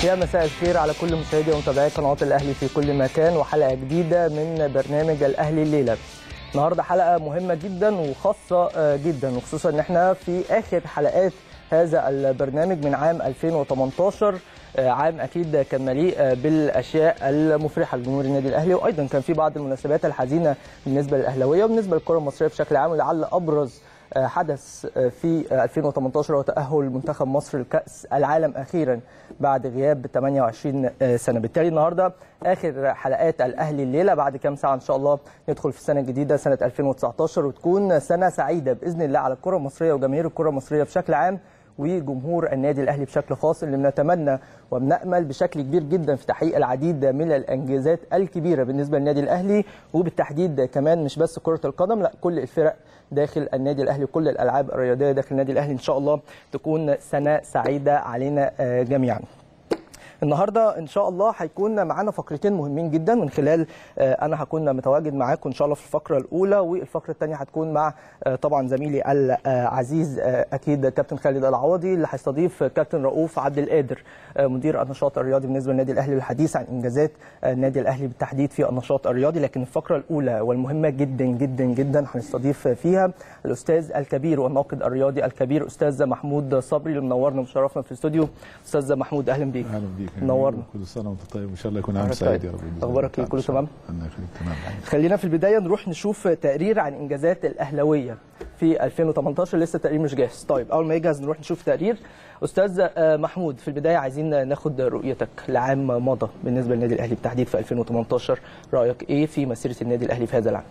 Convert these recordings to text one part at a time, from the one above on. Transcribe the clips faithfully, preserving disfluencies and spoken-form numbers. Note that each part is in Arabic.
يا مساء الخير على كل مشاهدي ومتابعي قناه الاهلي في كل مكان، وحلقه جديده من برنامج الاهلي الليله. النهارده حلقه مهمه جدا وخاصه جدا، وخصوصا ان احنا في اخر حلقات هذا البرنامج من عام ألفين وثمانية عشر، عام اكيد كان مليء بالاشياء المفرحه لجمهور النادي الاهلي، وايضا كان في بعض المناسبات الحزينه بالنسبه للاهلاويه وبالنسبه للكره المصريه بشكل عام. ولعل ابرز حدث في ألفين وثمانية عشر وتأهل منتخب مصر لكأس العالم أخيرا بعد غياب ثمانية وعشرين سنة. بالتالي النهارده آخر حلقات الأهلي الليلة، بعد كام ساعة إن شاء الله ندخل في السنة الجديدة سنة ألفين وتسعة عشر، وتكون سنة سعيدة بإذن الله على الكرة المصرية وجماهير الكرة المصرية بشكل عام وجمهور النادي الاهلي بشكل خاص، اللي بنتمنى وبنامل بشكل كبير جدا في تحقيق العديد من الانجازات الكبيره بالنسبه للنادي الاهلي، وبالتحديد كمان مش بس كره القدم، لا كل الفرق داخل النادي الاهلي وكل الالعاب الرياضيه داخل النادي الاهلي. ان شاء الله تكون سنه سعيده علينا جميعا. النهارده ان شاء الله هيكون معانا فقرتين مهمين جدا، من خلال انا هكون متواجد معاكم ان شاء الله في الفقره الاولى، والفقره الثانيه هتكون مع طبعا زميلي العزيز اكيد كابتن خالد العوضي، اللي هيستضيف كابتن رؤوف عبد القادر مدير النشاط الرياضي بالنسبه للنادي الاهلي، للحديث عن انجازات النادي الاهلي بالتحديد في النشاط الرياضي. لكن الفقره الاولى والمهمه جدا جدا جدا هنستضيف فيها الاستاذ الكبير والناقد الرياضي الكبير استاذ محمود صبري، اللي منورنا ومشرفنا في الاستوديو. استاذ محمود اهلا بيك. اهلا بيك. نورنا. كل سنه وانت طيب، ان شاء الله يكون عام سعيد يا رب. اخبارك ايه؟ كله تمام؟ انا تمام. خلينا في البدايه نروح نشوف تقرير عن انجازات الاهلاويه في ألفين وثمانية عشر، لسه التقرير مش جاهز. طيب اول ما يجهز نروح نشوف تقرير. استاذ محمود، في البدايه عايزين ناخد رؤيتك لعام مضى بالنسبه للنادي الاهلي بالتحديد في ألفين وثمانية عشر، رايك ايه في مسيره النادي الاهلي في هذا العام؟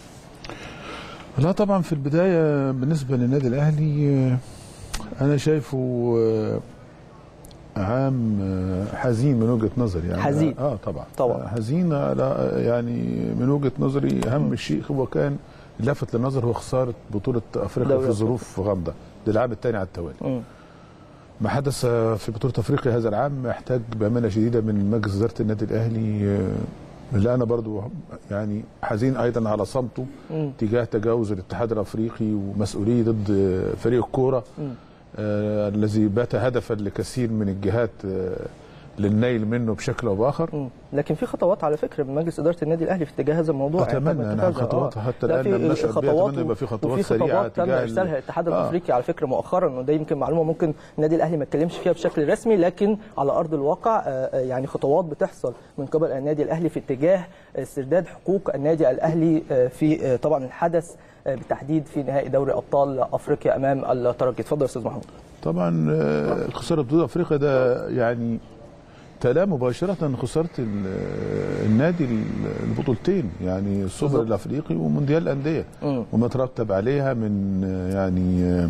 لا طبعا في البدايه بالنسبه للنادي الاهلي انا شايفه عام حزين من وجهه نظري. يعني حزين اه طبعا طبعا حزين. يعني من وجهه نظري اهم شيء هو كان لفت للنظر هو خساره بطوله افريقيا في ظروف غامضه للعام الثاني على التوالي. م. ما حدث في بطوله افريقيا هذا العام يحتاج بامانه شديده من مجلس اداره النادي الاهلي، اللي انا برضو يعني حزين ايضا على صمته م. تجاه تجاوز الاتحاد الافريقي ومسؤوليه ضد فريق الكوره آه الذي بات هدفا لكثير من الجهات آه للنيل منه بشكل او باخر. م. لكن في خطوات على فكره من مجلس اداره النادي الاهلي في اتجاه هذا الموضوع. اتمنى يعني انها خطوات آه. حتى الان لم نشهد بها، اتمنى يبقى في خطوات سريعه تم ارسالها الاتحاد آه. الافريقي على فكره مؤخرا، وده يمكن معلومه ممكن النادي الاهلي ما اتكلمش فيها بشكل رسمي، لكن على ارض الواقع آه يعني خطوات بتحصل من قبل النادي الاهلي في اتجاه استرداد حقوق النادي الاهلي آه في آه طبعا الحدث آه بالتحديد في نهائي دوري ابطال افريقيا امام الترجي. اتفضل يا استاذ محمود. طبعا خساره بطوله افريقيا ده يعني تلا مباشره خساره النادي البطولتين، يعني السوبر الافريقي ومونديال الانديه وما ترتب عليها من يعني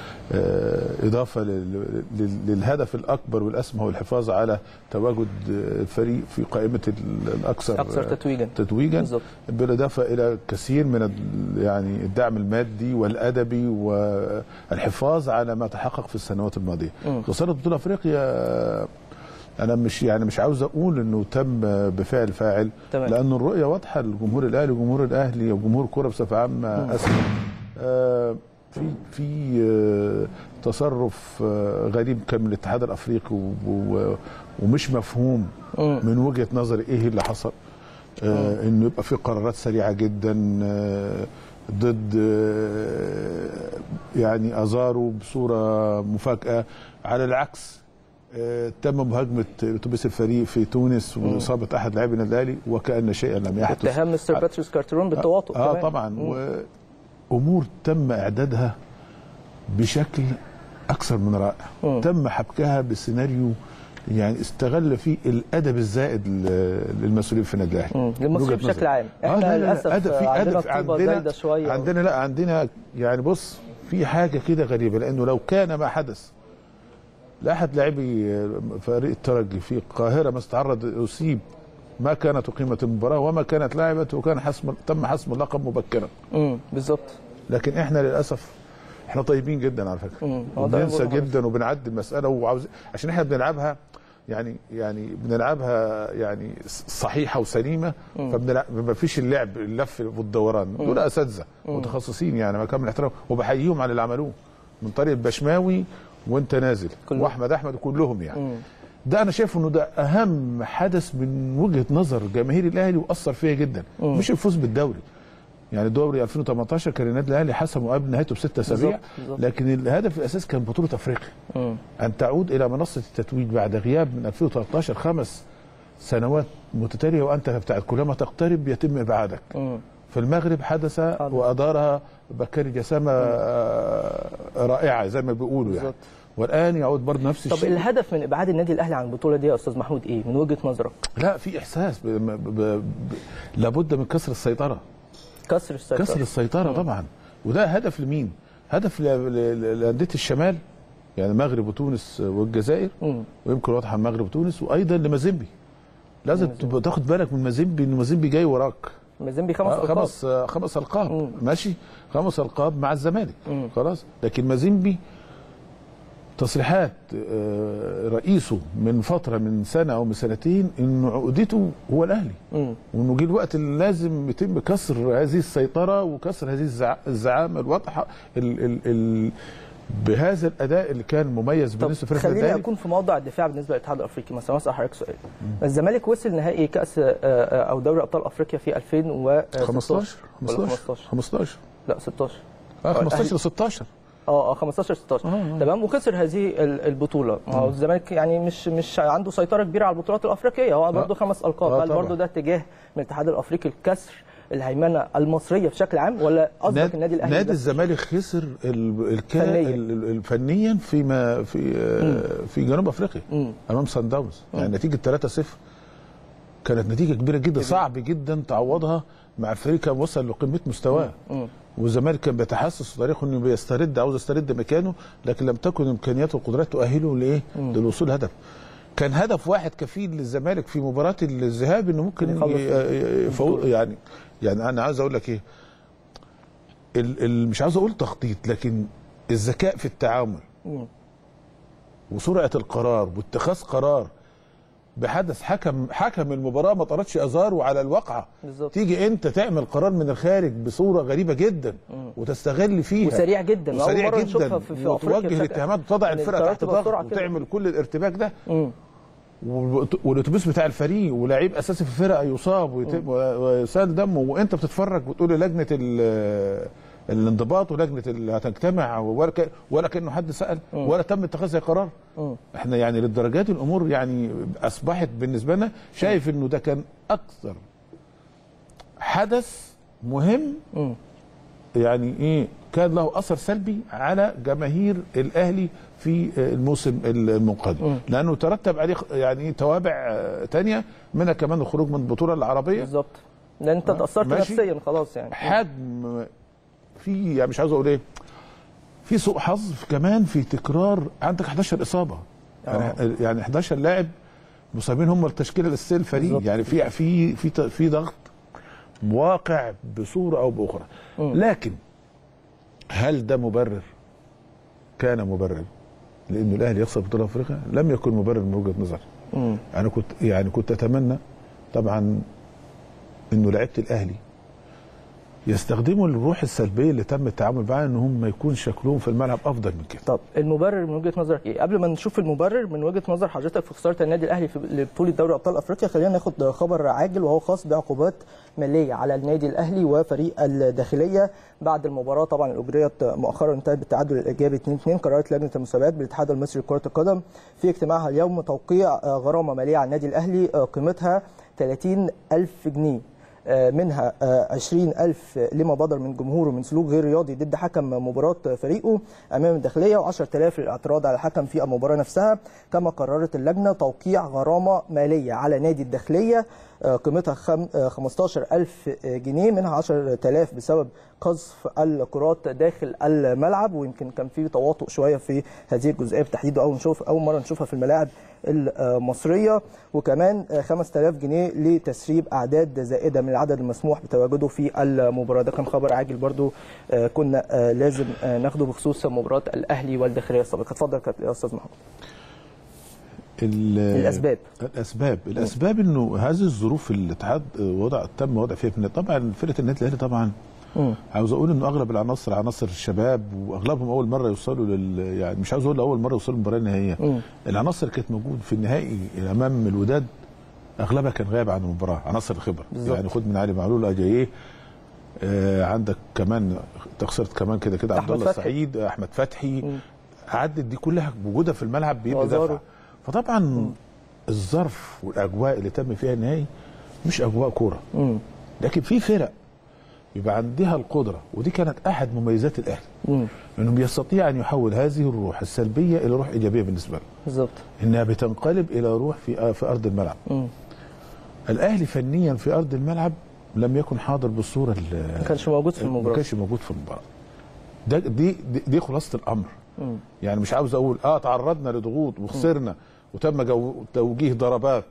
اضافه للهدف الاكبر والاسمى هو الحفاظ على تواجد الفريق في قائمه الاكثر اكثر تتويجا تتويجا بالاضافه الى كثير من يعني الدعم المادي والادبي والحفاظ على ما تحقق في السنوات الماضيه. خساره بطوله افريقيا انا مش يعني مش عاوز اقول انه تم بفعل فاعل، لان الرؤيه واضحه للجمهور الاهلي وجمهور الاهلي وجمهور الكره بصفه عامه اسف آه في في آه تصرف آه غريب كان من الاتحاد الافريقي ومش مفهوم من وجهه نظري ايه اللي حصل. آه انه يبقى في قرارات سريعه جدا آه ضد آه يعني ازارو بصوره مفاجاه، على العكس آه، تم مهاجمه اتوبيس الفريق في تونس واصابه احد لاعبي النادي الاهلي وكأن شيئا لم يحدث. اتهام مستر باتريس كارترون بالتواطؤ. اه, آه طبعا، وامور تم اعدادها بشكل اكثر من رائع. مم. تم حبكها بسيناريو يعني استغل فيه الادب الزائد للمسؤولين في النادي الاهلي للمسؤولين بشكل عام. احنا آه للاسف في عندنا ادب عندنا شويه عندنا لا عندنا يعني بص في حاجه كده غريبه، لانه لو كان ما حدث لاحد لاعبي فريق الترجي في القاهره ما استعرض اصيب ما كانت قيمه المباراه وما كانت لعبت وكان حسم تم حسم اللقب مبكرا. امم بالظبط. لكن احنا للاسف احنا طيبين جدا على فكره وبننسى جدا وبنعدي المساله وعاوز عشان احنا بنلعبها يعني يعني بنلعبها يعني صحيحه وسليمه، فبنلعب ما فيش اللعب اللف والدوران. دول اساتذه متخصصين يعني ما كامل الاحترام وبحييهم على اللي عملوه من طريق بشماوي وانت نازل واحمد احمد وكلهم يعني. ده انا شايف انه ده اهم حدث من وجهه نظر جماهير الاهلي واثر فيا جدا. مم. مش الفوز بالدوري، يعني الدوري ألفين وتمنتاشر كان النادي الاهلي حسمه قبل نهايته بست اسابيع، لكن الهدف الاساسي كان بطوله افريقيا. مم. ان تعود الى منصه التتويج بعد غياب من ألفين وتلتاشر خمس سنوات متتاليه، وانت بتاعت كلما تقترب يتم ابعادك. مم. في المغرب حدث وادارها بكاري جسامه رائعه زي ما بيقولوا يعني. والان يعود برضه نفس الشيء. طب الهدف من ابعاد النادي الاهلي عن البطوله دي يا استاذ محمود ايه من وجهه نظرك؟ لا، في احساس ب... ب... ب... لابد من كسر السيطره. كسر السيطره كسر السيطره مم. طبعا. وده هدف لمين؟ هدف لانديه الشمال، يعني المغرب وتونس والجزائر، مم. ويمكن واضحه المغرب وتونس، وايضا لمازيمبي. لازم تبقى تاخد بالك من مازيمبي، ان مازيمبي جاي وراك. مازيمبي خمس القاب. خمس خمس القاب ماشي، خمس القاب مع الزمالك خلاص. لكن مازيمبي تصريحات رئيسه من فتره من سنه او من سنتين انه عقدته هو الاهلي، وانه جه الوقت اللي لازم يتم كسر هذه السيطره وكسر هذه الزعامه الواضحه ال ال ال بهذا الاداء اللي كان مميز بالنسبه لفريق النادي. خليني اكون في موضع الدفاع بالنسبه للاتحاد الافريقي مثلا. اسال حضرتك سؤال، الزمالك وصل نهائي كاس او دوري ابطال افريقيا في ألفين وخمستاشر خمستاشر خمستاشر لا ستاشر اه خمستاشر ستاشر اه اه خمستاشر ستاشر آه. تمام، وخسر هذه البطوله. هو الزمالك يعني مش مش عنده سيطره كبيره على البطولات الافريقيه، هو برضه خمس القاب. هل برضه ده اتجاه من الاتحاد الافريقي الكسر الهيمنه المصريه بشكل عام، ولا قصدك النادي الاهلي؟ نادي الزمالك خسر فنيا فنيا فيما في مم. في جنوب افريقيا مم. امام سان داونز، يعني نتيجه ثلاثة صفر كانت نتيجه كبيره جدا، صعب جدا تعوضها مع فريق كان وصل لقمه مستواه. والزمالك كان بيتحسس في طريقه انه بيسترد، عاوز يسترد مكانه، لكن لم تكن امكانياته وقدراته تؤهله لايه؟ للوصول هدف. كان هدف واحد كفيل للزمالك في مباراه الذهاب انه ممكن يفوق. يعني يعني انا عاوز اقول لك ايه، ال ال مش عاوز اقول تخطيط، لكن الذكاء في التعامل مم. وسرعه القرار واتخاذ قرار بحدث حكم حكم المباراه ما طردش ازاره على الواقعه. بالزبط. تيجي انت تعمل قرار من الخارج بصوره غريبه جدا مم. وتستغل فيها وسريع جدا وسريع جدا في في وتوجه الاتهامات وتضع الفرقه تحت ضغط وتعمل كل الارتباك ده مم. والاتوبيس بتاع الفريق ولاعيب اساسي في الفرقه يصاب ويسال دمه، وانت بتتفرج وتقول لجنه الانضباط ولجنه اللي هتجتمع ولا ولا كانه حد سال ولا تم اتخاذ اي قرار. احنا يعني للدرجات الامور يعني اصبحت بالنسبه لنا شايف انه ده كان اكثر حدث مهم يعني ايه كان له اثر سلبي على جماهير الاهلي في الموسم المنقادم، لانه ترتب عليه يعني توابع ثانيه منها كمان الخروج من البطوله العربيه. بالظبط، لان انت اتاثرت نفسيا خلاص. يعني حجم في يعني مش عاوز اقول ايه، في سوء حظ كمان في تكرار. عندك حداشر اصابه يعني, يعني حداشر لاعب مصابين هم التشكيله الاساسيه للفريق. يعني في في في في ضغط واقع بصوره او باخرى. م. لكن هل ده مبرر؟ كان مبرر لانه الاهلي يخسر بطوله افريقيا؟ لم يكن مبرر من وجهه نظري. انا كنت يعني كنت اتمنى طبعا انه لعيبه الاهلي يستخدموا الروح السلبيه اللي تم التعامل معاها ان هم يكون شكلهم في الملعب افضل من كده. طب المبرر من وجهه نظرك ايه؟ قبل ما نشوف المبرر من وجهه نظر حضرتك في خساره النادي الاهلي في لبطوله دوري ابطال افريقيا، خلينا ناخد خبر عاجل وهو خاص بعقوبات ماليه على النادي الاهلي وفريق الداخليه بعد المباراه طبعا اللي اجريت مؤخرا انتهت بالتعادل الايجابي اتنين اتنين. قررت لجنه المسابقات بالاتحاد المصري لكره القدم في اجتماعها اليوم توقيع غرامه ماليه على النادي الاهلي قيمتها ثلاثين ألف جنيه، منها عشرين ألف لما بدر من جمهوره من سلوك غير رياضي ضد حكم مباراة فريقه أمام الداخلية، وعشرة آلاف للاعتراض على الحكم في المباراة نفسها. كما قررت اللجنة توقيع غرامة مالية على نادي الداخلية قيمتها خمستاشر ألف جنيه، منها عشرة آلاف بسبب قذف الكرات داخل الملعب، ويمكن كان في تواطؤ شويه في هذه الجزئيه بالتحديد، اول نشوف اول مره نشوفها في الملاعب المصريه. وكمان خمسة آلاف جنيه لتسريب اعداد زائده من العدد المسموح بتواجده في المباراه. ده كان خبر عاجل برضو كنا لازم ناخده بخصوص مباراه الاهلي والداخليه السابقه. اتفضل يا استاذ محمود. الاسباب الاسباب الاسباب انه هذه الظروف اللي الاتحاد وضع تم وضع فيها. طبعا فرقه النادي الاهلي طبعا مم. عاوز اقول انه اغلب العناصر عناصر الشباب، واغلبهم اول مره يوصلوا لل يعني مش عاوز اقول اول مره يوصلوا للمباراه النهائيه. العناصر كانت موجوده في النهائي امام الوداد اغلبها كان غايب عن المباراه، عناصر الخبره. يعني خد من علي معلول اجاييه، آه عندك كمان تخسرت كمان كده كده عبد الله السعيد، احمد فتحي، عدت دي كلها وجودها في الملعب بيدي دفع. فطبعا مم. الظرف والاجواء اللي تم فيها النهائي مش اجواء كوره، لكن في فرق يبقى عندها القدره، ودي كانت احد مميزات الاهلي، انه بيستطيع ان يحول هذه الروح السلبيه الى روح ايجابيه بالنسبه له. بالظبط، انها بتنقلب الى روح في في ارض الملعب. مم. الاهلي فنيا في ارض الملعب لم يكن حاضر بالصوره، ما كانش موجود في المباراه، ما كانش موجود في المباراه. ده دي دي, دي خلاصه الامر. مم. يعني مش عاوز اقول اه تعرضنا لضغوط وخسرنا مم. وتم توجيه ضربات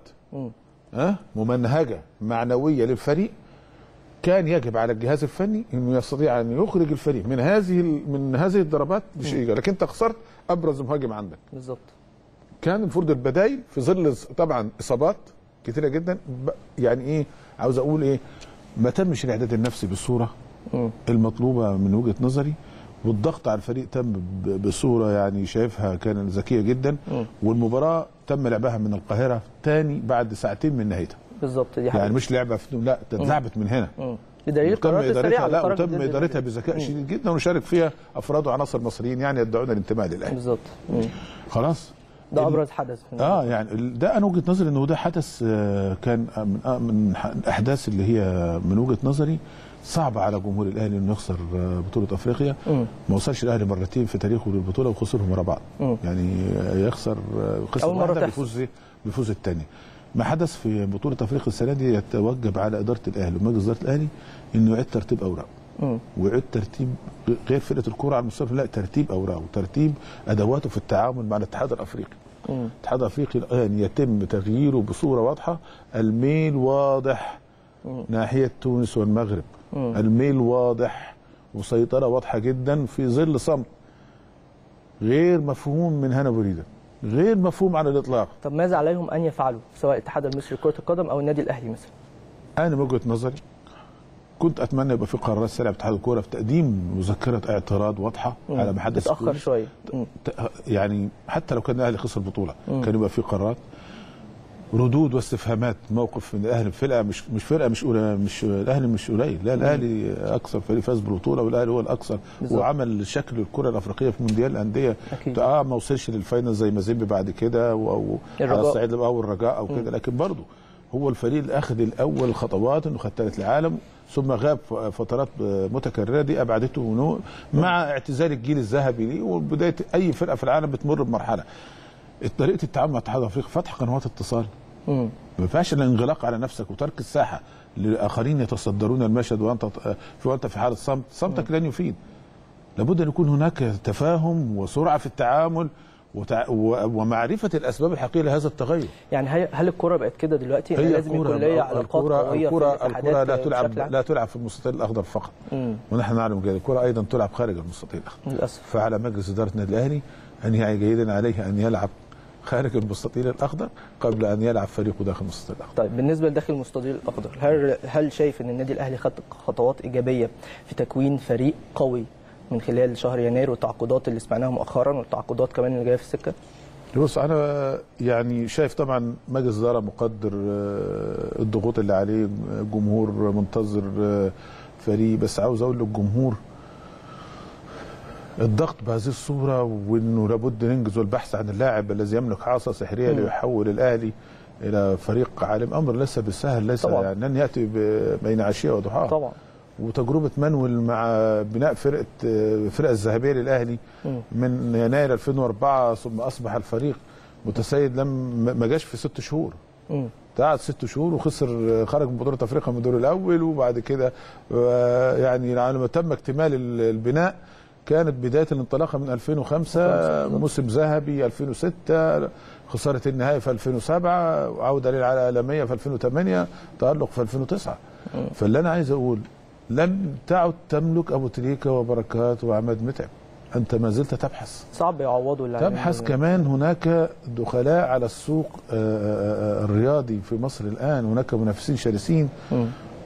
اه ممنهجه معنويه للفريق، كان يجب على الجهاز الفني انه يستطيع ان يخرج الفريق من هذه من هذه الضربات بشيء، لكن انت خسرت ابرز مهاجم عندك. بالظبط. كان المفروض البدايل في ظل طبعا اصابات كثيره جدا، يعني ايه عاوز اقول ايه، ما تمش الاعداد النفسي بالصوره م. المطلوبه من وجهه نظري، والضغط على الفريق تم بصوره يعني شايفها كان ذكيه جدا. م. والمباراه تم لعبها من القاهره تاني بعد ساعتين من نهايتها. بالظبط، دي حقيقة. يعني مش لعبه في لا اتلعبت من هنا. م. بدليل قرارات السريعه، لا وتم ادارتها بذكاء شديد جدا، وشارك فيها افراد وعناصر مصريين يعني يدعون الانتماء للاهلي. بالظبط. خلاص، ده ابرز حدث في اه يعني ده انا وجهه نظري انه ده حدث كان من من الاحداث اللي هي من وجهه نظري صعبه على جمهور الاهلي انه يخسر بطوله افريقيا. م. ما وصلش الاهلي مرتين في تاريخه للبطوله وخسرهم ورا بعض. م. يعني يخسر قصه واحده بيفوز بيفوز الثاني. ما حدث في بطوله افريقيا السنه دي يتوجب على اداره الاهلي ومجلس اداره الاهلي انه يعيد ترتيب اوراق، ويعيد ترتيب غير فرقه الكوره على المستوى، لا ترتيب اوراقه وترتيب ادواته في التعامل مع الاتحاد الافريقي. الاتحاد الافريقي الان يتم تغييره بصوره واضحه، الميل واضح مم. ناحيه تونس والمغرب، مم. الميل واضح وسيطره واضحه جدا في ظل صمت غير مفهوم من هنا بريده، غير مفهوم على الاطلاق. طب ماذا عليهم ان يفعلوا سواء الاتحاد المصري لكره القدم او النادي الاهلي مثلا؟ انا من وجهه نظري كنت اتمنى يبقى في قرارات سريعه باتحاد الكوره في تقديم مذكره اعتراض واضحه مم. على ما حدث. اتاخر شويه، يعني حتى لو كان الاهلي خسر البطوله مم. كان يبقى في قرارات، ردود واستفهامات، موقف من الاهلي. فرقه مش مش فرقه مش مش الاهلي مش قليل، لا الاهلي اكثر فريق فاز بالبطوله، والاهلي هو الاكثر بالزبط. وعمل شكل الكره الافريقيه في مونديال الانديه. اه ما وصلش للفاينل زي مازيمبي بعد كده او على الصعيد او الرجاء او كده، لكن برضه هو الفريق اللي اخذ الاول خطوات انه خد ثالث العالم، ثم غاب فترات متكرره دي ابعدته مع اعتزال الجيل الذهبي ليه، وبدايه اي فرقه في العالم بتمر بمرحله. طريقه التعامل مع الاتحاد الافريقي فتح قنوات اتصال، ما ينفعش الانغلاق على نفسك وترك الساحه للاخرين يتصدرون المشهد وانت في وانت في حاله صمت، صمتك لن يفيد. لابد ان يكون هناك تفاهم وسرعه في التعامل وتع... ومعرفه الاسباب الحقيقيه لهذا التغير. يعني هل الكره بقت كده دلوقتي؟ هي لازم يكون ليها علاقات قويه في الكره لا تلعب لا تلعب في المستطيل الاخضر فقط، مم. ونحن نعلم كده الكره ايضا تلعب خارج المستطيل الاخضر للاسف. فعلى مجلس اداره النادي الاهلي ان يعي جيدا عليه ان يلعب خارج المستطيل الاخضر قبل ان يلعب فريقه داخل المستطيل الاخضر. طيب بالنسبه لداخل المستطيل الاخضر، هل هل شايف ان النادي الاهلي خد خطوات ايجابيه في تكوين فريق قوي من خلال شهر يناير والتعاقدات اللي سمعناها مؤخرا والتعاقدات كمان اللي جايه في السكه؟ بص انا يعني شايف طبعا مجلس اداره مقدر الضغوط اللي عليه، جمهور منتظر فريق، بس عاوز اقول للجمهور الضغط بهذه الصوره وانه لابد ننجز البحث عن اللاعب الذي يملك عصا سحريه ليحول الاهلي الى فريق عالم، امر ليس بالسهل، ليس يعني لن ياتي بين عشيه وضحاها طبعا. وتجربه مانويل مع بناء فرقه الفرقه الذهبيه للاهلي م. من يناير ألفين وأربعة ثم اصبح الفريق متسيد، لم ما جاش في ست شهور، قعد ست شهور وخسر، خرج من بطوله افريقيا من الدور الاول، وبعد كده يعني لما تم اكتمال البناء كانت بدايه الانطلاقه من ألفين وخمسة، موسم ذهبي ألفين وستة، خساره النهائي في ألفين وسبعة، وعوده للعالميه في ألفين وثمانية، تالق في ألفين وتسعة. فاللي انا عايز اقول لن تعد تملك ابو تريكه وبركات وعماد متعب، انت ما زلت تبحث، صعب يعوضوا اللاعبين. تبحث كمان، هناك دخلاء على السوق الرياضي في مصر الان، هناك منافسين شرسين، م.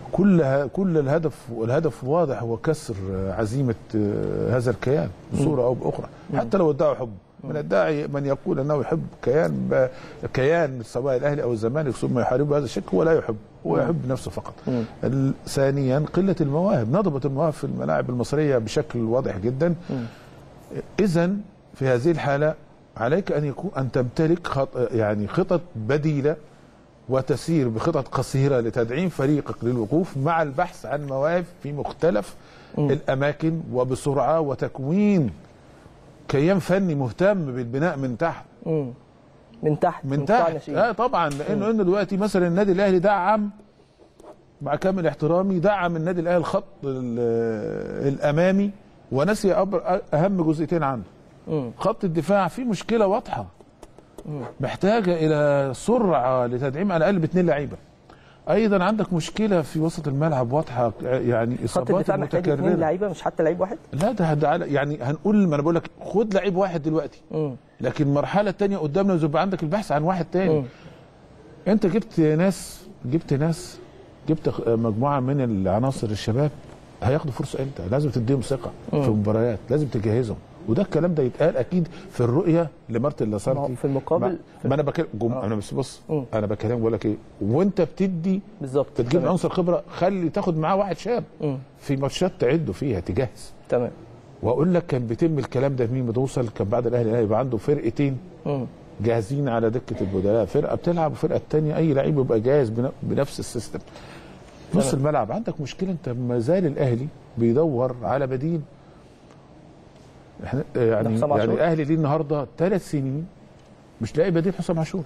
كل كل الهدف الهدف واضح، هو كسر عزيمه هذا الكيان بصوره او باخرى. حتى لو ادعوا حب، من الداعي من يقول انه يحب كيان كيان سواء الاهلي او الزمالك ثم يحاربه بهذا الشكل، هو لا يحب، هو يحب نفسه فقط. ثانيا قله المواهب، نضبت المواهب في الملاعب المصريه بشكل واضح جدا. اذا في هذه الحاله عليك ان يكون ان تمتلك خط يعني خطط بديله وتسير بخطط قصيره لتدعيم فريقك للوقوف مع البحث عن مواهب في مختلف م. الاماكن، وبسرعه، وتكوين كيان فني مهتم بالبناء من تحت. م. من تحت من, من تحت اه طبعا، لانه انه دلوقتي مثلا النادي الاهلي دعم، مع كامل احترامي، دعم النادي الاهلي الخط الامامي ونسي اهم جزئيتين عنه. م. خط الدفاع فيه مشكله واضحه، محتاجه الى سرعه لتدعيم على الاقل باثنين لعيبه. ايضا عندك مشكله في وسط الملعب واضحه، يعني اصابات متكرره. محتاج اثنين لعيبه مش حتى لعيب واحد؟ لا ده, ده يعني هنقول، ما انا بقول لك خد لعيب واحد دلوقتي، م. لكن المرحله الثانيه قدامنا يبقى عندك البحث عن واحد ثاني. انت جبت ناس جبت ناس جبت مجموعه من العناصر الشباب، هياخدوا فرصه امتى؟ لازم تديهم ثقه في المباريات، لازم تجهزهم، وده الكلام ده يتقال اكيد في الرؤيه لمارتن لاسارتي. في المقابل ما انا بكلم انا بس بص م. انا بكلم بقول لك ايه، وانت بتدي بالظبط تجيب عنصر خبره، خلي تاخد معاه واحد شاب م. في ماتشات تعده فيها تجهز. تمام. واقول لك كان بيتم الكلام ده مين بتوصل، كان بعد الاهلي الاهلي يبقى عنده فرقتين م. جاهزين على دكه البدلاء، فرقه بتلعب وفرقه الثانيه اي لعيب يبقى جاهز بنفس السيستم. نص الملعب عندك مشكله، انت ما زال الاهلي بيدور على بديل. احنا يعني يعني الاهلي ليه النهارده ثلاث سنين مش لاقي بديل حسام عاشور.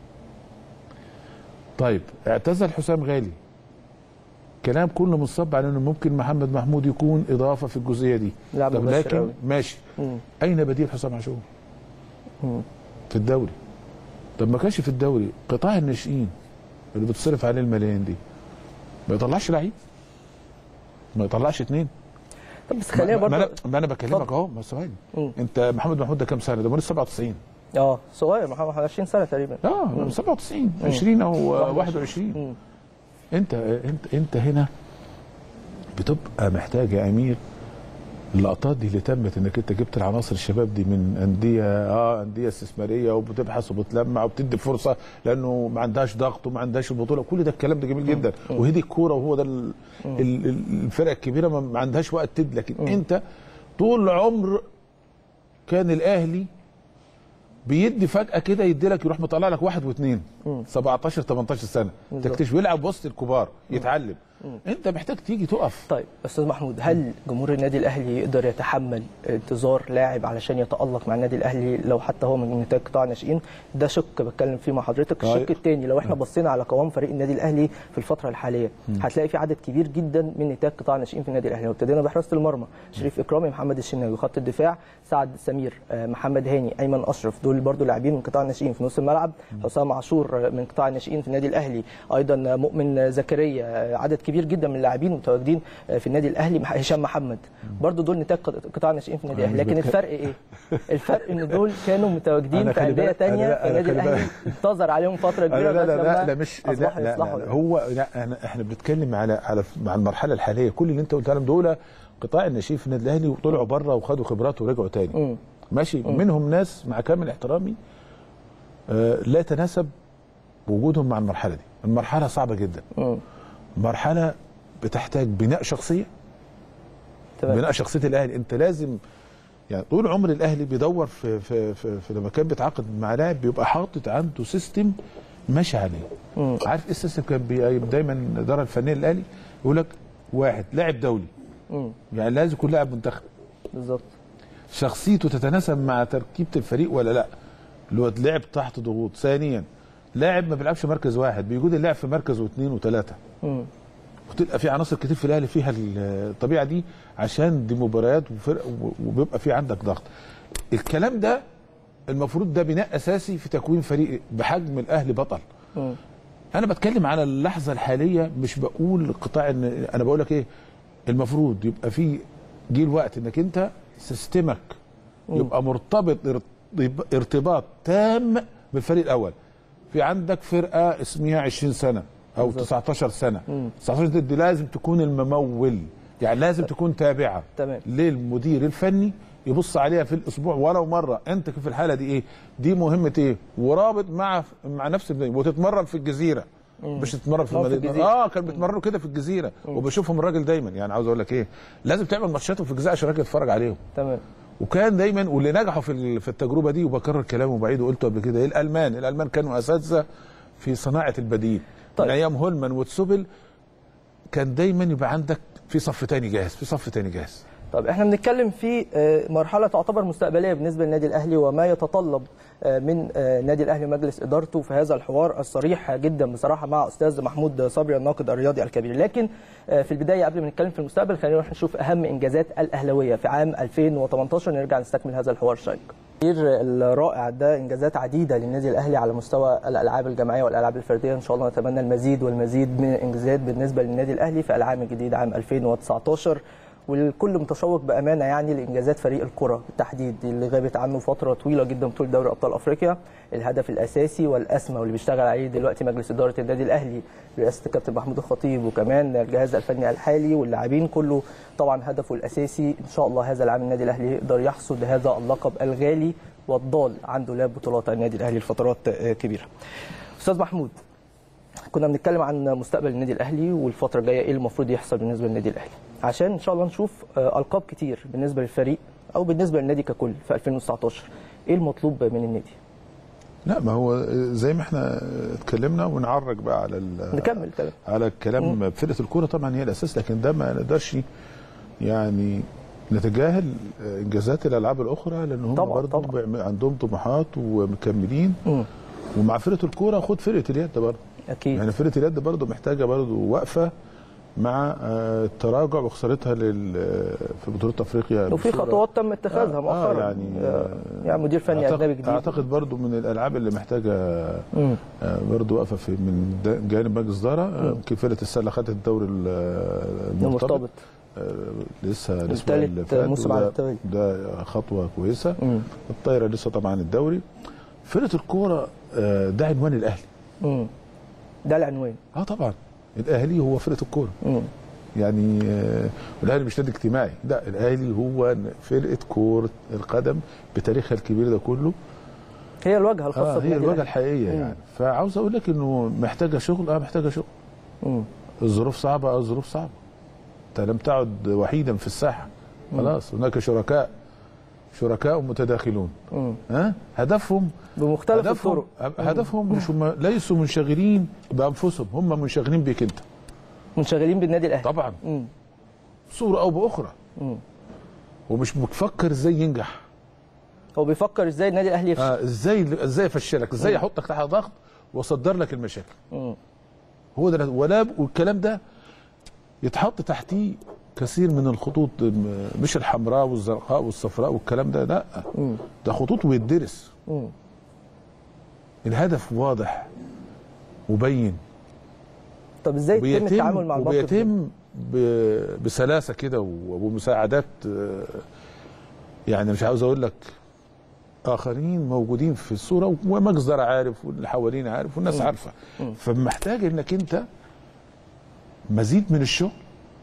طيب اعتزل حسام غالي، كلام كله منصب على انه ممكن محمد محمود يكون اضافه في الجزئيه دي. طب لكن أوي. ماشي مم. اين بديل حسام عاشور؟ في الدوري. طب ما كانش في الدوري قطاع الناشئين اللي بتصرف عليه الملايين دي ما يطلعش لعيب، ما يطلعش اثنين. طب بس خلينا برضه، ما, ما انا بكلمك اهو، ما ثواني. انت محمد محمود ده كام سنه؟ ده مواليد سبعة وتسعين. اه صغير، محمد عشرين سنه تقريبا. اه سبعة وتسعين، عشرين او واحد وعشرين. مم. انت انت انت هنا بتبقى محتاج يا امير اللقطات دي اللي تمت، انك انت جبت العناصر الشباب دي من انديه اه انديه استثماريه، وبتبحث وبتلمع وبتدي فرصه لانه ما عندهاش ضغط وما عندهاش البطوله، كل ده الكلام ده جميل جدا، وهي دي الكوره، وهو ده الفرق الكبيره ما عندهاش وقت تدي. لكن م. انت طول عمر كان الاهلي بيدي فجاه كده، يدي لك يروح مطلع لك واحد واثنين سبعتاشر تمنتاشر سنه تكتشف يلعب وسط الكبار يتعلم. مم. انت محتاج تيجي تقف. طيب استاذ محمود، هل جمهور النادي الاهلي يقدر يتحمل انتظار لاعب علشان يتالق مع النادي الاهلي لو حتى هو من نتاج قطاع الناشئين؟ ده شق بتكلم فيه مع حضرتك. الشق طيب. الثاني، لو احنا بصينا على قوام فريق النادي الاهلي في الفتره الحاليه، مم. هتلاقي في عدد كبير جدا من نتاج قطاع الناشئين في النادي الاهلي. وابتدينا بحراسه المرمى شريف اكرامي، محمد الشناوي، خط الدفاع سعد سمير، محمد هاني، ايمن اشرف، دول برضو لاعبين من قطاع الناشئين. في نص الملعب حسام عاشور من قطاع الناشئين في النادي الاهلي، ايضا مؤمن زكريا، عدد كبير جدا من اللاعبين متواجدين في النادي الاهلي. هشام محمد برضو دول نتاج قطاع الناشئين في النادي الاهلي. لكن الفرق ايه؟ الفرق ان دول كانوا متواجدين في انديه ثانيه في النادي الاهلي، انتظر عليهم فتره كبيره. لا لا لا, لا مش لا, لا, لا, لا هو لا احنا بنتكلم على على مع المرحله الحاليه. كل اللي انت قلت لهم دول قطاع الناشئين في النادي الاهلي وطلعوا بره وخدوا خبرات ورجعوا تاني. ماشي. م. منهم ناس مع كامل احترامي آه لا يتناسب وجودهم مع المرحله دي. المرحله صعبه جدا. م. مرحله بتحتاج بناء شخصيه. تمام. بناء شخصيه الاهلي. انت لازم يعني طول عمر الاهلي بيدور في في في, في لما كان بيتعاقد مع لاعب بيبقى حاطط عنده سيستم ماشي عليه. م. عارف ايه السيستم؟ كان دايما الاداره الفنيه للاهلي يقول لك واحد لاعب دولي. م. يعني لازم يكون لاعب منتخب. بالظبط. شخصيته تتناسب مع تركيبه الفريق ولا لا؟ اللي هو لعب تحت ضغوط. ثانيا لاعب ما بيلعبش مركز واحد، بيجود اللاعب في مركز واثنين وثلاثه. امم وتلقى في عناصر كتير في الاهلي فيها الطبيعه دي عشان دي مباريات وفرق وبيبقى في عندك ضغط. الكلام ده المفروض ده بناء اساسي في تكوين فريق بحجم الاهلي بطل. امم انا بتكلم على اللحظه الحاليه، مش بقول قطاع، ان انا بقول لك ايه المفروض يبقى في جه الوقت انك انت سيستمك يبقى مرتبط ارتباط تام بالفريق الاول. في عندك فرقه اسمها عشرين سنه او بالزبط. تسعتاشر سنه. مم. تسعتاشر دي, دي لازم تكون الممول، يعني لازم تكون تابعه تمام للمدير الفني، يبص عليها في الاسبوع ولو مره. انت في الحاله دي ايه؟ دي مهمه ايه؟ ورابط مع مع نفس البني. وتتمرن في الجزيره، مش تتمرن في المدينه. اه كان بيتمرنوا كده في الجزيره، وبشوفهم الراجل دايما. يعني عاوز اقول لك ايه، لازم تعمل ماتشاتهم في الجزيره عشان الراجل يتفرج عليهم. تمام. وكان دايما، واللي نجحوا في في التجربه دي، وبكرر كلامي وبعيده وقلته قبل كده، الالمان الالمان كانوا اساتذه في صناعه البديل. طيب. من ايام هولمان وتسوبل كان دايما يبقى عندك في صف تاني جاهز، في صف تاني جاهز. طب احنا بنتكلم في مرحله تعتبر مستقبليه بالنسبه للنادي الاهلي، وما يتطلب من النادي الاهلي ومجلس ادارته في هذا الحوار الصريح جدا بصراحه مع استاذ محمود صبري الناقد الرياضي الكبير. لكن في البدايه قبل ما نتكلم في المستقبل، خلينا نروح نشوف اهم انجازات الاهلاويه في عام ألفين وتمنتاشر، نرجع نستكمل هذا الحوار الشيق الرائع ده. انجازات عديده للنادي الاهلي على مستوى الالعاب الجماعيه والالعاب الفرديه، ان شاء الله نتمنى المزيد والمزيد من الانجازات بالنسبه للنادي الاهلي في العام الجديد عام ألفين وتسعتاشر. والكل متشوق بامانه يعني لانجازات فريق الكره بالتحديد اللي غابت عنه فتره طويله جدا، بطوله دوري ابطال افريقيا. الهدف الاساسي والاسمى واللي بيشتغل عليه دلوقتي مجلس اداره النادي الاهلي برئاسه الكابتن محمود الخطيب، وكمان الجهاز الفني الحالي واللاعبين، كله طبعا هدفه الاساسي ان شاء الله هذا العام النادي الاهلي يقدر يحصد هذا اللقب الغالي والضال عنده لعب بطولات النادي الاهلي لفترات كبيره. استاذ محمود، كنا بنتكلم عن مستقبل النادي الاهلي والفتره الجايه ايه المفروض يحصل بالنسبه للنادي الاهلي، عشان ان شاء الله نشوف القاب كتير بالنسبه للفريق او بالنسبه للنادي ككل في ألفين وتسعتاشر. ايه المطلوب من النادي؟ لا، ما هو زي ما احنا اتكلمنا ونعرج بقى على نكمل كلام على الكلام. فرقه الكوره طبعا هي الاساس، لكن ده ما نقدرش يعني نتجاهل انجازات الالعاب الاخرى، لان هم برضه عندهم طموحات ومكملين. م. ومع فرقه الكوره خد فرقه اليد برضه اكيد، يعني فرقه اليد برضه محتاجه برضه وقفه مع التراجع وخسارتها في بطوله افريقيا، وفي خطوات تم اتخاذها مؤخرا. آه يعني يعني مدير فني اجنبي جديد. اعتقد برضو من الالعاب اللي محتاجه برضو وقفه في من جانب مجلس اداره. يمكن فرقه السله خدت الدوري المرتبط لسه الاسبوع اللي فات، ده خطوه كويسه. مم. الطايره لسه طبعا الدوري. فرقه الكوره ده عنوان الاهلي. مم. ده العنوان. اه طبعا الاهلي هو فرقه الكوره. مم. يعني الاهلي مش نادي اجتماعي، لا الاهلي هو فرقه كره القدم بتاريخها الكبير ده كله. هي الواجهه الخاصه آه هي الواجهه الحقيقيه. مم. يعني فعاوز اقول لك انه محتاجه شغل، اه محتاجه شغل. مم. الظروف صعبه، اه الظروف صعبه. انت لم تعد وحيدا في الساحه، خلاص هناك شركاء شركاء متداخلون. ها أه؟ هدفهم بمختلف هدفهم الطرق. هدفهم مش هم ليسوا منشغلين بانفسهم، هم منشغلين بيك انت، منشغلين بالنادي الاهلي طبعا. مم. صوره او باخرى. مم. ومش بتفكر ازاي ينجح، هو بيفكر ازاي النادي الاهلي يفشل. اه ازاي ازاي افشلك، ازاي احطك تحت ضغط واصدر لك المشاكل. مم. هو ده. ولا والكلام ده يتحط تحتيه كثير من الخطوط، مش الحمراء والزرقاء والصفراء والكلام ده، لا. مم. ده خطوط ويدرس. مم. الهدف واضح وبين. طب ازاي يتم التعامل مع الموقف ده؟ وبيتم بسلاسه كده ومساعدات. يعني مش عاوز اقول لك اخرين موجودين في الصوره، ومجزر عارف واللي حوالين عارف والناس عارفه. فمحتاج انك انت مزيد من الشغل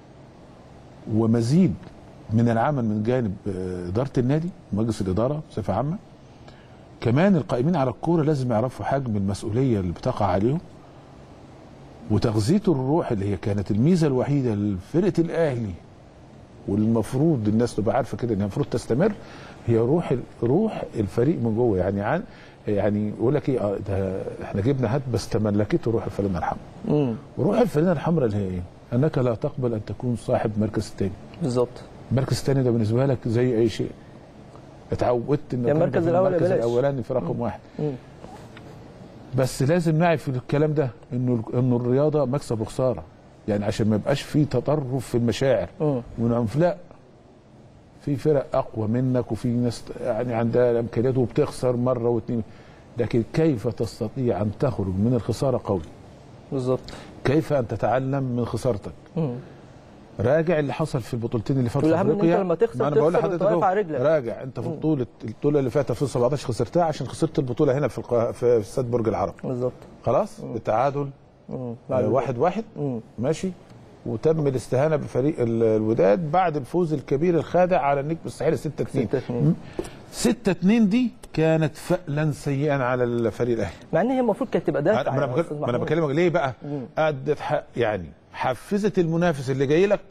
ومزيد من العمل من جانب اداره النادي ومجلس الاداره بصفه عامه. كمان القائمين على الكوره لازم يعرفوا حجم المسؤوليه اللي بتقع عليهم، وتغذيه الروح اللي هي كانت الميزه الوحيده لفرقه الاهلي، والمفروض الناس تبقى عارفه كده انها المفروض تستمر، هي روح روح الفريق من جوه. يعني عن يعني يقول لك ايه، اه ده احنا جبنا هات بس تملكته روح الفانلة الحمراء. وروح الفانلة الحمراء اللي هي ايه؟ انك لا تقبل ان تكون صاحب مركز الثاني. بالظبط. المركز الثاني ده بالنسبه لك زي اي شيء. اتعودت انك يعني المركز الاول المركز الاولاني في رقم واحد. مم. بس لازم نعرف الكلام ده انه انه الرياضه مكسب وخساره، يعني عشان ما يبقاش في تطرف في المشاعر والعنف. لا، في فرق اقوى منك وفي ناس يعني عندها الامكانيات وبتخسر مره واثنين، لكن كيف تستطيع ان تخرج من الخساره قوي؟ بالظبط. كيف ان تتعلم من خسارتك؟ مم. راجع اللي حصل في البطولتين اللي فاتوا في افريقيا. انت لما تخسر تخسر وتقف على رجلك. راجع انت في بطوله البطوله اللي فاتت في سبعتاشر خسرتها عشان خسرت البطوله هنا في القا... في استاد برج العرب. بالظبط. خلاص. مم. التعادل آه واحد واحد ماشي، وتم الاستهانه بفريق الوداد بعد الفوز الكبير الخادع على النجم الساحلي ستة اتنين. ستة اتنين دي كانت فعلا سيئا على الفريق الاهلي، مع ان هي المفروض كانت تبقى دافع. ما انا ما انا بكلمك ليه بقى؟ قعدت يعني حفزت المنافس اللي جاي لك،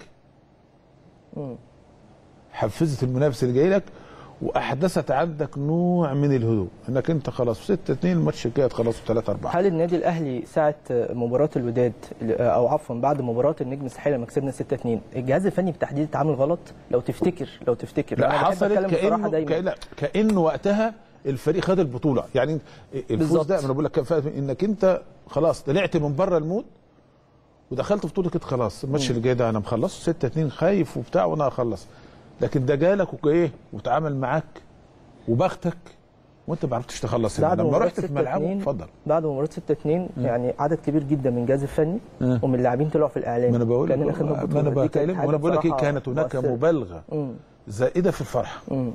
حفزت المنافس اللي جاي لك واحدثت عندك نوع من الهدوء، انك انت خلاص ستة اتنين الماتش الجاي خلاص ثلاثة أربعة. هل النادي الاهلي ساعه مباراه الوداد او عفوا بعد مباراه النجم الساحلي لما كسبنا ستة اتنين الجهاز الفني بالتحديد اتعامل غلط؟ لو تفتكر لو تفتكر لا حصلت كانه كأن كانه وقتها الفريق خد البطوله، يعني الفوز ده انا بقول لك انك انت خلاص طلعت من بره المود ودخلت بطوله كده خلاص الماتش اللي جاي ده انا مخلصه ستة اتنين خايف وبتاع وانا هخلص، لكن ده جالك وايه وتعامل معاك وبختك وانت ما عرفتش تخلص. لما رحت في ملعبه اتفضل بعد مباراه ستة اتنين يعني عدد كبير جدا من الجهاز الفني أه. ومن اللاعبين طلعوا في الاعلام. ما انا بقول لك ما انا بكلم وانا بقول لك ايه، كانت هناك مبالغه مم. زائده في الفرحه. مم.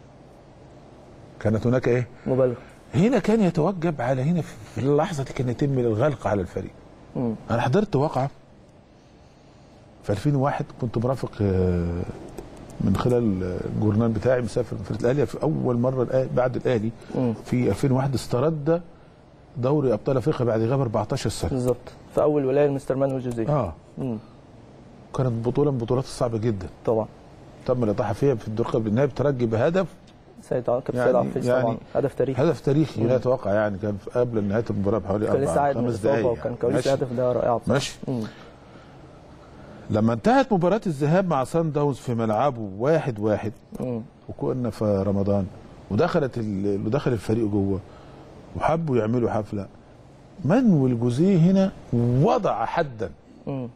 كانت هناك ايه؟ مبالغه. هنا كان يتوجب على هنا في اللحظه دي كان يتم الغلق على الفريق. مم. انا حضرت واقعه في ألفين وواحد، كنت مرافق من خلال الجورنال بتاعي مسافر فرقه الاهلي في اول مره بعد الاهلي في ألفين وواحد استرد دوري ابطال افريقيا بعد غياب أربعتاشر سنه بالظبط، في اول ولايه لمستر مانويل جوزيه. اه مم. كانت بطوله من البطولات الصعبه جدا طبعا، تم الاطاحه فيها في الدور قبل النهائي بترجي بهدف سيد عاطف يعني سيد عاطف يعني طبعا هدف تاريخي هدف تاريخي لا يتوقع، يعني كان قبل نهايه المباراه بحوالي اربع خمس دقائق وكان كواليس الهدف ده رائعه ماشي. مم. لما انتهت مباراة الذهاب مع سان داونز في ملعبه واحد واحد مم. وكنا في رمضان ودخلت ودخل الفريق جوه وحبوا يعملوا حفلة، مانويل جوزيه هنا وضع حدا مم.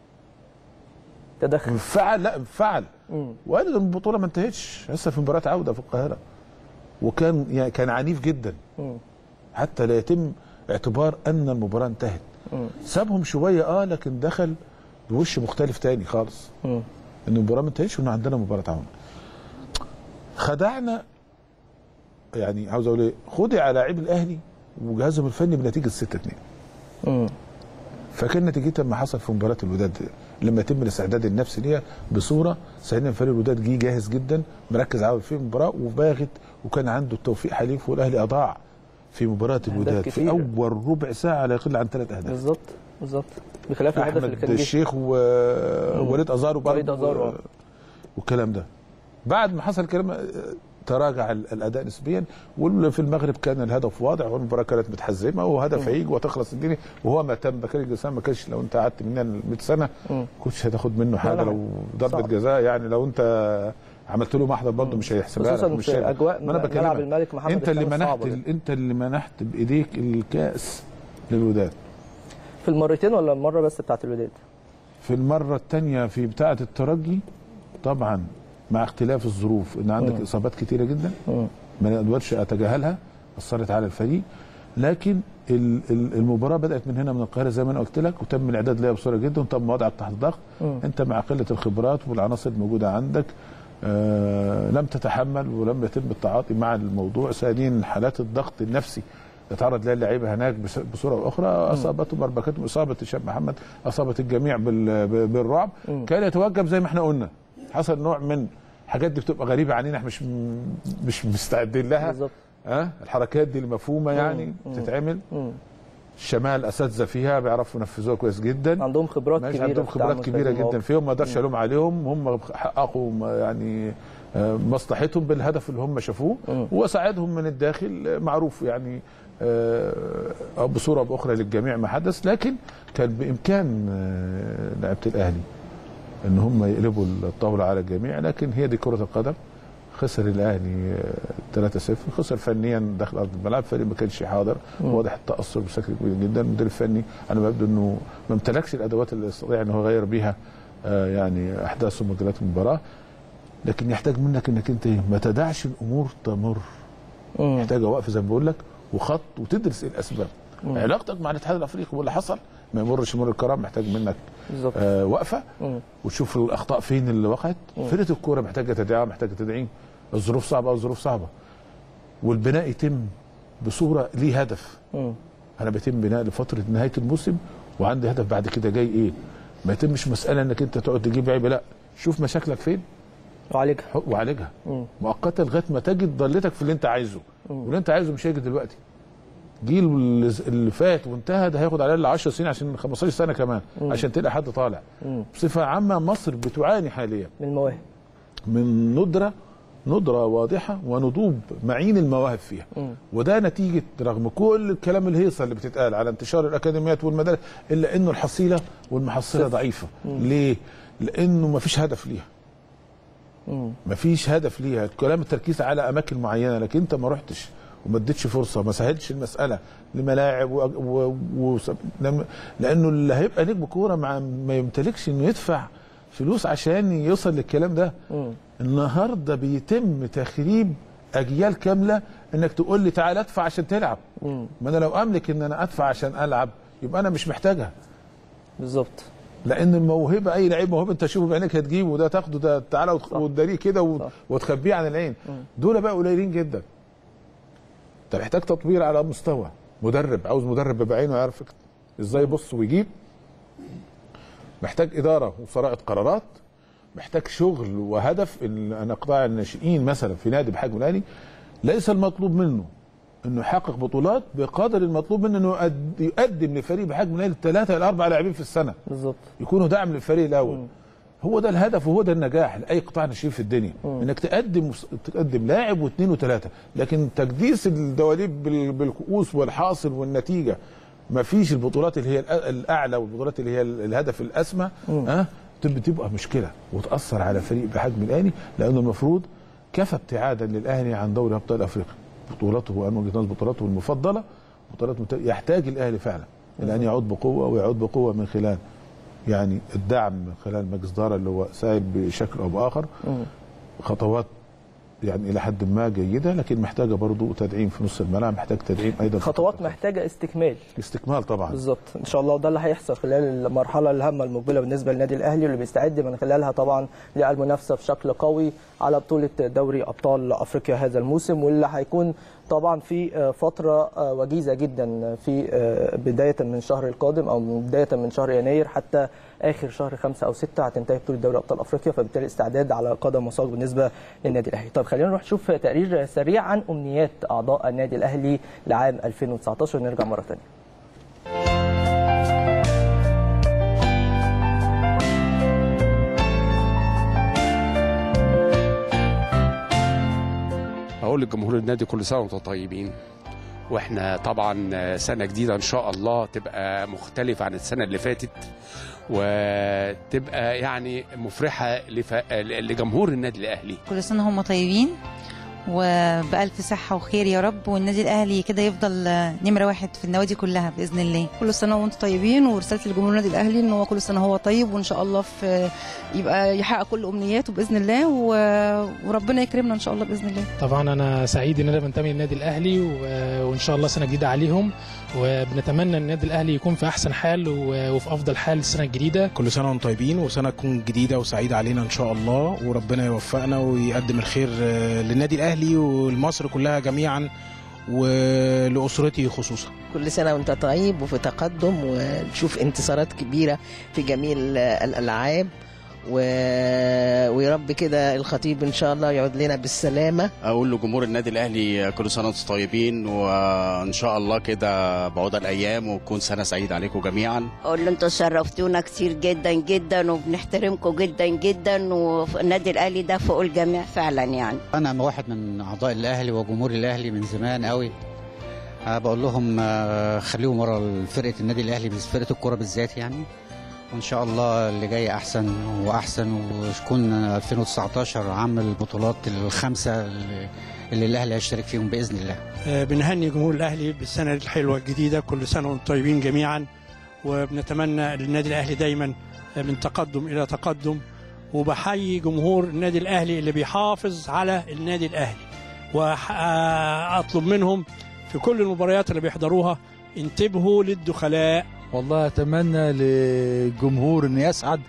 تدخل انفعل لا انفعل وقال البطولة ما انتهتش لسه في مباراة عودة في القاهرة، وكان يعني كان عنيف جدا مم. حتى لا يتم اعتبار ان المباراة انتهت. مم. سابهم شوية اه لكن دخل بوش مختلف تاني خالص مم. ان المباراه ما انتهتش وان عندنا مباراه عونه. خدعنا يعني عاوز اقول ايه، خدع لاعبي الاهلي وجهازهم الفني بنتيجه ستة اتنين. امم فكان نتيجتها ما حصل في مباراه الوداد لما يتم الاستعداد النفسي ليها بصوره ساعدنا فريق الوداد جه جاهز جدا مركز على في المباراه وباغت وكان عنده التوفيق حليف، والاهلي اضاع في مباراه الوداد في اول ربع ساعه لا يقل عن ثلاث اهداف. بالظبط بالظبط بخلاف الهدف اللي كان الشيخ ووليد ازارو برضه والكلام ده. بعد ما حصل الكلام تراجع الاداء نسبيا، وفي المغرب كان الهدف واضح والمباراه كانت متحزمه وهدف هيجي وتخلص الدنيا، وهو ما تم بكره الجزاء ما كانش لو انت قعدت مننا مية سنه كنتش هتاخد منه حاجه لو ضربه جزاء، يعني لو انت عملت له محضر برضه مش هيحسبها لك. مش في اجواء ملعب الملك محمد انت اللي منحت انت اللي منحت بايديك الكاس للوداد في المرتين ولا المره بس بتاعت الوداد؟ في المره الثانيه في بتاعه الترجي طبعا مع اختلاف الظروف ان عندك م. اصابات كتيره جدا م. ما نقدرش اتجاهلها اثرت على الفريق، لكن المباراه بدات من هنا من القاهره زي ما انا قلت لك وتم الاعداد ليها بسرعه جدا وتم وضعك تحت ضغط. انت مع قله الخبرات والعناصر الموجوده عندك آه لم تتحمل ولم يتم التعاطي مع الموضوع. ثانيا حالات الضغط النفسي يتعرض لها اللعيبه هناك بصوره اخرى، اصابتهم اربكتهم اصابه هشام محمد اصابت الجميع بالرعب. م. كان يتوجب زي ما احنا قلنا، حصل نوع من حاجات دي بتبقى غريبه عنينا احنا مش مش مستعدين لها. بالظبط ها أه؟ الحركات دي المفهومه يعني مم. تتعمل. مم. الشمال اساتذه فيها بيعرفوا ينفذوها كويس جدا، عندهم خبرات كبيره عندهم خبرات كبيره جدا فيهم، ما اقدرش الوم عليهم، هم حققوا يعني مصلحتهم بالهدف اللي هم شافوه وساعدهم من الداخل معروف يعني أو بصوره باخرى للجميع ما حدث، لكن كان بامكان لعيبه الاهلي ان هم يقلبوا الطاوله على الجميع، لكن هي دي كره القدم. خسر الاهلي ثلاثة صفر، خسر فنيا داخل ارض الملعب، فريق ما كانش حاضر، واضح التاثر بشكل كبير جدا. المدير الفني انا ببدو انه ما امتلكش الادوات اللي يستطيع ان هو يغير بيها يعني احداث ومجريات المباراه، لكن يحتاج منك انك انت ما تدعش الامور تمر، محتاجه وقفه زي ما بقول لك وخط وتدرس ايه الاسباب. مم. علاقتك مع الاتحاد الافريقي واللي حصل ما يمرش مر الكرام، محتاج منك آه وقفه مم. وتشوف الاخطاء فين اللي وقعت. فرقه الكوره محتاجه تدعيم، محتاجه تدعيم، الظروف صعبه والظروف صعبه، والبناء يتم بصوره ليه هدف. مم. انا بيتم بناء لفتره نهايه الموسم وعندي هدف بعد كده جاي ايه. ما يتمش مساله انك انت تقعد تجيب عيب، لا، شوف مشاكلك فين وعالجها وعالجها مؤقتا لغايه ما تجد ضلتك في اللي انت عايزه. واللي انت عايزه مش هيجي دلوقتي. جيل اللي فات وانتهى ده هياخد على الاقل عشر سنين عشان خمستاشر سنه كمان مم. عشان تلاقي حد طالع. مم. بصفه عامه مصر بتعاني حاليا من المواهب، من ندره ندره واضحه ونضوب معين المواهب فيها. مم. وده نتيجه رغم كل الكلام الهيصه اللي بتتقال على انتشار الاكاديميات والمدارس، الا انه الحصيله والمحصله ضعيفه. مم. ليه؟ لانه ما فيش هدف ليها. ما فيش هدف ليها، الكلام التركيز على اماكن معينه، لكن انت ما رحتش وما اديتش فرصه، ما سهلتش المساله لملاعب و... و... و... لانه اللي هيبقى نجم كوره مع... ما يمتلكش انه يدفع فلوس عشان يوصل للكلام ده. م. النهارده بيتم تخريب اجيال كامله، انك تقول لي تعال ادفع عشان تلعب. م. ما انا لو املك ان انا ادفع عشان العب يبقى انا مش محتاجها. بالظبط. لان الموهبه اي لعيب موهبه انت تشوفه بعينك هتجيبه، وده تاخده ده تعالى وتداريه كده و... وتخبيه عن العين. م. دول بقى قليلين جدا. انت محتاج تطوير على مستوى مدرب، عاوز مدرب بعينه يعرف ازاي يبص ويجيب. محتاج اداره وصراعه قرارات. محتاج شغل وهدف. ان انا قطاع الناشئين مثلا في نادي بحجم الاهلي ليس المطلوب منه انه يحقق بطولات بقدر المطلوب منه انه يقدم لفريق بحجم الاهلي ثلاثه الى اربع لاعبين في السنه بالظبط يكونوا دعم للفريق الاول. م. هو ده الهدف وهو ده النجاح لاي قطاع ناشئين في الدنيا. م. انك تقدم تقدم لاعب واثنين وثلاثه، لكن تكديس الدواليب بالكؤوس والحاصل والنتيجه ما فيش البطولات اللي هي الاعلى والبطولات اللي هي الهدف الاسمى ها أه؟ بتبقى مشكله وتاثر على فريق بحجم الاهلي، لانه المفروض كفى ابتعادا للاهلي عن دوري ابطال افريقيا. بطولته وانا وجهه نظري بطولاته المفضله، بطولات يحتاج الاهلي فعلا الى ان يعود بقوه، ويعود بقوه من خلال يعني الدعم من خلال مجلس اداره اللي هو سايب بشكل او باخر. خطوات يعني الى حد ما جيده، لكن محتاجه برضه تدعيم في نص الملعب، محتاج تدعيم ايضا. خطوات محتاجه استكمال. استكمال طبعا. بالظبط ان شاء الله، وده اللي هيحصل خلال المرحله الهامه المقبله بالنسبه للنادي الاهلي، واللي بيستعد من خلالها طبعا للمنافسه بشكل قوي على بطوله دوري ابطال افريقيا هذا الموسم، واللي هيكون طبعا في فتره وجيزه جدا في بدايه من شهر القادم او بدايه من شهر يناير حتى اخر شهر خمسة او ستة هتنتهي بطوله دوري ابطال افريقيا، فبالتالي استعداد على قدم وساق بالنسبه للنادي الاهلي. طب خلينا نروح نشوف تقرير سريع عن امنيات اعضاء النادي الاهلي لعام ألفين وتسعطاشر ونرجع مره ثانيه. اقول لجمهور النادي كل سنه وانتم طيبين، واحنا طبعا سنه جديده ان شاء الله تبقى مختلفه عن السنه اللي فاتت، وتبقى يعني مفرحه لف... لجمهور النادي الاهلي. كل سنه هم طيبين وبألف صحة وخير يا رب، والنادي الأهلي كده يفضل نمرة واحد في النوادي كلها بإذن الله. كل سنة وانتم طيبين، ورسالة لجمهور النادي الأهلي إن هو كل سنة هو طيب، وإن شاء الله في يبقى يحقق كل أمنياته بإذن الله، وربنا يكرمنا إن شاء الله بإذن الله. طبعا أنا سعيد إن أنا بنتمي للنادي الأهلي، وإن شاء الله سنة جديدة عليهم، وبنتمنى ان النادي الاهلي يكون في احسن حال وفي افضل حال السنه الجديده. كل سنه وانتم طيبين، وسنه تكون جديده وسعيده علينا ان شاء الله، وربنا يوفقنا ويقدم الخير للنادي الاهلي ولمصر كلها جميعا ولاسرتي خصوصا. كل سنه وانت طيب وفي تقدم، ونشوف انتصارات كبيره في جميع الالعاب، و... ويا رب كده الخطيب ان شاء الله يعود لنا بالسلامه. اقول لجمهور النادي الاهلي كل سنه وانتم طيبين، وان شاء الله كده بعود الايام وتكون سنه سعيده عليكم جميعا. اقول له انتوا شرفتونا كتير جدا جدا، وبنحترمكم جدا جدا، والنادي الاهلي ده فوق الجميع فعلا. يعني انا واحد من اعضاء الاهلي وجمهور الاهلي من زمان قوي، بقول لهم خليهم ورا فرقه النادي الاهلي، فرقه الكوره بالذات يعني، وان شاء الله اللي جاي احسن واحسن، وتكون ألفين وتسعطاشر عام البطولات الخمسه اللي الاهلي هيشترك فيهم باذن الله. بنهني جمهور الاهلي بالسنه الحلوه الجديده، كل سنه وانتم طيبين جميعا، وبنتمنى للنادي الاهلي دايما من تقدم الى تقدم، وبحيي جمهور النادي الاهلي اللي بيحافظ على النادي الاهلي، واطلب منهم في كل المباريات اللي بيحضروها انتبهوا للدخلاء. والله أتمنى للجمهور أن يسعد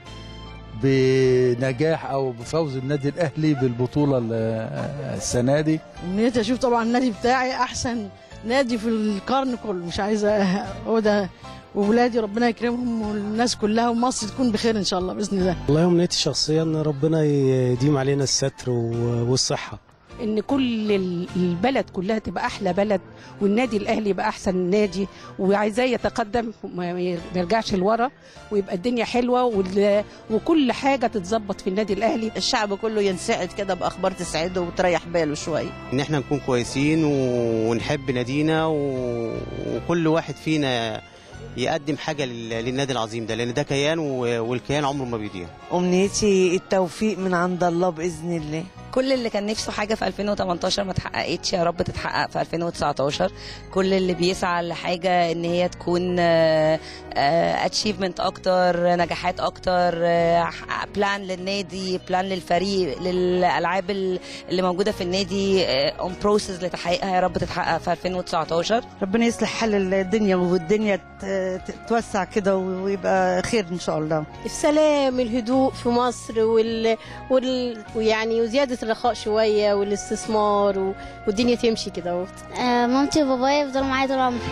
بنجاح أو بفوز النادي الأهلي بالبطولة السنة دي. نفسي أشوف طبعا النادي بتاعي أحسن نادي في القرن كله، مش عايزة هو ده وولادي ربنا يكرمهم والناس كلها ومصر تكون بخير ان شاء الله باذن الله. والله امنيتي الشخصيه ان ربنا يديم علينا الستر والصحه، ان كل البلد كلها تبقى احلى بلد، والنادي الاهلي يبقى احسن نادي، وعايزاه يتقدم ما يرجعش لورا، ويبقى الدنيا حلوه وكل حاجه تتظبط في النادي الاهلي. الشعب كله ينسعد كده باخبار تسعده وتريح باله شويه، ان احنا نكون كويسين ونحب نادينا وكل واحد فينا يقدم حاجه للنادي العظيم ده، لان ده كيان والكيان عمره ما بيضيع. امنيتي التوفيق من عند الله باذن الله. كل اللي كان نفسه حاجه في ألفين وتمنتاشر ما اتحققتش يا رب تتحقق في ألفين وتسعتاشر. كل اللي بيسعى لحاجه ان هي تكون اتشيفمنت اكتر، نجاحات اكتر، بلان للنادي، بلان للفريق، للالعاب اللي موجوده في النادي، اون بروسيس لتحقيقها يا رب تتحقق في ألفين وتسعتاشر. ربنا يصلح حال الدنيا والدنيا تتوسع كده ويبقى خير ان شاء الله. السلام، الهدوء في مصر وال, وال... ويعني وزياده الرخاء شويه والاستثمار و... والدنيا تمشي كده. آه مامتي وبابايا يفضلوا معايا طول عمري.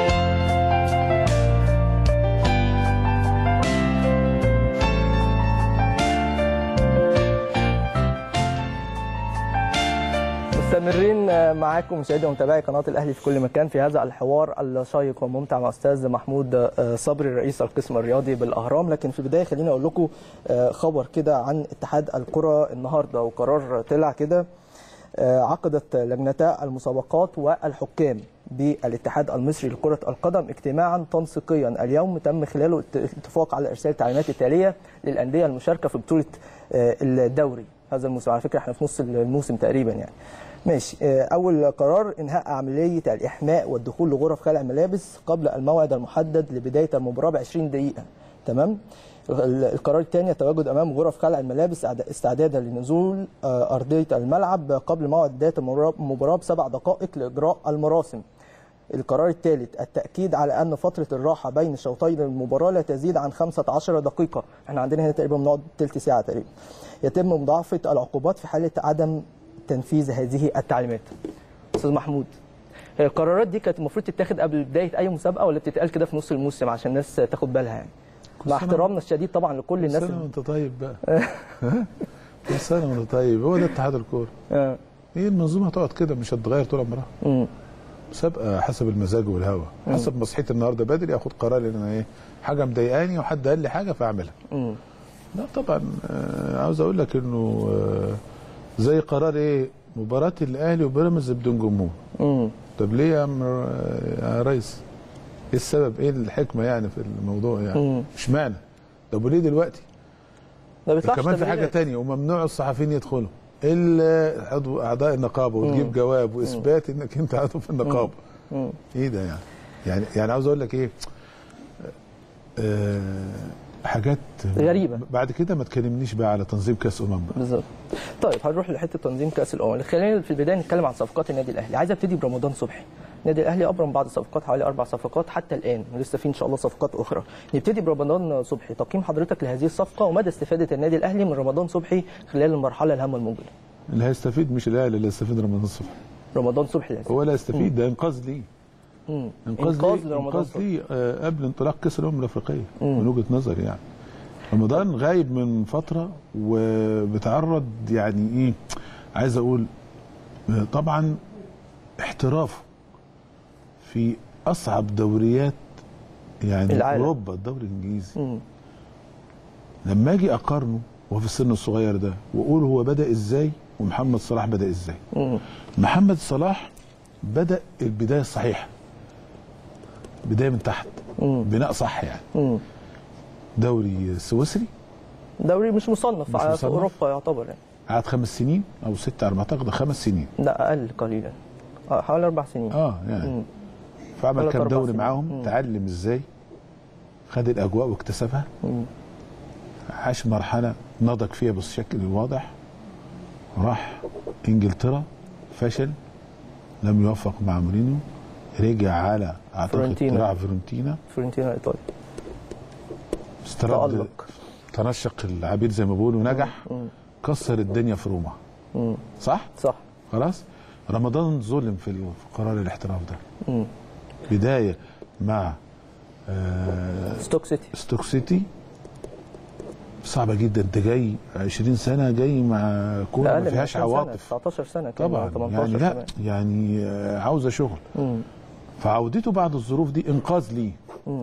مستمرين معاكم مشاهدي ومتابعي قناه الاهلي في كل مكان في هذا الحوار الشيق والممتع مع استاذ محمود صبري رئيس القسم الرياضي بالاهرام. لكن في البدايه خليني اقول لكم خبر كده عن اتحاد الكره النهارده، وقرار طلع كده. عقدت لجنتا المسابقات والحكام بالاتحاد المصري لكره القدم اجتماعا تنسيقيا اليوم تم خلاله الاتفاق على ارسال التعليمات التاليه للانديه المشاركه في بطوله الدوري هذا الموسم. على فكره احنا في نص الموسم تقريبا يعني. ماشي. اول قرار انهاء عمليه الاحماء والدخول لغرف خلع الملابس قبل الموعد المحدد لبدايه المباراه ب عشرين دقيقه. تمام. القرار الثاني التواجد امام غرف خلع الملابس استعدادا لنزول ارضيه الملعب قبل موعد بدايه المباراه بسبع دقائق لاجراء المراسم. القرار الثالث التاكيد على ان فتره الراحه بين شوطي المباراه لا تزيد عن خمسة عشر دقيقه. احنا عندنا هنا تقريبا بنقعد ثلث ساعه تقريبا. يتم مضاعفه العقوبات في حاله عدم تنفيذ هذه التعليمات. استاذ محمود، القرارات دي كانت المفروض تتاخد قبل بدايه اي مسابقه ولا بتتقال كده في نص الموسم عشان الناس تاخد بالها يعني؟ مع احترامنا الشديد طبعا لكل الناس. كل سنه وانت طيب بقى. كل سنه وانت طيب. هو ده اتحاد الكوره. اه هي المنظومه هتقعد كده مش هتتغير طول عمرها. امم مسابقه حسب المزاج والهوا، حسب ما صحيت النهارده بدري اخد قرار ان انا ايه حاجه مضايقاني وحد قال لي حاجه فاعملها. امم لا طبعا. آه عاوز اقول لك انه آه زي قرار ايه مباراه الاهلي وبيراميدز بدون جمهور. امم طب ليه يا عم يا ريس؟ ايه السبب؟ ايه الحكمه يعني في الموضوع يعني؟ اشمعنى؟ طب وليه دلوقتي؟ ده بيطلعش كمان في حاجه ثانيه وممنوع الصحفيين يدخلوا الا عضو اعضاء النقابه وتجيب مم. جواب واثبات مم. انك انت عضو في النقابه. مم. ايه ده يعني؟ يعني يعني عاوز اقول لك ايه؟ آه حاجات غريبه. بعد كده ما تكلمنيش بقى على تنظيم كاس امم بقى. بالظبط. طيب هنروح لحته تنظيم كاس الامم. خلينا في البدايه نتكلم عن صفقات النادي الاهلي. عايز ابتدي برمضان صبحي. النادي الاهلي ابرم بعض الصفقات، حوالي اربع صفقات حتى الان، ولسه في ان شاء الله صفقات اخرى. نبتدي برمضان صبحي. تقييم حضرتك لهذه الصفقه ومدى استفاده النادي الاهلي من رمضان صبحي خلال المرحله الهامه المقبله؟ اللي هيستفيد مش الاهلي اللي هيستفيد رمضان صبحي. رمضان صبحي هو اللي هيستفيد، ده انقاذ ليه. امم انقاذ ليه انقاذ ليه آه قبل انطلاق كاس الامم الافريقيه من وجهه نظري يعني. رمضان غايب من فتره وبتعرض يعني ايه عايز اقول طبعا احترافه في اصعب دوريات يعني العالم. اوروبا الدوري الانجليزي. مم. لما اجي اقارنه وهو في السن الصغير ده واقول هو بدا ازاي ومحمد صلاح بدا ازاي. مم. محمد صلاح بدا البدايه الصحيحه، بدايه من تحت. مم. بناء صح يعني. مم. دوري سويسري، دوري مش مصنف مش في اوروبا يعتبر يعني. قعد خمس سنين او ست على ما اعتقد، خمس سنين. لا اقل قليلا، حوالي اربع سنين. اه يعني مم. فعمل كام دوري معاهم. مم. تعلم ازاي، خد الاجواء واكتسبها. مم. عاش مرحله نضج فيها بالشكل الواضح. راح انجلترا فشل، لم يوفق مع مورينيو، رجع على اعتقد راح فيورنتينا فيورنتينا ايطاليا، استرد تنشق العبيد زي ما بيقولوا ونجح. مم. كسر الدنيا في روما. مم. صح؟ صح. خلاص. رمضان ظلم في قرار الاحتراف ده. مم. بدايه مع آه ستوك سيتي ستوك سيتي صعبه جدا. انت جاي عشرين سنه جاي مع كوره ما فيهاش عواطف. تسعتاشر سنه طبعا يعني لا كمان. يعني عاوزه شغل. مم. فعودته بعد الظروف دي انقاذ ليه.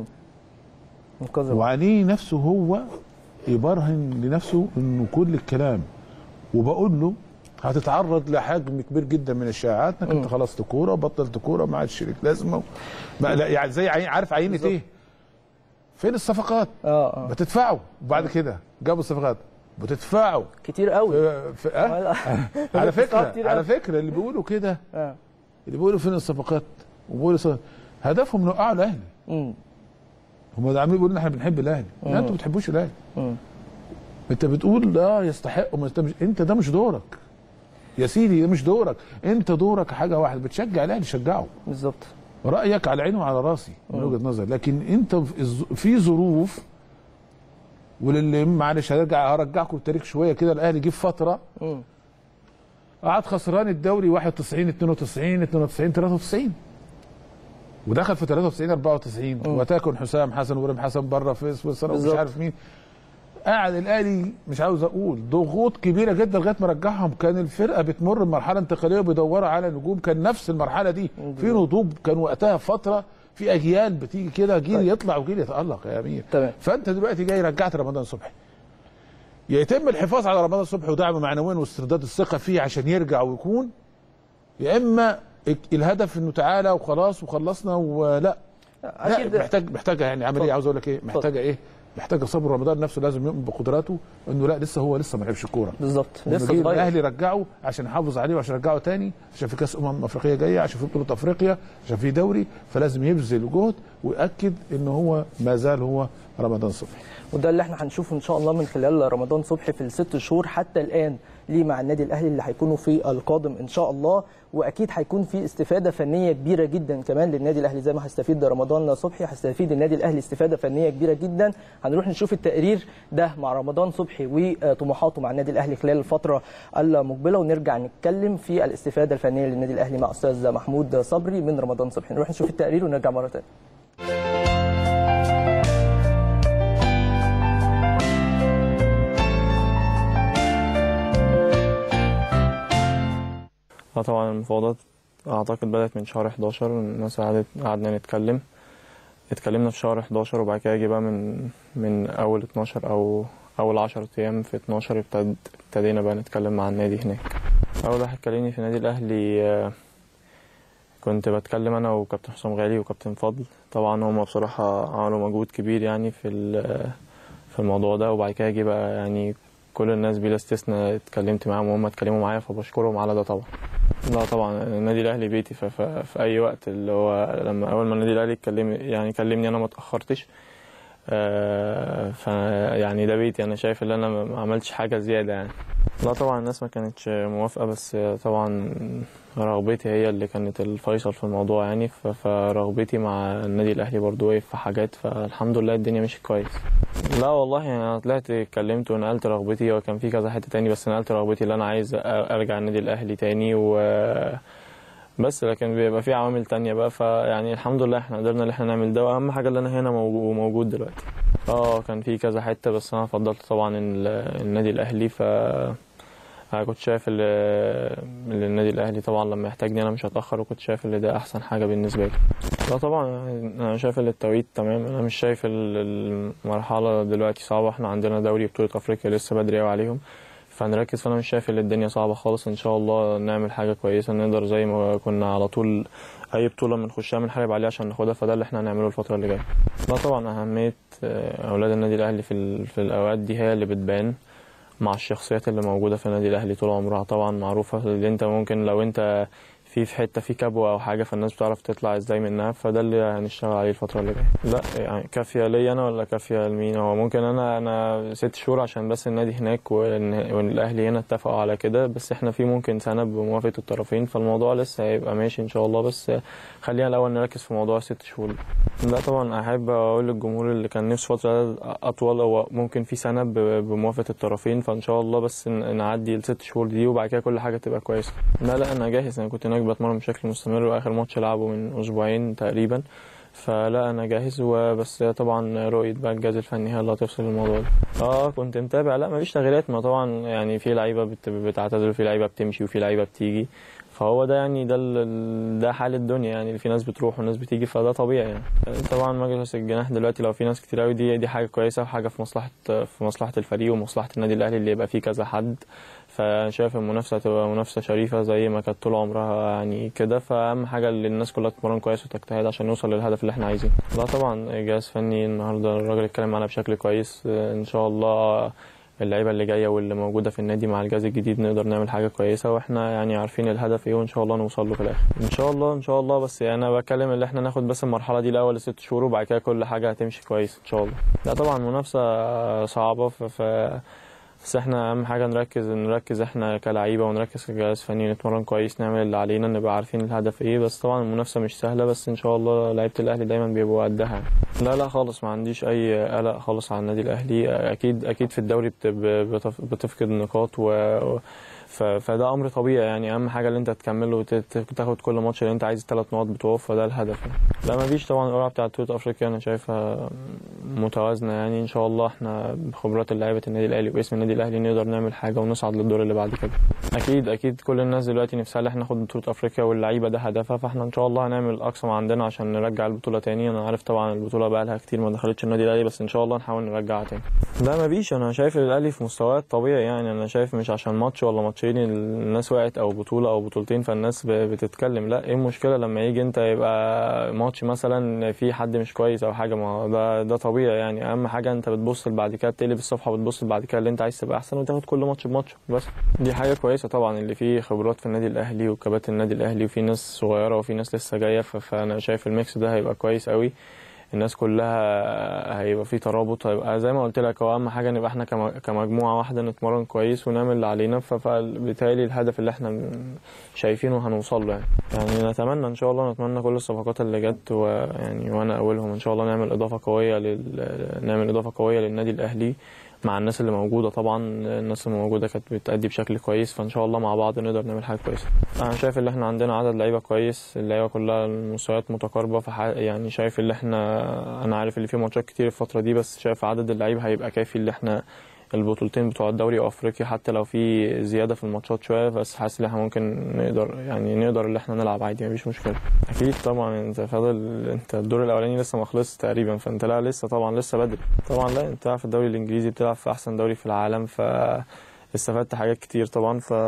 انقاذ وعليه نفسه هو يبرهن لنفسه انه كل الكلام، وبقول له هتتعرض لحجم كبير جدا من الشائعات انك انت خلصت كوره وبطلت كوره ما عادش لك لازمه. لا يعني زي عين عارف عينه ايه؟ فين الصفقات؟ اه اه بتدفعوا وبعد كده جابوا الصفقات بتدفعوا كتير قوي. في في أه؟ على فكره على فكره اللي بيقولوا كده اه اللي بيقولوا فين الصفقات وبيقولوا هدفهم يوقعوا الاهلي. امم هم عاملين بيقولوا ان احنا بنحب الاهلي. لا انتوا ما بتحبوش الاهلي. انت بتقول لا يستحق وما يستحقش. انت ده مش دورك يا سيدي، ده مش دورك. انت دورك حاجه واحده، بتشجع الاهلي شجعه بالظبط. رايك على عيني وعلى راسي من وجهه نظري، لكن انت في ظروف. وللي معلش هرجع هرجعكم التاريخ شويه كده. الاهلي جه في فتره قعد خسران الدوري واحد وتسعين اتنين وتسعين اتنين وتسعين تلاته وتسعين ودخل في تلاته وتسعين اربعه وتسعين وتاكن حسام حسن وابراهيم حسن بره في سويسرا ومش عارف مين. قاعد الاهلي مش عاوز اقول ضغوط كبيره جدا لغايه ما رجعهم. كان الفرقه بتمر بمرحله انتقاليه وبيدوروا على نجوم. كان نفس المرحله دي في نضوج. كان وقتها فتره في اجيال بتيجي كده، جيل يطلع وجيل يتالق يا امير. تمام. فانت دلوقتي جاي رجعت رمضان صبحي. يتم الحفاظ على رمضان صبحي ودعمه معنويا واسترداد الثقه فيه عشان يرجع ويكون، يا اما الهدف انه تعالى وخلاص وخلصنا ولا لا. محتاج محتاجه يعني عمليه. عاوز اقول لك ايه محتاجه ايه محتاج صبر. رمضان نفسه لازم يؤمن بقدراته انه لا لسه هو لسه ما لعبش الكوره بالظبط. لسه صغير. الاهلي رجعه عشان يحافظ عليه وعشان يرجعه تاني، عشان في كاس امم افريقيه جايه، عشان في بطوله افريقيا، عشان في دوري. فلازم يبذل جهد ويأكد ان هو ما زال هو رمضان صبحي. وده اللي احنا هنشوفه ان شاء الله من خلال رمضان صبحي في الست شهور حتى الان ليه مع النادي الاهلي اللي هيكونوا في القادم ان شاء الله. واكيد هيكون في استفاده فنيه كبيره جدا كمان للنادي الاهلي. زي ما هيستفيد رمضان صبحي هيستفيد النادي الاهلي استفاده فنيه كبيره جدا. هنروح نشوف التقرير ده مع رمضان صبحي وطموحاته مع النادي الاهلي خلال الفتره المقبله، ونرجع نتكلم في الاستفاده الفنيه للنادي الاهلي مع استاذ محمود صبري من رمضان صبحي. نروح نشوف التقرير ونرجع مره ثانيه. طبعا المفاوضات اعتقد بدات من شهر حداشر. الناس قعدت قعدنا نتكلم اتكلمنا في شهر حداشر وبعد كده جه بقى من من اول اتناشر او اول عشرة ايام في اتناشر ابتد ابتدينا بقى نتكلم مع النادي هناك. اول واحد كلمني في النادي الاهلي كنت بتكلم انا وكابتن حسام غالي وكابتن فضل. طبعا هم بصراحه عملوا مجهود كبير يعني في في الموضوع ده. وبعد كده جه بقى يعني كل الناس بلا استثناء اتكلمت معاهم وهم اتكلموا معايا، فبشكرهم على ده طبعا. لا طبعا النادي الاهلي بيتي في اي وقت. اللي هو لما اول ما النادي الاهلي اتكلم يعني كلمني انا ما اتاخرتش. آه ف يعني ده بيتي. انا شايف ان انا ما عملتش حاجه زياده يعني. لا طبعا الناس ما كانتش موافقه، بس طبعا رغبتي هي اللي كانت الفيصل في الموضوع يعني. فرغبتي مع النادي الاهلي برضو وقف في حاجات، فالحمد لله الدنيا مشيت كويس. لا والله يعني انا طلعت اتكلمت ونقلت رغبتي، وكان في كذا حته تاني بس نقلت رغبتي اللي انا عايز ارجع النادي الاهلي تاني و بس. لكن بيبقى في عوامل تانية بقى، فيعني الحمد لله احنا قدرنا ان احنا نعمل ده، واهم حاجه اللي انا هنا موجود دلوقتي. اه كان في كذا حته بس انا فضلت طبعا النادي الاهلي. ف انا كنت شايف ان النادي الاهلي طبعا لما يحتاجني انا مش هتاخر، وكنت شايف ان ده احسن حاجه بالنسبه لي. لا طبعا انا شايف ان التوقيت تمام. انا مش شايف المرحله دلوقتي صعبه. احنا عندنا دوري بطوله افريقيا لسه بدري قوي عليهم، فنركز. فانا مش شايف ان الدنيا صعبه خالص. ان شاء الله نعمل حاجه كويسه نقدر زي ما كنا على طول اي بطوله بنخشها بنحارب عليها عشان ناخدها. فده اللي احنا هنعمله الفتره اللي جايه. لا طبعا اهميه اولاد النادي الاهلي في في الاوقات دي هي اللي بتبان مع الشخصيات اللي موجوده في النادي الاهلي طول عمرها. طبعا معروفه اللي انت ممكن لو انت في في حته في كبوه او حاجه فالناس بتعرف تطلع ازاي منها. فده اللي هنشتغل عليه الفتره اللي جايه. لا يعني كافيه ليا انا ولا كافيه لمين؟ هو ممكن انا انا ست شهور عشان بس النادي هناك والاهلي هنا اتفقوا على كده، بس احنا في ممكن سنه بموافقه الطرفين، فالموضوع لسه هيبقى ماشي ان شاء الله. بس خلينا الاول نركز في موضوع ست شهور. لا طبعا احب اقول للجمهور اللي كان نفسه فتره اطول هو ممكن في سنه بموافقه الطرفين، فان شاء الله بس نعدي الست شهور دي وبعد كده كل حاجه تبقى كويسه. لا لا انا جاهز. انا كنت هناك بتمرن بشكل مستمر، واخر ماتش لعبه من اسبوعين تقريبا، فلا انا جاهز، وبس طبعا رؤيه بقى الجهاز الفني هي اللي هتفصل الموضوع ده. اه كنت متابع، لا مفيش تغييرات، ما طبعا يعني في لعيبه بت- بتعتذر وفي لعيبه بتمشي وفي لعيبه بتيجي، فهو ده يعني ده ال- ده حال الدنيا يعني، في ناس بتروح وناس بتيجي فده طبيعي يعني. طبعا مجلس الجناح دلوقتي لو في ناس كتير قوي دي دي حاجه كويسه وحاجه في مصلحه في مصلحه الفريق ومصلحه النادي الاهلي اللي يبقى فيه كذا حد. فشايف المنافسه هتبقى منافسه شريفه زي ما كانت طول عمرها يعني كده، فاهم حاجه اللي الناس كلها تتمرن كويس وتجتهد عشان نوصل للهدف اللي احنا عايزينه. لا طبعا جهاز فني النهارده الراجل اتكلم معانا بشكل كويس، ان شاء الله اللعيبه اللي جايه واللي موجوده في النادي مع الجهاز الجديد نقدر نعمل حاجه كويسه، واحنا يعني عارفين الهدف ايه وان شاء الله نوصل له في الاخر ان شاء الله ان شاء الله. بس يعني انا بتكلم ان احنا ناخد بس المرحله دي الاول ست شهور وبعد كده كل حاجه هتمشي كويس ان شاء الله. لا طبعا منافسه صعبه، ف ف- بس احنا اهم حاجه نركز نركز احنا كلاعيبه ونركز كجهاز فني، نتمرن كويس نعمل اللي علينا نبقى عارفين الهدف ايه. بس طبعا المنافسه مش سهله، بس ان شاء الله لعيبه الاهلي دايما بيبقوا قدها. لا لا خالص ما عنديش اي قلق خالص على النادي الاهلي، اكيد اكيد في الدوري بت- بتف- بتفقد نقاط و ف- فده امر طبيعي يعني. اهم حاجه اللي انت تكمل وتاخد كل ماتش اللي انت عايز الثلاث نقط بتوع، فده الهدف يعني. لا ما فيش طبعا القرعه بتاعه بطوله افريقيا انا شايفها متوازنه يعني، ان شاء الله احنا بخبرات لعيبه النادي الاهلي واسم النادي الاهلي نقدر نعمل حاجه ونصعد للدور اللي بعد كده. اكيد اكيد كل الناس دلوقتي نفسها ان احنا ناخد بطوله افريقيا واللعيبه ده هدفها، فاحنا ان شاء الله هنعمل اقصى ما عندنا عشان نرجع البطوله تاني. انا عارف طبعا البطوله بقى لها كتير ما دخلتش النادي الاهلي، بس ان شاء الله نحاول نرجعها تاني. لا ما فيش، انا شايف الاهلي في مستويات طبيعي يعني. انا شايف مش عشان ماتش ولا ماتشين الناس وقعت او بطوله او بطولتين فالناس ب- بتتكلم. لا ايه المشكله لما يجي انت يبقى ماتش مثلا في حد مش كويس او حاجه، ما هو ده ده طبيعي يعني. اهم حاجه انت بتبص بعد كده تقلب الصفحه وبتبص بعد كده اللي انت عايز تبقى احسن وتاخد كل ماتش بماتش بس. دي حاجه كويسه طبعا اللي فيه خبرات في النادي الاهلي وكباتن النادي الاهلي وفي ناس صغيره وفي ناس لسه جايه، ف- فانا شايف الميكس ده هيبقى كويس قوي. الناس كلها هيبقى في ترابط، هيبقى زي ما قلت لك هو اهم حاجه نبقى احنا كم- كمجموعه واحده نتمرن كويس ونعمل اللي علينا، ف- فبالتالي الهدف اللي احنا م- شايفينه هنوصل له يعني. يعني نتمنى ان شاء الله نتمنى كل الصفقات اللي جت ويعني وانا اولهم ان شاء الله نعمل اضافه قويه لل... نعمل اضافه قويه للنادي الاهلي مع الناس اللي موجوده. طبعا الناس اللي موجوده كانت بتأدي بشكل كويس، فان شاء الله مع بعض نقدر نعمل حاجه كويسه. انا شايف ان احنا عندنا عدد لعيبه كويس، اللعيبه كلها المستويات متقاربه، فح... يعني شايف ان احنا انا عارف اللي فيه ماتشات كتير الفتره دي، بس شايف عدد اللعيبه هيبقى كافي اللي احنا البطولتين بتوع الدوري وافريقيا، حتى لو في زياده في الماتشات شويه، بس حاسس ان احنا ممكن نقدر يعني نقدر اللي احنا نلعب عادي مفيش مشكله. اكيد طبعا انت فاضل، انت الدور الاولاني لسه ما خلصش تقريبا، فانت لا لسه طبعا لسه بدري طبعا. لا انت بتلعب في الدوري الانجليزي، بتلعب في احسن دوري في العالم، فاستفدت حاجات كتير طبعا. ف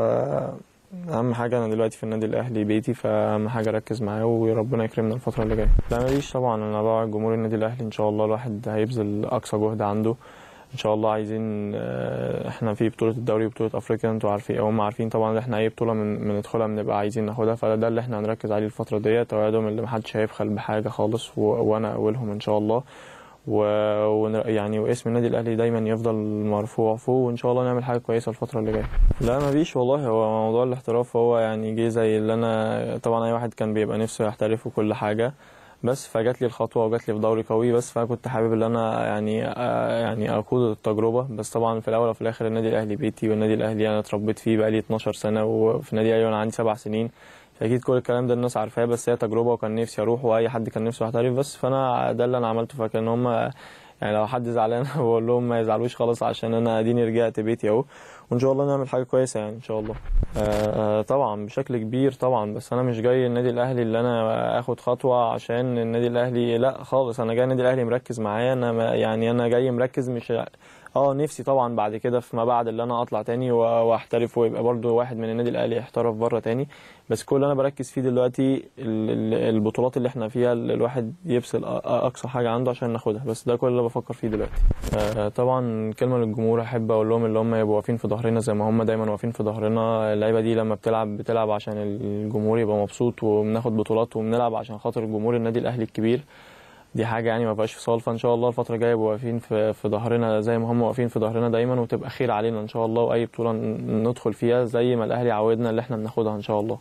اهم حاجه انا دلوقتي في النادي الاهلي بيتي، فاهم حاجه اركز معاه وربنا يكرمنا الفتره اللي جايه. لا ماليش طبعا، انا بقى جمهور النادي الاهلي ان شاء الله الواحد هيبذل اقصى جهد عنده ان شاء الله. عايزين احنا في بطوله الدوري وبطوله افريقيا انتوا عارفين او هم عارفين طبعا ان احنا اي بطوله من بندخلها بنبقى عايزين ناخدها، فده اللي احنا هنركز عليه الفتره ديت، توعدهم اللي محدش هيبخل بحاجه خالص و... وانا اولهم ان شاء الله. و... يعني واسم النادي الاهلي دايما يفضل مرفوع فوق، وان شاء الله نعمل حاجه كويسه الفتره اللي جايه. لا ما فيش والله، هو موضوع الاحتراف هو يعني جه زي اللي انا طبعا اي واحد كان بيبقى نفسه يحترف وكل حاجه، بس فجات لي الخطوه وجات لي في دوري قوي، بس فانا كنت حابب ان انا يعني يعني اخوض التجربه. بس طبعا في الاول وفي الاخر النادي الاهلي بيتي، والنادي الاهلي انا اتربيت فيه بقالي اتناشر سنه، وفي النادي الاهلي وانا عندي سبع سنين، فاكيد كل الكلام ده الناس عارفاه، بس هي تجربه وكان نفسي اروح واي حد كان نفسه يحترف، بس فانا ده اللي انا عملته. فكان هم يعني لو حد زعلان بقول لهم ما يزعلوش خلاص، عشان انا اديني رجعت بيتي اهو، وان شاء الله نعمل حاجه كويسه يعني ان شاء الله. آه طبعا بشكل كبير طبعا، بس انا مش جاي النادي الاهلي اللي انا اخد خطوه عشان النادي الاهلي، لا خالص، انا جاي النادي الاهلي مركز معايا انا، يعني انا جاي مركز مش اه نفسي طبعا بعد كده فيما بعد اللي انا اطلع تاني واحترف ويبقى برضو واحد من النادي الاهلي يحترف بره تاني، بس كل اللي انا بركز فيه دلوقتي البطولات اللي احنا فيها الواحد يبذل اقصى حاجه عنده عشان ناخدها، بس ده كل اللي بفكر فيه دلوقتي. آه طبعا كلمه للجمهور احب اقول لهم اللي هم يبقوا واقفين في ظهرنا زي ما هم دايما واقفين في ظهرنا. اللعيبه دي لما بتلعب بتلعب عشان الجمهور يبقى مبسوط، وبناخد بطولات وبنلعب عشان خاطر الجمهور النادي الاهلي الكبير، دي حاجه يعني ما بقاش فصال. فان شاء الله الفتره الجايه يبقوا واقفين في في ظهرنا زي ما هم واقفين في ظهرنا دايما، وتبقى خير علينا ان شاء الله، واي بطوله ندخل فيها زي ما الاهلي عودنا اللي احنا بناخدها ان شاء الله.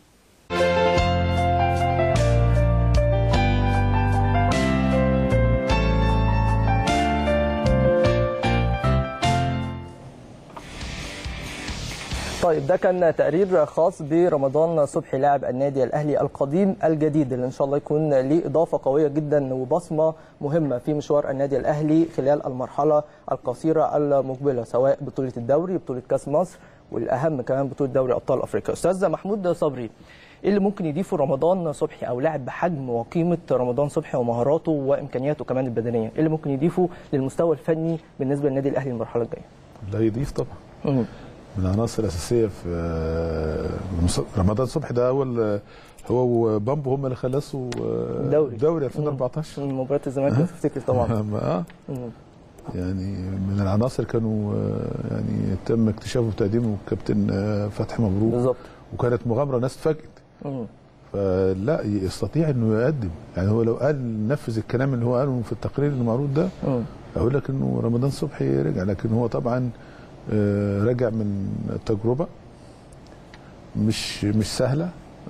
طيب ده كان تقرير خاص برمضان صبحي لاعب النادي الاهلي القديم الجديد اللي ان شاء الله يكون ليه اضافه قويه جدا وبصمه مهمه في مشوار النادي الاهلي خلال المرحله القصيره المقبله، سواء بطوله الدوري، بطوله كاس مصر، والاهم كمان بطوله دوري ابطال افريقيا. استاذ محمود صبري، ايه اللي ممكن يضيفه رمضان صبحي او لاعب بحجم وقيمه رمضان صبحي ومهاراته وامكانياته كمان البدنيه، ايه اللي ممكن يضيفه للمستوى الفني بالنسبه للنادي الاهلي المرحله الجايه؟ لا يضيف طبعا. مم. من العناصر الاساسيه في رمضان صبحي ده اول هو وبامبو هم اللي خلصوا الدوري دوري ألفين وأربعتاشر مباراه الزمالك لو تفتكر طبعا. اه يعني من العناصر كانوا يعني تم اكتشافه وتقديمه الكابتن فتحي مبروك بالظبط، وكانت مغامره ناس اتفاجئت. فلا يستطيع انه يقدم، يعني هو لو قال نفذ الكلام اللي هو قاله في التقرير المعروض ده مم. اقول لك انه رمضان صبحي رجع، لكن هو طبعا رجع من تجربه مش مش سهله،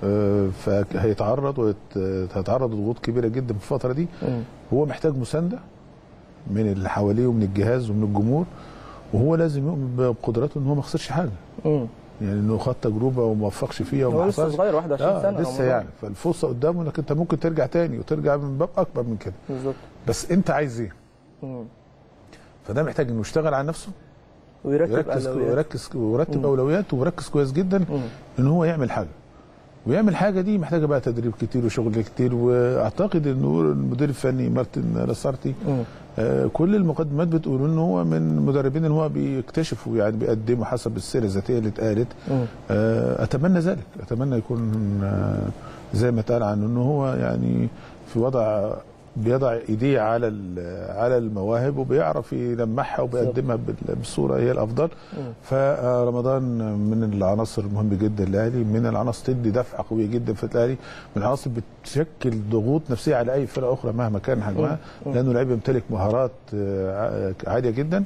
فهيتعرض وهيتعرض لضغوط كبيره جدا في الفتره دي. هو محتاج مسانده من اللي حواليه ومن الجهاز ومن الجمهور، وهو لازم يؤمن بقدراته ان هو ما خسرش حاجه. امم يعني انه خد تجربه وما وفقش فيها وما حصلش. هو لسه صغير واحد وعشرين آه سنه لسه يعني، فالفرصه قدامه انك انت ممكن ترجع تاني وترجع من باب اكبر من كده. بالظبط. بس انت عايز ايه؟ امم فده محتاج انه يشتغل على نفسه ويرتب اولوياته ويركز ويرتب اولوياته ويركز كويس جدا مم. ان هو يعمل حاجه. ويعمل حاجه دي محتاجه بقى تدريب كتير وشغل كتير، واعتقد انه المدير الفني مارتن لاسارتي آه كل المقدمات بتقول ان هو من المدربين اللي هو بيكتشفوا يعني بيقدموا حسب السيره الذاتيه اللي اتقالت. آه اتمنى ذلك، اتمنى يكون آه زي ما اتقال عنه انه هو يعني في وضع بيضع ايديه على على المواهب وبيعرف يلمعها وبيقدمها بالصوره هي الافضل. فرمضان من العناصر المهمه جدا للاهلي، من العناصر تدي دفعه قويه جدا في الاهلي، من العناصر بتشكل ضغوط نفسيه على اي فرقه اخرى مهما كان حجمها، لانه لعيب يمتلك مهارات عاليه جدا.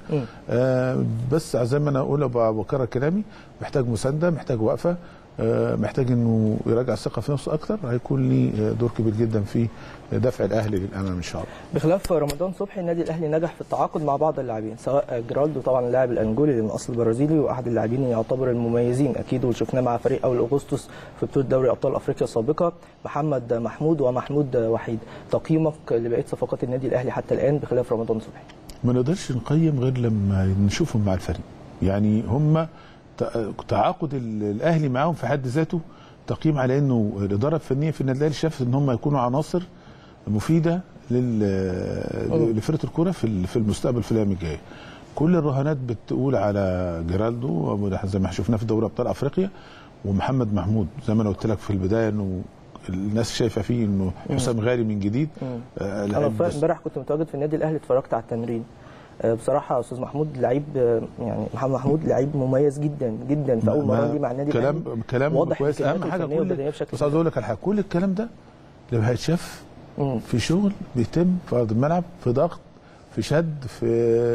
بس زي ما انا اقول وبكرر كلامي، محتاج مسانده، محتاج وقفه، محتاج انه يراجع الثقه في نفسه اكتر، هيكون ليه دور كبير جدا في دفع الاهلي للامام ان شاء الله. بخلاف رمضان صبحي، النادي الاهلي نجح في التعاقد مع بعض اللاعبين، سواء جيرالدو طبعا اللاعب الانجولي اللي من اصل برازيلي واحد اللاعبين يعتبر المميزين اكيد، وشفناه مع فريق اول اغسطس في بطوله دوري ابطال افريقيا السابقه، محمد محمود ومحمود وحيد. تقييمك لبقيه صفقات النادي الاهلي حتى الان بخلاف رمضان صبحي؟ ما نقدرش نقيم غير لما نشوفهم مع الفريق، يعني هم تعاقد الاهلي معاهم في حد ذاته تقييم على انه الاداره الفنيه في النادي الاهلي شافت ان هم يكونوا عناصر مفيده لفرقه الكوره في في المستقبل في الايام الجايه. كل الرهانات بتقول على جيرالدو زي ما شفناه في دوري ابطال افريقيا، ومحمد محمود زي ما انا قلت لك في البدايه انه الناس شايفه فيه انه حسام غالي من جديد. انا امبارح كنت متواجد في النادي الاهلي، اتفرجت على التمرين. بصراحه استاذ محمود لعيب، يعني محمد محمود لعيب مميز جدا جدا في اول مره ليه مع النادي الاهلي. كلام كلام كويس. اهم حاجه كل بس عايز اقول لك على حاجه، كل الكلام ده لما هيتشاف في شغل بيتم في ارض الملعب، في ضغط، في شد، في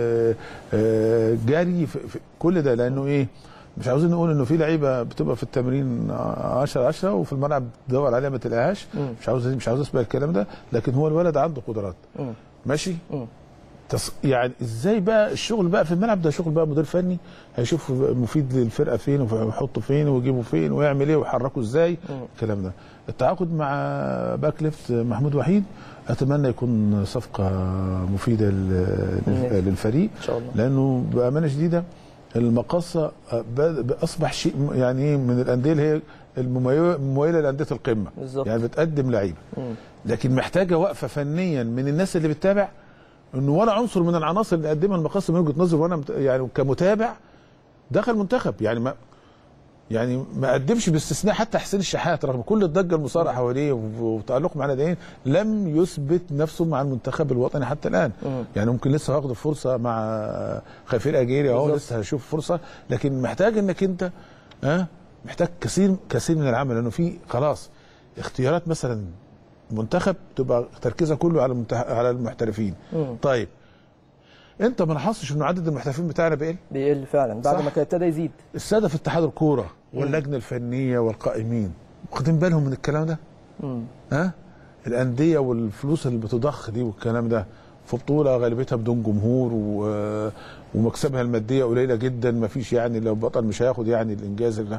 جري، في, في كل ده، لانه ايه، مش عاوزين نقول انه في لعيبه بتبقى في التمرين عشرة عشرة وفي الملعب تدور عليها ما تلاقيهاش، مش عاوز مش عاوز اسمع الكلام ده، لكن هو الولد عنده قدرات. ماشي. يعني ازاي بقى الشغل بقى في الملعب ده شغل بقى مدير فني هيشوف مفيد للفرقه فين ويحطه فين ويجيبه فين ويعمل ايه ويحركه ازاي. الكلام ده التعاقد مع باك ليفت محمود وحيد اتمنى يكون صفقه مفيده للفريق ان شاء الله، لانه بامانه شديده المقاصه اصبح شيء يعني من الانديه اللي هي المميله لانديه القمه بالزبط. يعني بتقدم لعيبه، لكن محتاجه وقفه فنيا من الناس اللي بتتابع، انه ولا عنصر من العناصر اللي قدمها المقاصه من وجهه نظري وانا يعني كمتابع دخل منتخب، يعني ما يعني ما قدمش باستثناء حتى حسين الشحات رغم كل الضجه المصارعه حواليه وتالقه مع ناديين، لم يثبت نفسه مع المنتخب الوطني حتى الان. م. يعني ممكن لسه واخد فرصه مع خفير اجيري اهو، لسه هشوف فرصه، لكن محتاج انك انت ها أه؟ محتاج كثير كثير من العمل، لانه في خلاص اختيارات مثلا منتخب تبقى تركيزها كله على على المحترفين. مم. طيب انت ما لاحظتش انه عدد المحترفين بتاعنا بيقل؟ بيقل فعلا بعد ما كان ابتدى يزيد. الساده في اتحاد الكوره واللجنه الفنيه والقائمين واخدين بالهم من الكلام ده؟ امم ها؟ الانديه والفلوس اللي بتضخ دي والكلام ده في بطوله غالبيتها بدون جمهور و... ومكسبها الماديه قليله جدا، ما فيش يعني لو بطل مش هياخد يعني الانجاز ده.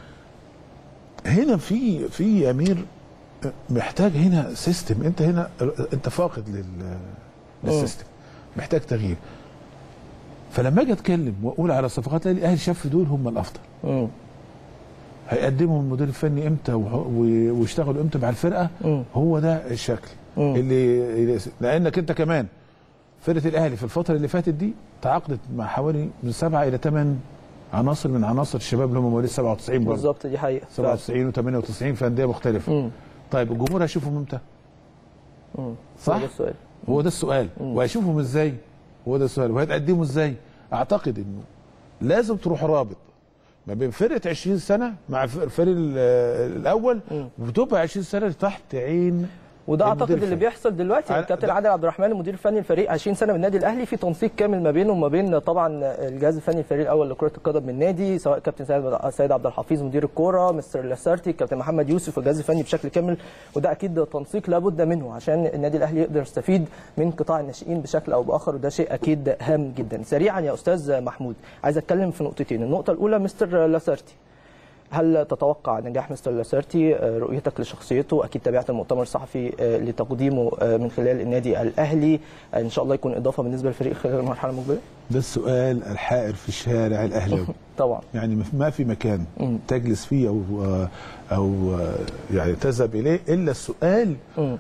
هنا في في يا امير محتاج هنا سيستم، انت هنا انت فاقد لل للسيستم، محتاج تغيير. فلما اجي اتكلم واقول على صفقات الاهلي، الاهلي شاف دول هم الافضل. امم هيقدمهم المدير الفني امتى ويشتغلوا امتى مع الفرقه؟ مم. هو ده الشكل مم. اللي لانك انت كمان فرقه الاهلي في الفتره اللي فاتت دي تعاقدت مع حوالي من سبعه الى ثمان عناصر من عناصر الشباب اللي هم مواليد سبعة وتسعين برضه. بالظبط، دي حقيقه. سبعة وتسعين وثمانية وتسعين في انديه مختلفه. مم. طيب الجمهور هيشوفهم امتى؟ مم. صح؟ هو ده السؤال. هو ده السؤال، وهيشوفهم ازاي؟ هو ده السؤال، وهتقدموا ازاي؟ اعتقد انه لازم تروح رابط ما بين فرقه عشرين سنه مع الفريق الاول، وبتبقى عشرين سنه تحت عين. وده اعتقد اللي بيحصل دلوقتي. الكابتن عادل عبد الرحمن المدير الفني للفريق عشرين سنه من النادي الاهلي، في تنسيق كامل ما بينه وما بين طبعا الجهاز الفني للفريق الاول لكره القدم من النادي، سواء كابتن سيد عبد الحفيظ مدير الكوره، مستر لاسارتي، كابتن محمد يوسف والجهاز الفني بشكل كامل. وده اكيد تنسيق لابد منه عشان النادي الاهلي يقدر يستفيد من قطاع الناشئين بشكل او باخر، وده شيء اكيد هام جدا. سريعا يا استاذ محمود، عايز اتكلم في نقطتين. النقطه الاولى مستر لاسارتي، هل تتوقع نجاح مستر لاسارتي؟ رؤيتك لشخصيته، اكيد تابعت المؤتمر الصحفي لتقديمه من خلال النادي الاهلي، ان شاء الله يكون اضافه بالنسبه للفريق خلال المرحله المقبله. ده السؤال الحائر في الشارع الاهلاوي. طبعا يعني ما في مكان م. تجلس فيه او او يعني تذهب اليه الا السؤال م.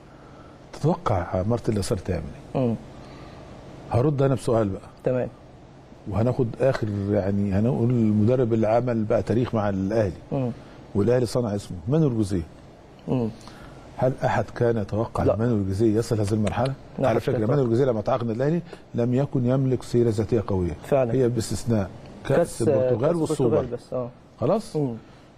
تتوقع مارتن لاسارتي تعمل ايه؟ هرد انا بسؤال بقى. تمام. وهناخد اخر يعني هنقول المدرب اللي عمل بقى تاريخ مع الاهلي م. والاهلي صنع اسمه، مانويل جوزيه. هل احد كان يتوقع مانويل جوزيه يصل هذه المرحله؟ على فكره مانويل جوزيه لما تعاقد الاهلي لم يكن يملك سيره ذاتيه قويه فعلا، هي باستثناء كاس البرتغال والسوبر بس. اه خلاص. م.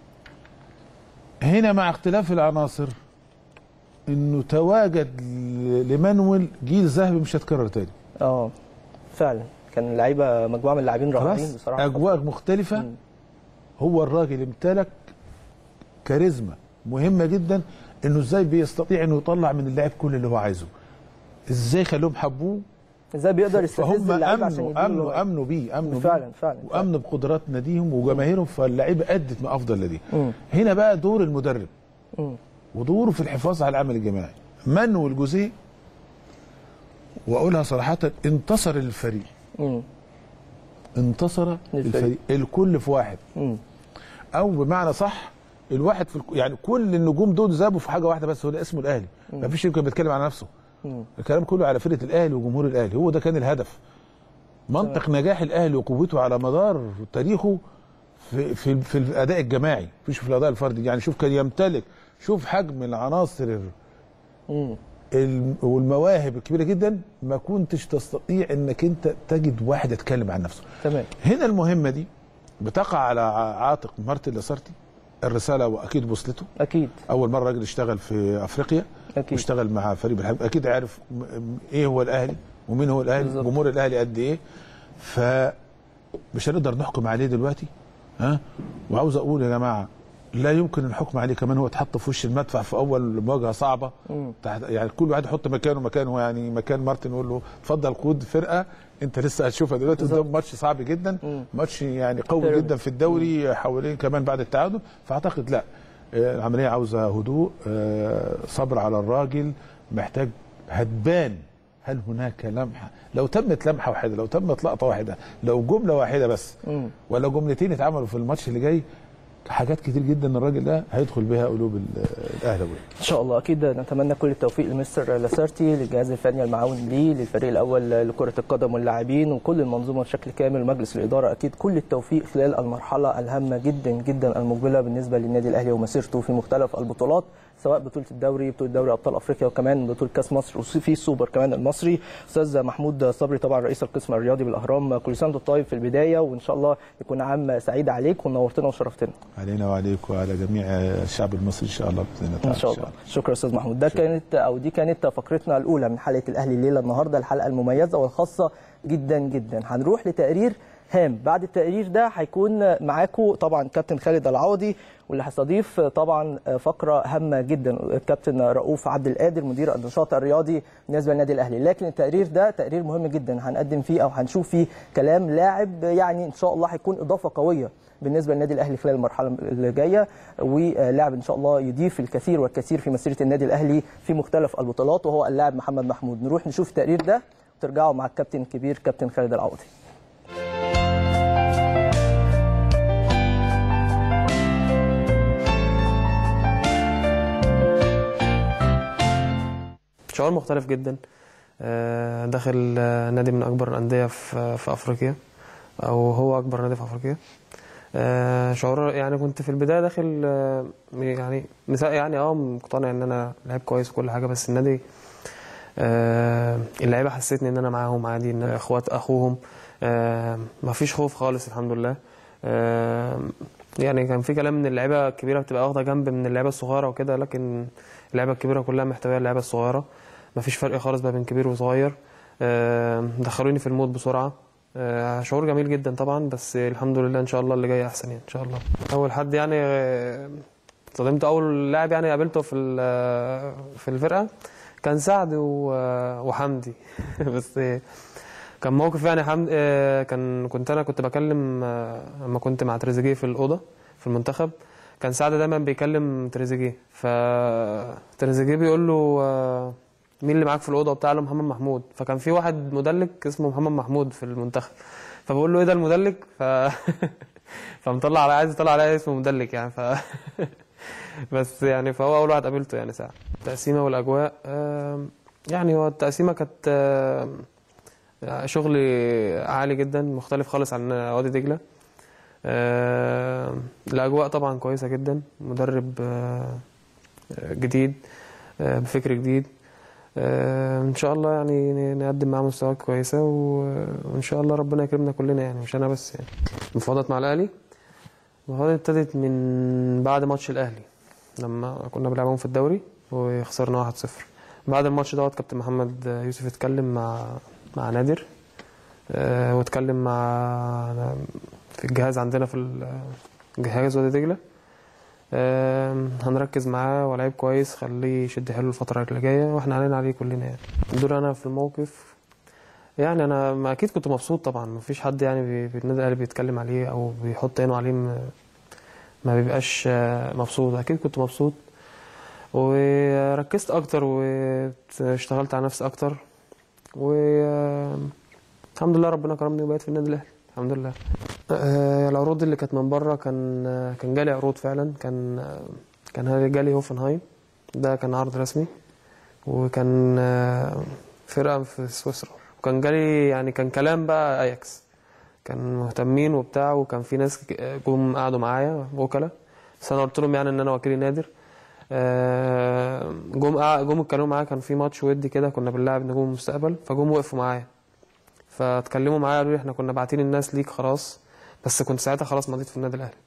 هنا مع اختلاف العناصر انه تواجد لمانويل جيل ذهبي مش هيتكرر تاني. اه فعلا، كان لعيبه مجموعه من اللاعبين رائعين بصراحه، اجواء مختلفه. م. هو الراجل امتلك كاريزما مهمه جدا، انه ازاي بيستطيع انه يطلع من اللاعب كل اللي هو عايزه، ازاي خلوهم حبوه، ازاي بيقدر يستفز اللعيبه عشان يديله امنوا امنوا بيه امنوا فعلا بيه. فعلا وامنوا بقدرات ناديهم وجماهيرهم، فاللعيبه ادت ما افضل لديه. هنا بقى دور المدرب م. ودوره في الحفاظ على العمل الجماعي. مانويل جوزيه واقولها صراحه انتصر للفريق. م. انتصر للفريق، الكل في واحد. م. او بمعنى صح الواحد في الك... يعني كل النجوم دول ذابوا في حاجه واحده بس، هو ده اسمه الاهلي. ما فيش يمكن بيتكلم على نفسه. م. الكلام كله على فرقه الاهلي وجمهور الاهلي، هو ده كان الهدف. منطق م. نجاح الاهلي وقوته على مدار تاريخه في في, في الاداء الجماعي، مفيش في الاداء الفردي. يعني شوف كان يمتلك، شوف حجم العناصر م. والمواهب الكبيره جدا، ما كنتش تستطيع انك انت تجد واحد يتكلم عن نفسه. تمام. هنا المهمه دي بتقع على عاتق مارتن لاسارتي. الرساله واكيد وصلته، اكيد اول مره راجل اشتغل في افريقيا، اكيد واشتغل مع فريق الحب، اكيد عارف ايه هو الاهلي ومين هو الاهلي، جمهور الاهلي قد ايه. فمش هنقدر نحكم عليه دلوقتي. ها وعاوز اقول يا جماعه لا يمكن الحكم عليه كمان، هو اتحط في وش المدفع في اول مواجهه صعبه. تحت يعني كل واحد يحط مكانه مكانه يعني مكان مارتن، يقول له اتفضل قود فرقه انت لسه هتشوفها دلوقتي قدام ماتش صعب جدا، مم. ماتش يعني قوي جدا في الدوري حوالين كمان بعد التعادل. فاعتقد لا، العمليه عاوزه هدوء، صبر على الراجل، محتاج هتبان هل هناك لمحه، لو تمت لمحه واحده، لو تمت لقطه واحده، لو جمله واحده بس، مم. ولا جملتين اتعملوا في الماتش اللي جاي، حاجات كتير جدا الراجل ده هيدخل بها قلوب الاهلاويه ان شاء الله. اكيد نتمنى كل التوفيق لمستر لاسارتي، للجهاز الفني المعاون ليه، للفريق الاول لكره القدم واللاعبين وكل المنظومه بشكل كامل، مجلس الاداره اكيد كل التوفيق خلال المرحله الهامه جدا جدا المقبله بالنسبه للنادي الاهلي ومسيرته في مختلف البطولات، سواء بطوله الدوري، بطوله دوري ابطال افريقيا، وكمان بطوله كاس مصر، وفي السوبر كمان المصري. استاذ محمود صبري طبعا رئيس القسم الرياضي بالاهرام، كل سنه وانت طيب في البدايه، وان شاء الله يكون عام سعيد عليك ونورتنا وشرفتنا. علينا وعليك وعلى جميع الشعب المصري ان شاء الله باذن الله تعالى. ان شاء الله. شكرا استاذ محمود. ده كانت او دي كانت فقرتنا الاولى من حلقه الاهلي الليله النهارده، الحلقه المميزه والخاصه جدا جدا. هنروح لتقرير هام. بعد التقرير ده هيكون معاكم طبعا كابتن خالد العوضي، واللي هيستضيف طبعا فقره هامه جدا الكابتن رؤوف عبد القادر مدير النشاط الرياضي بالنسبه للنادي الاهلي. لكن التقرير ده تقرير مهم جدا هنقدم فيه او هنشوف فيه كلام لاعب يعني ان شاء الله هيكون اضافه قويه بالنسبه للنادي الاهلي خلال المرحله اللي جايه، ولاعب ان شاء الله يضيف الكثير والكثير في مسيره النادي الاهلي في مختلف البطولات، وهو اللاعب محمد محمود. نروح نشوف التقرير ده وترجعوا مع الكابتن الكبير كابتن خالد العوضي. شعور مختلف جدا داخل نادي من اكبر الانديه في في افريقيا، او هو اكبر نادي في افريقيا. شعور يعني كنت في البدايه داخل يعني يعني اه مقتنع ان انا لعيب كويس وكل حاجه، بس النادي اللعيبه حسيتني ان انا معاهم عادي، ان اخوات اخوهم، ما فيش خوف خالص الحمد لله. يعني كان في كلام ان اللعيبه الكبيره بتبقى واخده جنب من اللعيبه الصغيره وكده، لكن اللعيبه الكبيره كلها محتويه اللعيبه الصغيره، ما فيش فرق خالص بين كبير وصغير. دخلوني في المود بسرعه، شعور جميل جدا طبعا، بس الحمد لله ان شاء الله اللي جاي احسن يعني ان شاء الله. اول حد يعني صدمت اول لاعب يعني قابلته في في الفرقه كان سعد وحمدي بس كان موقف يعني حمد كان كنت انا كنت بكلم لما كنت مع تريزيجيه في الاوضه في المنتخب، كان سعد دايما بيكلم تريزيجيه، فتريزيجيه بيقول له مين اللي معاك في الاوضه وبتاع؟ له محمد محمود. فكان في واحد مدلك اسمه محمد محمود في المنتخب، فبقول له ايه ده المدلك؟ ف فمطلع على عايز يطلع عليا اسمه مدلك يعني ف بس يعني فهو اول واحد قابلته يعني ساعه. التقسيمه والاجواء يعني هو التقسيمه كانت شغل عالي جدا مختلف خالص عن وادي دجله. الاجواء طبعا كويسه جدا، مدرب جديد بفكر جديد، ان شاء الله يعني نقدم معاه مستويات كويسه، وان شاء الله ربنا يكرمنا كلنا يعني مش انا بس. يعني مفاوضات مع الاهلي، المفاوضات ابتدت من بعد ماتش الاهلي لما كنا بنلعبهم في الدوري وخسرنا واحد صفر. بعد الماتش دوت كابتن محمد يوسف اتكلم مع مع نادر، واتكلم مع في الجهاز عندنا في الجهاز وادي دجله، هنركز معاه ولاعيب كويس خليه يشد حلو الفتره اللي جايه، واحنا علينا عليه كلنا يعني. دور انا في الموقف يعني انا اكيد كنت مبسوط طبعا، مفيش حد يعني في النادي الاهلي بيتكلم عليه او بيحط عينه عليه ما بيبقاش مبسوط، اكيد كنت مبسوط وركزت اكتر واشتغلت على نفسي اكتر، والحمد لله ربنا كرمني وبقيت في النادي الاهلي الحمد لله. العروض اللي كانت من بره كان كان جالي عروض فعلا، كان كان جالي هوفنهايم، ده كان عرض رسمي، وكان فرقه في سويسرا، وكان جالي يعني كان كلام بقى اياكس، كان مهتمين وبتاع، وكان في ناس جم قعدوا معايا وكلاء، بس انا قلت لهم يعني ان انا وكيلي نادر. جم جم اتكلموا معايا، كان في ماتش ودي كده كنا بنلعب نجوم المستقبل، فجم وقفوا معايا فاتكلموا معايا قالوا لي احنا كنا باعتين الناس ليك خلاص، بس كنت ساعتها خلاص مضيت في النادي الاهلي.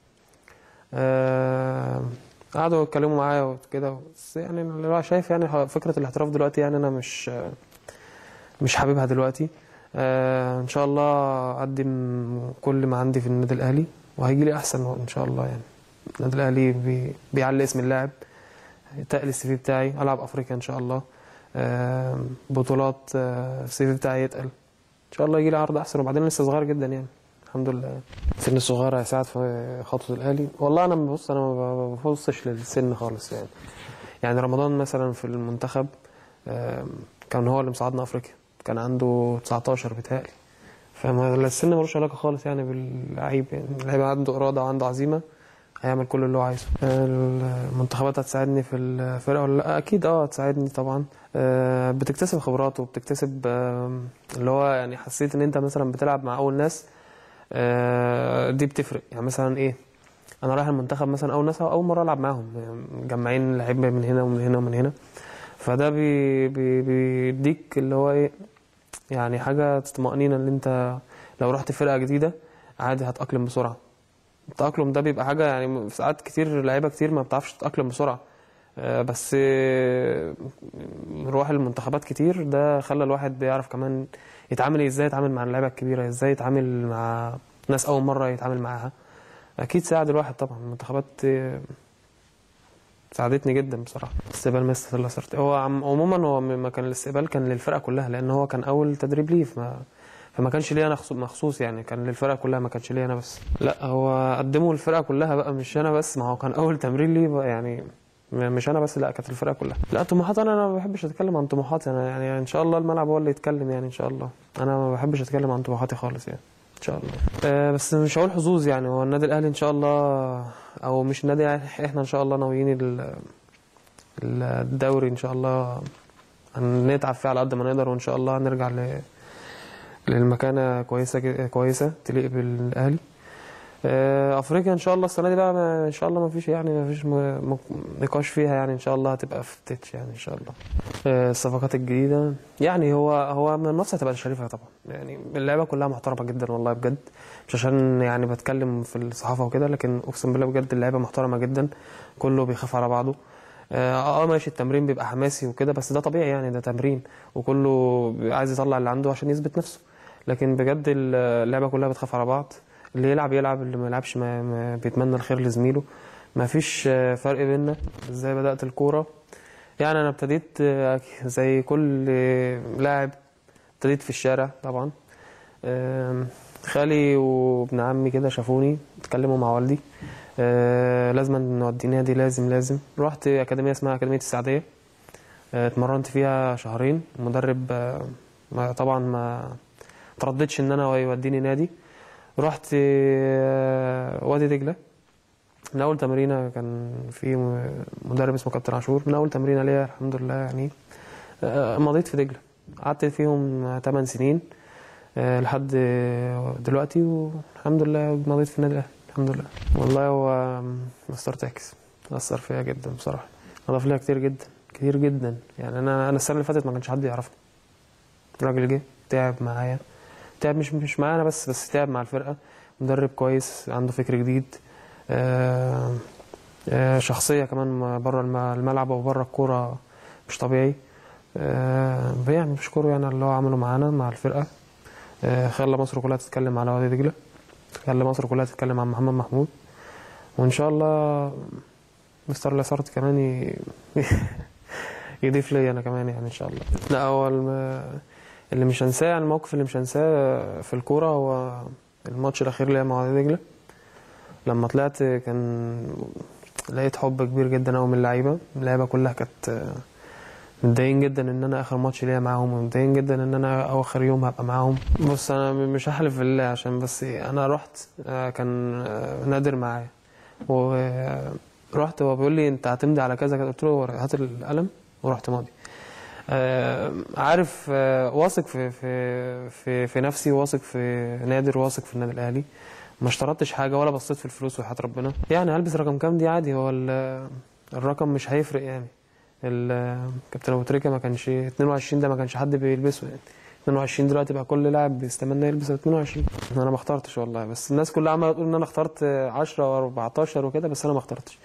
أه قعدوا يتكلموا معايا وكده، بس يعني اللي شايف يعني فكره الاحتراف دلوقتي يعني انا مش مش حاببها دلوقتي. أه ان شاء الله اقدم كل ما عندي في النادي الاهلي وهيجي لي احسن ان شاء الله. يعني النادي الاهلي بي بيعلي اسم اللاعب، تقل السي في بتاعي، العب افريقيا ان شاء الله، أه بطولات، السي في بتاعي يتقل ان شاء الله، يجي لي عرض احسن، وبعدين لسه صغير جدا يعني الحمد لله. السن الصغير هيساعد في خطوه الاهلي. والله انا ببص انا ما ببصش للسن خالص يعني. يعني رمضان مثلا في المنتخب كان هو اللي مصعدنا افريقيا، كان عنده تسعتاشر بتهيألي، فالسن ملوش علاقه خالص يعني باللعيب. يعني اللعيب عنده اراده وعنده عزيمه هيعمل كل اللي هو عايزه. المنتخبات هتساعدني في الفرقه ولا لا؟ اكيد اه هتساعدني طبعا. بتكتسب خبرات وبتكتسب اللي هو يعني حسيت ان انت مثلا بتلعب مع اول ناس، دي بتفرق. يعني مثلا ايه، انا رايح المنتخب مثلا اول ناس اول مره العب معاهم، مجمعين لعيبه من هنا ومن هنا ومن هنا، فده بي بي بيديك اللي هو ايه يعني حاجه تطمئنينا ان انت لو رحت فرقه جديده عادي هتاقلم بسرعه. التاقلم ده بيبقى حاجه يعني في ساعات كتير لعيبه كتير ما بتعرفش تتاقلم بسرعه، بس نروح المنتخبات كتير ده خلى الواحد بيعرف كمان يتعامل ازاي، يتعامل مع اللعيبه الكبيره ازاي، يتعامل مع ناس اول مره يتعامل معاها، اكيد ساعد الواحد طبعا. المنتخبات ساعدتني جدا بصراحه. استقبال مستر لاسارتي هو عموما هو ما كان الاستقبال كان للفرقه كلها، لان هو كان اول تدريب ليه، فما فما كانش ليا انا مخصوص يعني، كان للفرقه كلها ما كانش ليا انا بس. لا هو قدمه للفرقه كلها بقى مش انا بس، ما هو كان اول تمرين ليه بقى يعني، مش انا بس، لا كانت الفرقه كلها. لا طموحات انا انا ما بحبش اتكلم عن طموحاتي انا يعني، ان شاء الله الملعب هو اللي يتكلم يعني ان شاء الله. انا ما بحبش اتكلم عن طموحاتي خالص يعني ان شاء الله. أه بس مش هقول حظوظ يعني، هو النادي الاهلي ان شاء الله، او مش النادي يعني، احنا ان شاء الله ناويين الدوري ان شاء الله هنتعب فيه على قد ما نقدر، وان شاء الله نرجع ل للمكانه كويسه كويسه تليق بالاهلي. افريقيا ان شاء الله السنه دي بقى ان شاء الله ما فيش يعني ما فيش نقاش فيها يعني، ان شاء الله هتبقى في تتش يعني ان شاء الله. الصفقات الجديده يعني هو هو من النص هتبقى شريفه طبعا يعني، اللعبه كلها محترمه جدا والله بجد، مش عشان يعني بتكلم في الصحافه وكده، لكن اقسم بالله بجد اللعبه محترمه جدا، كله بيخاف على بعضه. اه ماشي التمرين بيبقى حماسي وكده، بس ده طبيعي يعني، ده تمرين وكله عايز يطلع اللي عنده عشان يثبت نفسه، لكن بجد اللعبه كلها بتخاف على بعض، اللي يلعب يلعب، اللي ما يلعبش ما, ما بيتمنى الخير لزميله، ما فيش فرق بيننا. ازاي بدأت الكوره يعني، انا ابتديت زي كل لاعب، ابتديت في الشارع طبعا. خالي وابن عمي كده شافوني اتكلموا مع والدي، لازم نودي نادي، لازم لازم رحت اكاديميه اسمها اكاديميه السعديه، اتمرنت فيها شهرين. المدرب طبعا ما ترددش ان انا يوديني نادي، رحت وادي دجله. من اول تمرينه كان في مدرب اسمه كابتن عاشور، من اول تمرينه ليا الحمد لله يعني مضيت في دجله، قعدت فيهم ثمان سنين لحد دلوقتي، والحمد لله مضيت في النادي الاهلي الحمد لله. والله هو مستر تاكس اثر فيا جدا بصراحه، اضاف ليا كتير جدا كتير جدا يعني. انا انا السنه اللي فاتت ما كانش حد يعرفني، الراجل جه تعب معايا، تعب مش مش معايا انا بس بس تعب مع الفرقه، مدرب كويس عنده فكر جديد، آآ آآ شخصيه كمان بره الملعب وبره الكوره مش طبيعي. يعني بشكره يعني اللي هو عمله معانا مع الفرقه، خلى مصر كلها تتكلم على وادي دجله، خلى مصر كلها تتكلم عن محمد محمود، وان شاء الله مستر لاسارتي كمان ي... يضيف لي انا كمان يعني ان شاء الله. لا هو اللي مش هنساه يعني، الموقف اللي مش هنساه في الكوره هو الماتش الاخير ليا مع وادي دجله، لما طلعت كان لقيت حب كبير جدا قوي من اللعيبه، اللعيبه كلها كانت متضايقين جدا ان انا اخر ماتش ليا معاهم، ومتضايقين جدا ان انا اخر يوم هبقى معاهم. بص انا مش هحلف بالله عشان بس انا رحت، كان نادر معايا ورحت، هو بيقول لي انت هتمضي على كذا، قلت له هات القلم ورحت ماضي. عارف واثق في في في في نفسي، واثق في نادر، واثق في النادي الاهلي، ما اشترطتش حاجه ولا بصيت في الفلوس وحياة ربنا يعني. هلبس رقم كام دي عادي، هو الرقم مش هيفرق يعني. الكابتن ابو تريكه ما كانش اتنين وعشرين، ده ما كانش حد بيلبسه يعني، اتنين وعشرين دلوقتي بقى كل لاعب بيستمنى يلبس اتنين وعشرين. انا ما اخترتش والله، بس الناس كلها عماله تقول ان انا اخترت عشرة واربعتاشر وكده، بس انا ما اخترتش.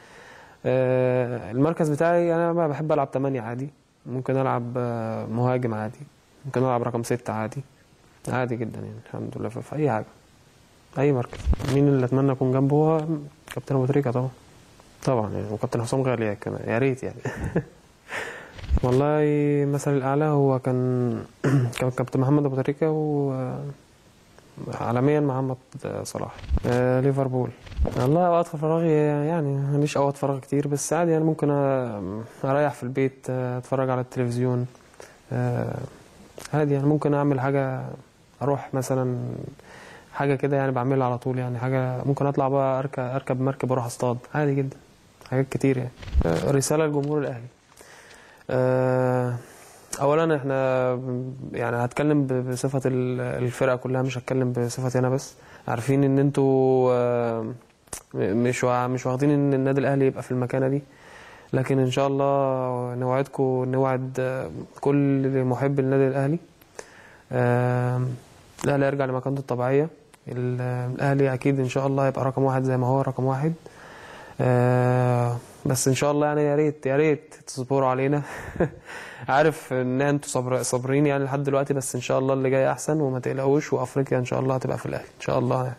المركز بتاعي انا ما بحب العب تمانية عادي، ممكن العب مهاجم عادي، ممكن العب رقم ستة عادي عادي جدا يعني الحمد لله، في اي حاجه اي مركز. مين اللي اتمنى اكون جنبه؟ هو كابتن ابو تريكه طبعا طبعا يعني، وكابتن حسام غالي كمان يا ريت يعني. والله مثل الاعلى هو كان كان كابتن محمد ابو تريكه، وعالميا محمد صلاح. آه ليفربول. والله اوقات فراغي يعني ماليش اوقات فراغ كتير، بس عادي يعني ممكن اريح في البيت، اتفرج على التلفزيون آه عادي يعني، ممكن اعمل حاجه، اروح مثلا حاجه كده يعني بعملها على طول يعني، حاجه ممكن اطلع بقى اركب اركب مركب اروح اصطاد عادي جدا، حاجات كتير يعني. آه رساله لجمهور الاهلي. آه اولا احنا يعني هتكلم بصفه الفرقه كلها، مش هتكلم بصفتي انا بس. عارفين ان انتوا آه مش مش واخدين ان النادي الاهلي يبقى في المكانه دي، لكن ان شاء الله نوعدكم، نوعد كل محب النادي الاهلي آه الاهلي يرجع لمكانته الطبيعيه. الاهلي اكيد ان شاء الله هيبقى رقم واحد زي ما هو رقم واحد. آه بس ان شاء الله يعني يا ريت يا ريت تصبروا علينا. عارف ان انتوا صبر صابرين يعني لحد دلوقتي، بس ان شاء الله اللي جاي احسن وما تقلقوش، وافريقيا ان شاء الله هتبقى في الاهلي ان شاء الله يعني.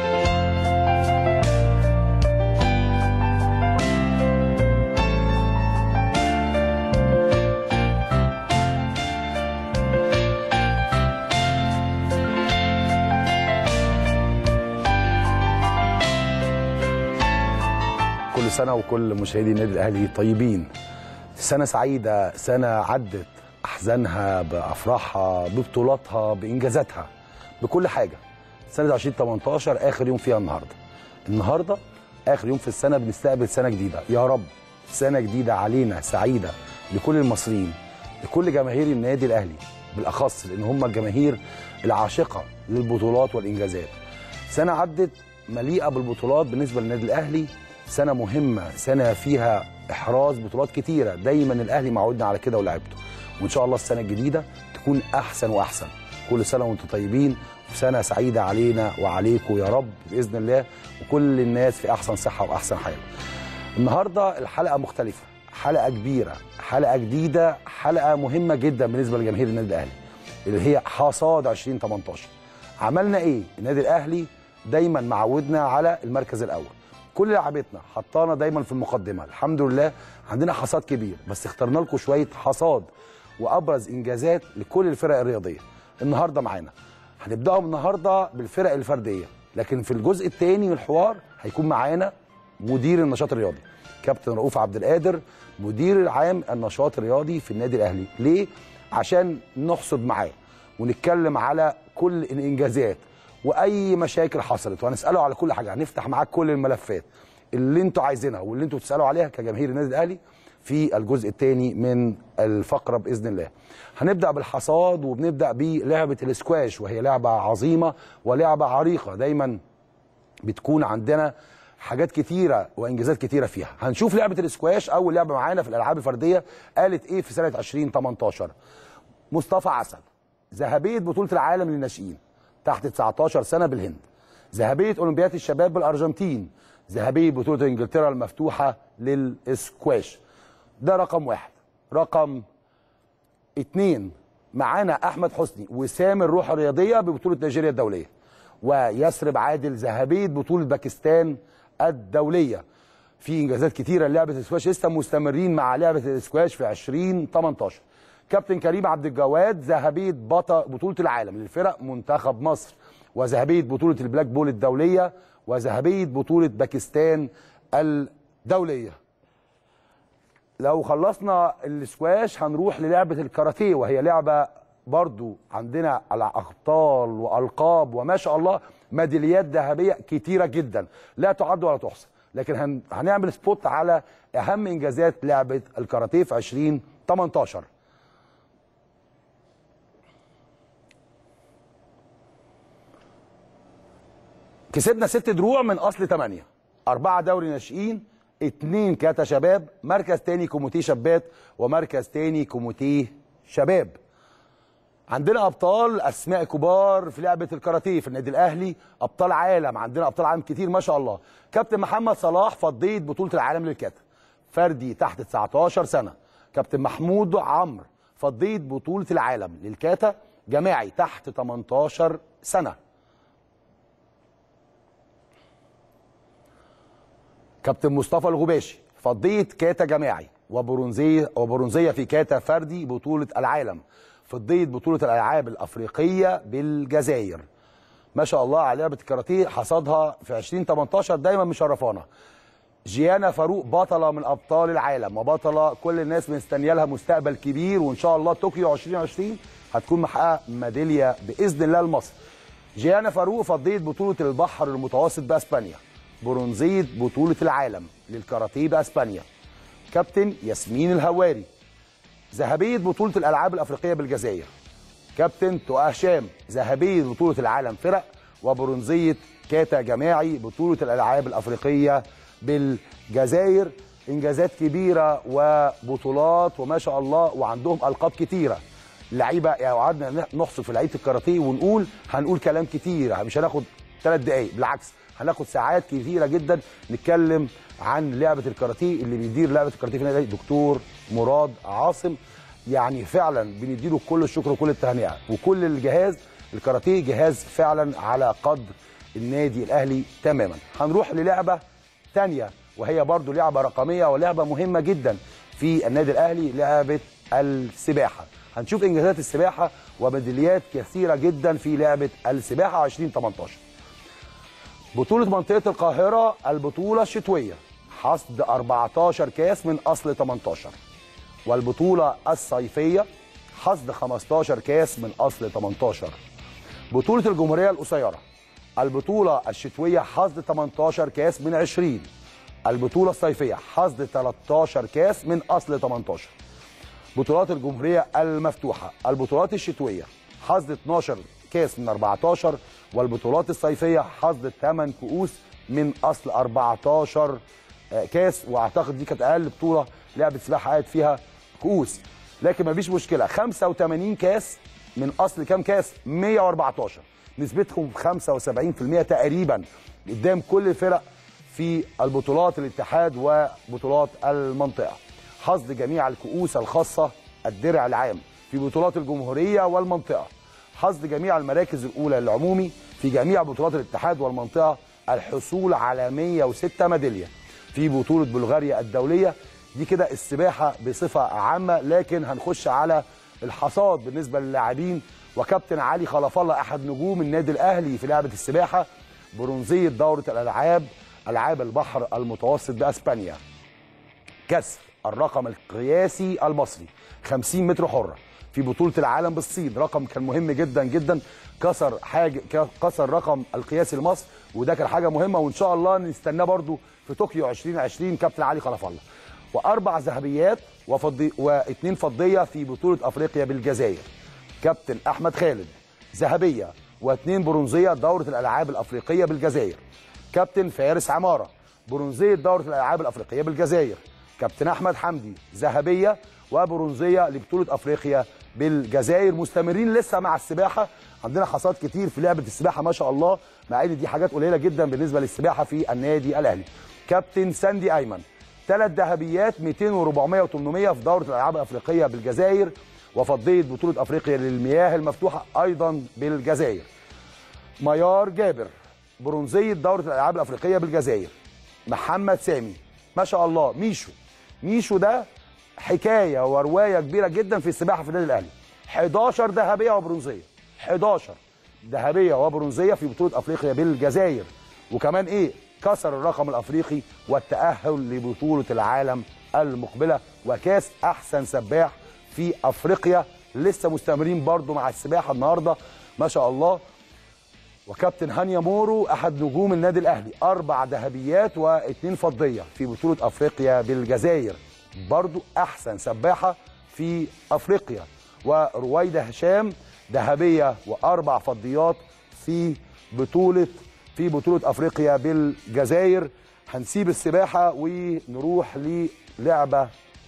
كل سنة وكل مشاهدي النادي الأهلي طيبين. سنة سعيدة، سنة عدت أحزانها بأفراحها ببطولاتها بإنجازاتها بكل حاجة. سنة ألفين وتمنتاشر آخر يوم فيها النهاردة. النهاردة آخر يوم في السنة، بنستقبل سنة جديدة. يا رب سنة جديدة علينا سعيدة لكل المصريين، لكل جماهير النادي الأهلي بالأخص، لأن هم الجماهير العاشقة للبطولات والإنجازات. سنة عدت مليئة بالبطولات بالنسبة للنادي الأهلي، سنة مهمة، سنة فيها إحراز بطولات كتيرة، دايما الأهلي معودنا على كده ولعبته. وإن شاء الله السنة الجديدة تكون أحسن وأحسن. كل سنة وأنتم طيبين، وسنة سعيدة علينا وعليكم يا رب بإذن الله، وكل الناس في أحسن صحة وأحسن حال. النهاردة الحلقة مختلفة، حلقة كبيرة، حلقة جديدة، حلقة مهمة جدا بالنسبة لجماهير النادي الأهلي، اللي هي حصاد ألفين وتمنتاشر. عملنا إيه؟ النادي الأهلي دايما معودنا على المركز الأول. كل لعبتنا حطانا دايما في المقدمه. الحمد لله عندنا حصاد كبير، بس اخترنا لكم شويه حصاد وابرز انجازات لكل الفرق الرياضيه. النهارده معانا هنبداهم النهارده بالفرق الفرديه، لكن في الجزء الثاني من الحوار هيكون معانا مدير النشاط الرياضي كابتن رؤوف عبد القادر، مدير العام النشاط الرياضي في النادي الاهلي. ليه؟ عشان نحصد معاه ونتكلم على كل الانجازات واي مشاكل حصلت، وهنساله على كل حاجه. هنفتح معاك كل الملفات اللي انتوا عايزينها واللي انتوا بتسالوا عليها كجماهير النادي الاهلي في الجزء الثاني من الفقره باذن الله. هنبدا بالحصاد، وبنبدا بلعبه الاسكواش، وهي لعبه عظيمه ولعبه عريقه، دايما بتكون عندنا حاجات كتيره وانجازات كتيره فيها. هنشوف لعبه الاسكواش اول لعبه معانا في الالعاب الفرديه قالت ايه في سنه ألفين وتمنتاشر. مصطفى عسل ذهبيه بطوله العالم للناشئين تحت تسعتاشر سنة بالهند، ذهبية أولمبياد الشباب بالأرجنتين، ذهبية بطولة إنجلترا المفتوحة للإسكواش. ده رقم واحد. رقم اتنين معانا أحمد حسني وسام الروح الرياضية ببطولة نيجيريا الدولية، ويسرب عادل ذهبية بطولة باكستان الدولية. في إنجازات كتيرة للعبة الإسكواش، لسه مستمرين مع لعبة الإسكواش في ألفين وتمنتاشر. كابتن كريم عبد الجواد ذهبيه بطل بطوله العالم للفرق منتخب مصر، وذهبيه بطوله البلاك بول الدوليه، وذهبيه بطوله باكستان الدوليه. لو خلصنا الاسكواش هنروح للعبه الكاراتيه، وهي لعبه برضو عندنا على ابطال والقاب وما شاء الله ميداليات ذهبيه كتيره جدا لا تعد ولا تحصى. لكن هن... هنعمل سبوت على اهم انجازات لعبه الكاراتيه في ألفين وتمنتاشر. كسبنا ست دروع من اصل ثمانيه، اربعه دوري ناشئين، اتنين كاتا شباب، مركز تاني كوميتيه شابات، ومركز تاني كوميتيه شباب. عندنا ابطال اسماء كبار في لعبه الكاراتيه في النادي الاهلي، ابطال عالم، عندنا ابطال عالم كتير ما شاء الله. كابتن محمد صلاح فضيه بطوله العالم للكاتا فردي تحت تسعتاشر سنه. كابتن محمود عمرو فضيه بطوله العالم للكاتا جماعي تحت تمنتاشر سنه. كابتن مصطفى الغباشي فضيه كاتا جماعي وبرونزيه وبرونزيه في كاتا فردي بطوله العالم، فضيه بطوله الالعاب الافريقيه بالجزائر. ما شاء الله على لعبه الكاراتيه، حصادها في ألفين وتمنتاشر دايما مشرفانا. جيانا فاروق بطله من ابطال العالم وبطله كل الناس مستنيه لها مستقبل كبير، وان شاء الله طوكيو ألفين وعشرين هتكون محققه ميداليه باذن الله لمصر. جيانا فاروق فضيه بطوله البحر المتوسط باسبانيا، برونزيه بطوله العالم للكاراتيه باسبانيا. كابتن ياسمين الهواري ذهبيه بطوله الالعاب الافريقيه بالجزائر. كابتن تقى هشام ذهبيه بطوله العالم فرق وبرونزيه كاتا جماعي بطوله الالعاب الافريقيه بالجزائر. انجازات كبيره وبطولات وما شاء الله، وعندهم القاب كتيره. اللعيبه يعني قعدنا نحصر في لعيبه الكاراتيه ونقول هنقول كلام كتير، مش هناخد ثلاث دقائق، بالعكس هناخد ساعات كثيره جدا نتكلم عن لعبه الكاراتيه. اللي بيدير لعبه الكاراتيه في النادي دكتور مراد عاصم، يعني فعلا بنديله كل الشكر وكل التهنئه، وكل الجهاز الكاراتيه جهاز فعلا على قدر النادي الاهلي تماما. هنروح للعبه ثانيه وهي برضو لعبه رقميه ولعبه مهمه جدا في النادي الاهلي، لعبه السباحه. هنشوف انجازات السباحه وميداليات كثيره جدا في لعبه السباحه ألفين وثمانية عشر. بطوله منطقه القاهره البطوله الشتويه، حصد أربعة عشر كاس من اصل ثمانية عشر، والبطوله الصيفيه حصد خمسة عشر كاس من اصل ثمانية عشر. بطوله الجمهوريه القصيره البطوله الشتويه حصد ثمانية عشر كاس من عشرين، البطوله الصيفيه حصد ثلاثة عشر كاس من اصل ثمانية عشر. بطولات الجمهوريه المفتوحه البطولات الشتويه حصد اثنا عشر كاس من أربعة عشر، والبطولات الصيفيه حصد ثمانية كؤوس من اصل أربعة عشر كاس، واعتقد دي كانت اقل بطوله لعبه سباحه قعد فيها كؤوس، لكن مفيش مشكله. خمسة وثمانين كاس من اصل كام كاس؟ مئة وأربعة عشر، نسبتهم خمسة وسبعين بالمئة تقريبا قدام كل الفرق في البطولات الاتحاد وبطولات المنطقه. حصد جميع الكؤوس الخاصه الدرع العام في بطولات الجمهوريه والمنطقه، حصد جميع المراكز الاولى العمومي في جميع بطولات الاتحاد والمنطقه، الحصول على مئة وستة ميداليه في بطوله بلغاريا الدوليه. دي كده السباحه بصفه عامه، لكن هنخش على الحصاد بالنسبه للاعبين. وكابتن علي خلف الله احد نجوم النادي الاهلي في لعبه السباحه، برونزيه دوره الالعاب العاب البحر المتوسط باسبانيا، كسر الرقم القياسي المصري خمسين متر حره في بطوله العالم بالصين، رقم كان مهم جدا جدا، كسر حاجه كسر رقم القياسي لمصر، وده كان حاجه مهمه، وان شاء الله نستناه برده في طوكيو ألفين وعشرين كابتن علي خلف الله. واربع ذهبيات وفضي واثنين فضيه في بطوله افريقيا بالجزائر، كابتن احمد خالد ذهبيه واثنين برونزيه دوره الالعاب الافريقيه بالجزائر، كابتن فارس عماره برونزيه دوره الالعاب الافريقيه بالجزائر، كابتن احمد حمدي ذهبيه وبرونزيه لبطوله افريقيا بالجزائر. مستمرين لسه مع السباحه، عندنا حصاد كتير في لعبه السباحه ما شاء الله، مع ان دي حاجات قليله جدا بالنسبه للسباحه في النادي الاهلي. كابتن ساندي ايمن ثلاث ذهبيات مئتين وأربعمئة وثمانمئة في دوره الالعاب الافريقيه بالجزائر، وفضيه بطوله افريقيا للمياه المفتوحه ايضا بالجزائر. ميار جابر برونزيه دوره الالعاب الافريقيه بالجزائر. محمد سامي ما شاء الله ميشو ميشو ده حكايه وروايه كبيره جدا في السباحه في النادي الاهلي، أحد عشر ذهبيه وبرونزيه، أحد عشر ذهبيه وبرونزيه في بطوله افريقيا بالجزائر، وكمان ايه كسر الرقم الافريقي والتاهل لبطوله العالم المقبله وكاس احسن سباح في افريقيا. لسه مستمرين برضو مع السباحه النهارده ما شاء الله. وكابتن هانيا مورو احد نجوم النادي الاهلي، اربع ذهبيات واثنين فضيه في بطوله افريقيا بالجزائر، برضو احسن سباحه في افريقيا. ورويده هشام ذهبيه واربع فضيات في بطوله في بطوله افريقيا بالجزائر. هنسيب السباحه ونروح للعبه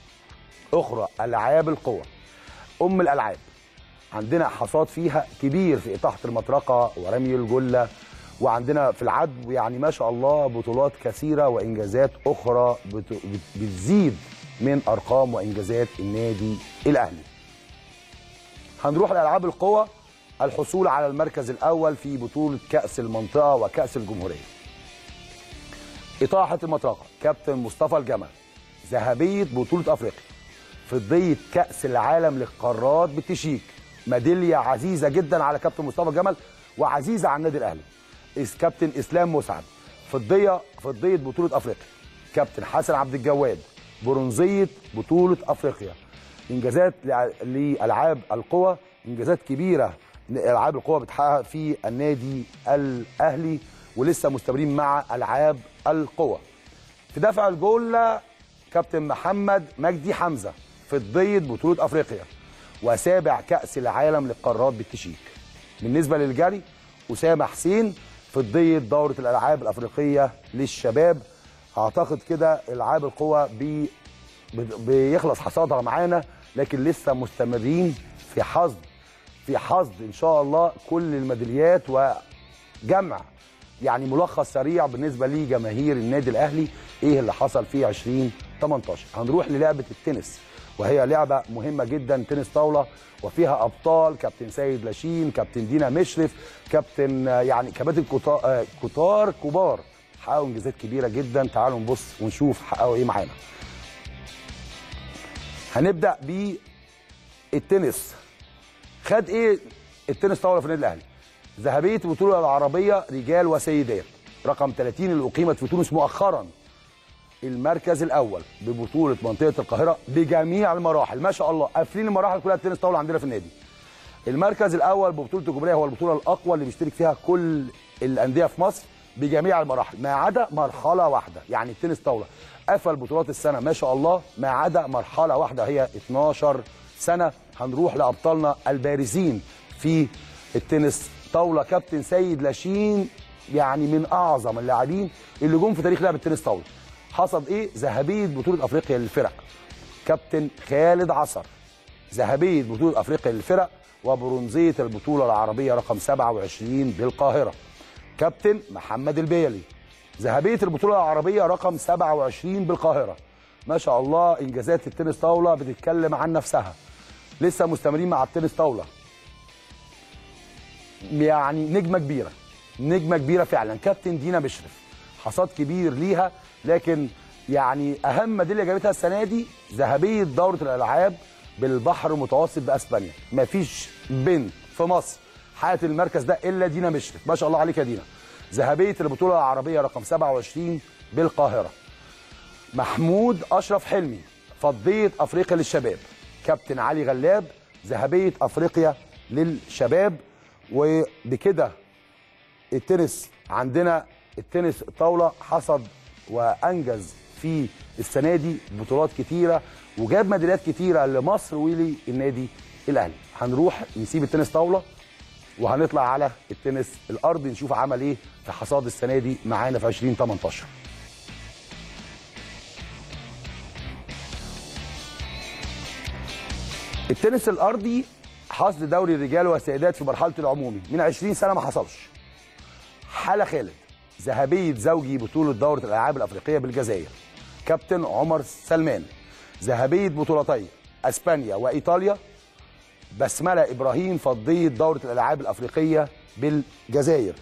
اخرى، العاب القوى، ام الالعاب. عندنا حصاد فيها كبير في اطاحه المطرقه ورمي الجله، وعندنا في العدو يعني ما شاء الله بطولات كثيره وانجازات اخرى بتزيد من ارقام وانجازات النادي الاهلي. هنروح لالعاب القوى، الحصول على المركز الاول في بطوله كاس المنطقه وكاس الجمهوريه. اطاحه المطرقه كابتن مصطفى الجمل ذهبيه بطوله افريقيا، فضيه كاس العالم للقارات بالتشيك، ميداليه عزيزه جدا على كابتن مصطفى الجمل وعزيزه على النادي الاهلي. كابتن اسلام مسعد فضيه فضيه بطوله افريقيا، كابتن حسن عبد الجواد برونزيه بطوله افريقيا. انجازات لالعاب القوى، انجازات كبيره العاب القوى بتحقق في النادي الاهلي، ولسه مستمرين مع العاب القوى. في دفع الجله كابتن محمد مجدي حمزه فضيه بطوله افريقيا وسابع كاس العالم للقارات بالتشيك. بالنسبه للجري اسامه حسين فضيه دوره الالعاب الافريقيه للشباب. اعتقد كده العاب القوى بي بيخلص حصادها معانا، لكن لسه مستمرين في حصد في حصد ان شاء الله كل الميداليات وجمع يعني ملخص سريع بالنسبه لجماهير النادي الاهلي ايه اللي حصل في ألفين وتمنتاشر. هنروح للعبه التنس، وهي لعبه مهمه جدا، تنس طاوله، وفيها ابطال كابتن سيد لاشين، كابتن دينا مشرف، كابتن يعني كباتن كتار كبار حققوا انجازات كبيره جدا. تعالوا نبص ونشوف حققوا ايه معانا. هنبدا بالتنس. خد ايه التنس طاوله في النادي الاهلي؟ ذهبيه البطوله العربيه رجال وسيدات رقم ثلاثين اللي اقيمت في تونس مؤخرا، المركز الاول ببطوله منطقه القاهره بجميع المراحل، ما شاء الله قافلين المراحل كلها التنس طاوله عندنا في النادي. المركز الاول ببطوله الجمهوريه هو البطوله الاقوى اللي بيشترك فيها كل الانديه في مصر بجميع المراحل ما عدا مرحله واحده، يعني التنس طاوله قفل بطولات السنه ما شاء الله ما عدا مرحله واحده هي اتناشر سنه. هنروح لابطالنا البارزين في التنس طاوله. كابتن سيد لاشين يعني من اعظم اللاعبين اللي جم في تاريخ لعبه التنس طاوله. حصد ايه؟ ذهبيه بطوله افريقيا للفرق. كابتن خالد عصر ذهبيه بطوله افريقيا للفرق وبرونزيه البطوله العربيه رقم سبعة وعشرين بالقاهره. كابتن محمد البيلي ذهبيه البطوله العربيه رقم سبعة وعشرين بالقاهره. ما شاء الله انجازات التنس طاوله بتتكلم عن نفسها. لسه مستمرين مع التنس طاوله، يعني نجمه كبيره نجمه كبيره فعلا. كابتن دينا مشرف حصاد كبير ليها، لكن يعني اهم ميداليه جابتها السنه دي ذهبيه دوره الالعاب بالبحر المتوسط باسبانيا. مفيش بنت في مصر حققت المركز ده الا دينا مشرف، ما شاء الله عليك يا دينا. ذهبيه البطوله العربيه رقم سبعة وعشرين بالقاهره. محمود اشرف حلمي فضيه افريقيا للشباب. كابتن علي غلاب ذهبيه افريقيا للشباب. وبكده التنس عندنا التنس طاوله حصد وانجز في السنه دي بطولات كتيره وجاب ميداليات كتيره لمصر وللنادي الاهلي. هنروح نسيب التنس طاوله وهنطلع على التنس الارضي نشوف عمل ايه في حصاد السنه دي معانا في ألفين وتمنتاشر. التنس الارضي حصد دوري الرجال والسيدات في مرحله العمومي من عشرين سنه ما حصلش. حاله خالد ذهبيه زوجي بطوله دوره الالعاب الافريقيه بالجزائر. كابتن عمر سلمان ذهبيه بطولتي اسبانيا وايطاليا. بسمله ابراهيم فضيه دوره الالعاب الافريقيه بالجزائر.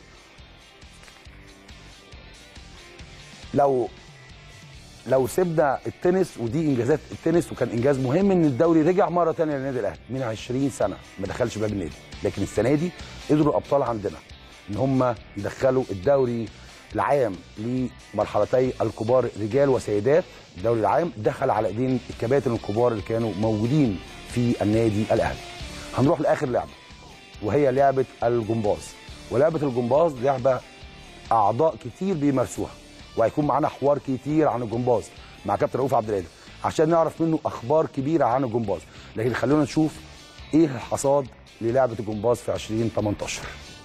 لو لو سيبنا التنس ودي انجازات التنس، وكان انجاز مهم ان الدوري رجع مره ثانيه للنادي الاهلي من عشرين سنه ما دخلش باب النادي، لكن السنه دي قدروا الابطال عندنا ان هم يدخلوا الدوري العام لمرحلتي الكبار رجال وسيدات. الدوري العام دخل على ايدين الكباتن الكبار اللي كانوا موجودين في النادي الاهلي. هنروح لاخر لعبه وهي لعبه الجمباز. ولعبه الجمباز لعبه اعضاء كتير بيمارسوها، وهيكون معانا حوار كتير عن الجمباز مع كابتن رؤوف عبد القادر عشان نعرف منه اخبار كبيره عن الجمباز. لكن خلونا نشوف ايه الحصاد للعبه الجمباز في ألفين وتمنتاشر.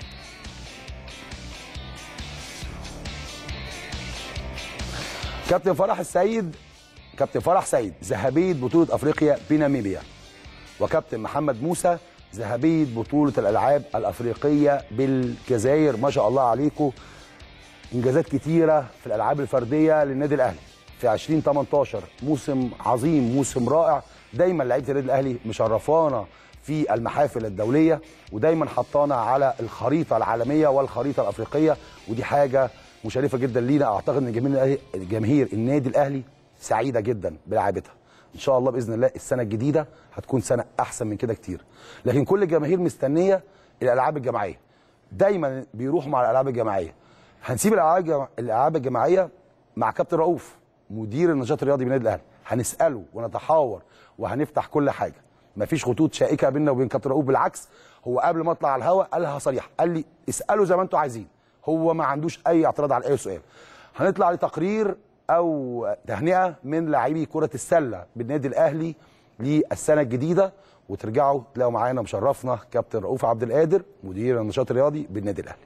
كابتن فرح السيد كابتن فرح سيد ذهبيه بطوله افريقيا بناميبيا. وكابتن محمد موسى ذهبيه بطوله الالعاب الافريقيه بالجزائر. ما شاء الله عليكم، انجازات كتيره في الالعاب الفرديه للنادي الاهلي في ألفين وتمنتاشر. موسم عظيم، موسم رائع. دايما لعيبه النادي الاهلي مشرفانا في المحافل الدوليه، ودايما حطانا على الخريطه العالميه والخريطه الافريقيه، ودي حاجه مشرفه جدا لينا. اعتقد ان جماهير جماهير النادي الاهلي سعيده جدا بلعبتها. ان شاء الله باذن الله السنه الجديده هتكون سنه احسن من كده كتير. لكن كل الجماهير مستنيه الالعاب الجماعيه، دايما بيروحوا مع الالعاب الجماعيه. هنسيب الالعاب الالعاب الجماعيه مع كابتن رؤوف مدير النشاط الرياضي بالنادي الاهلي، هنساله ونتحاور وهنفتح كل حاجه. مفيش خطوط شائكه بيننا وبين كابتن رؤوف، بالعكس هو قبل ما اطلع على الهواء قالها صريحه، قال لي اسالوا زي ما انتم عايزين، هو ما عندوش اي اعتراض على اي سؤال. هنطلع لتقرير او تهنئه من لاعبي كره السله بالنادي الاهلي للسنه الجديده، وترجعوا تلاقوا معانا مشرفنا كابتن رؤوف عبد القادر مدير النشاط الرياضي بالنادي الاهلي.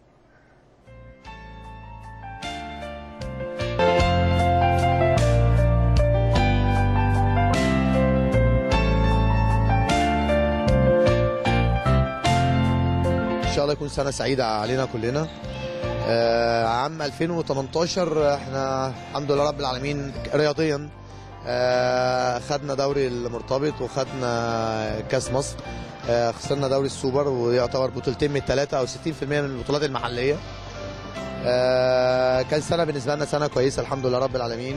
ان شاء الله يكون سنه سعيده علينا كلنا. آه عام ألفين وتمنتاشر احنا الحمد لله رب العالمين رياضيا آه خدنا دوري المرتبط وخدنا كاس مصر، آه خسرنا دوري السوبر ويعتبر بطولتين من الثلاثه او ستين في المية من البطولات المحليه. آه كان سنه بالنسبه لنا سنه كويسه الحمد لله رب العالمين.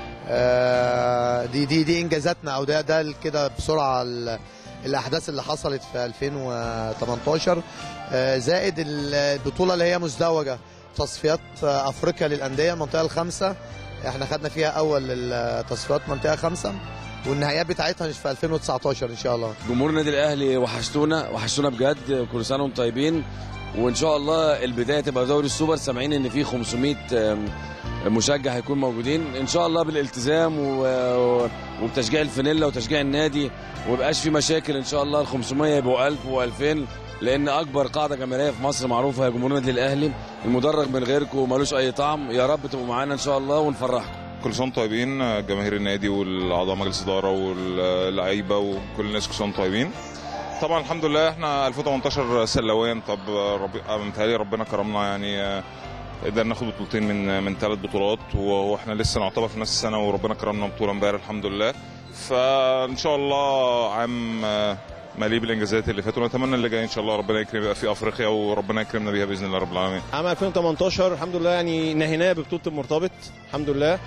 آه دي دي دي انجازاتنا او ده ده كده بسرعه الاحداث اللي حصلت في ألفين وتمنتاشر، آه زائد البطوله اللي هي مزدوجه تصفيات افريقيا للانديه المنطقه الخامسه، احنا خدنا فيها اول التصفيات منطقه خامسه، والنهائيات بتاعتها في ألفين وتسعتاشر ان شاء الله. جمهور النادي الاهلي وحشتونا وحشتونا بجد، كل سنه وانتم طيبين، وان شاء الله البدايه تبقى دوري السوبر. سامعين ان في خمسمائة مشجع هيكون موجودين ان شاء الله بالالتزام وبتشجيع الفانيلا وتشجيع النادي، وميبقاش في مشاكل ان شاء الله. ال خمسمائة يبقوا ألف وألفين، لان اكبر قاعده جماهيريه في مصر معروفه هي جمهور النادي الاهلي. المدرج من غيركم ملوش اي طعم، يا رب تبقوا معانا ان شاء الله ونفرحكم. كل سنه طيبين جماهير النادي والاعضاء مجلس الاداره واللعيبه وكل الناس، كل سنه طيبين. طبعا الحمد لله احنا ألفين وتمنتاشر سلوان، طب رب... متهيألي ربنا كرمنا يعني قدرنا ناخد بطولتين من من ثلاث بطولات، واحنا لسه نعتبر في نفس السنه وربنا كرمنا بطوله امبارح الحمد لله. فان شاء الله عام مليء بالانجازات اللي فاتوا، ونتمنى اللي جاي ان شاء الله ربنا يكرم يبقى في افريقيا وربنا يكرمنا بيها باذن الله رب العالمين. عام ألفين وتمنتاشر الحمد لله يعني نهيناه ببطوله المرتبط الحمد لله،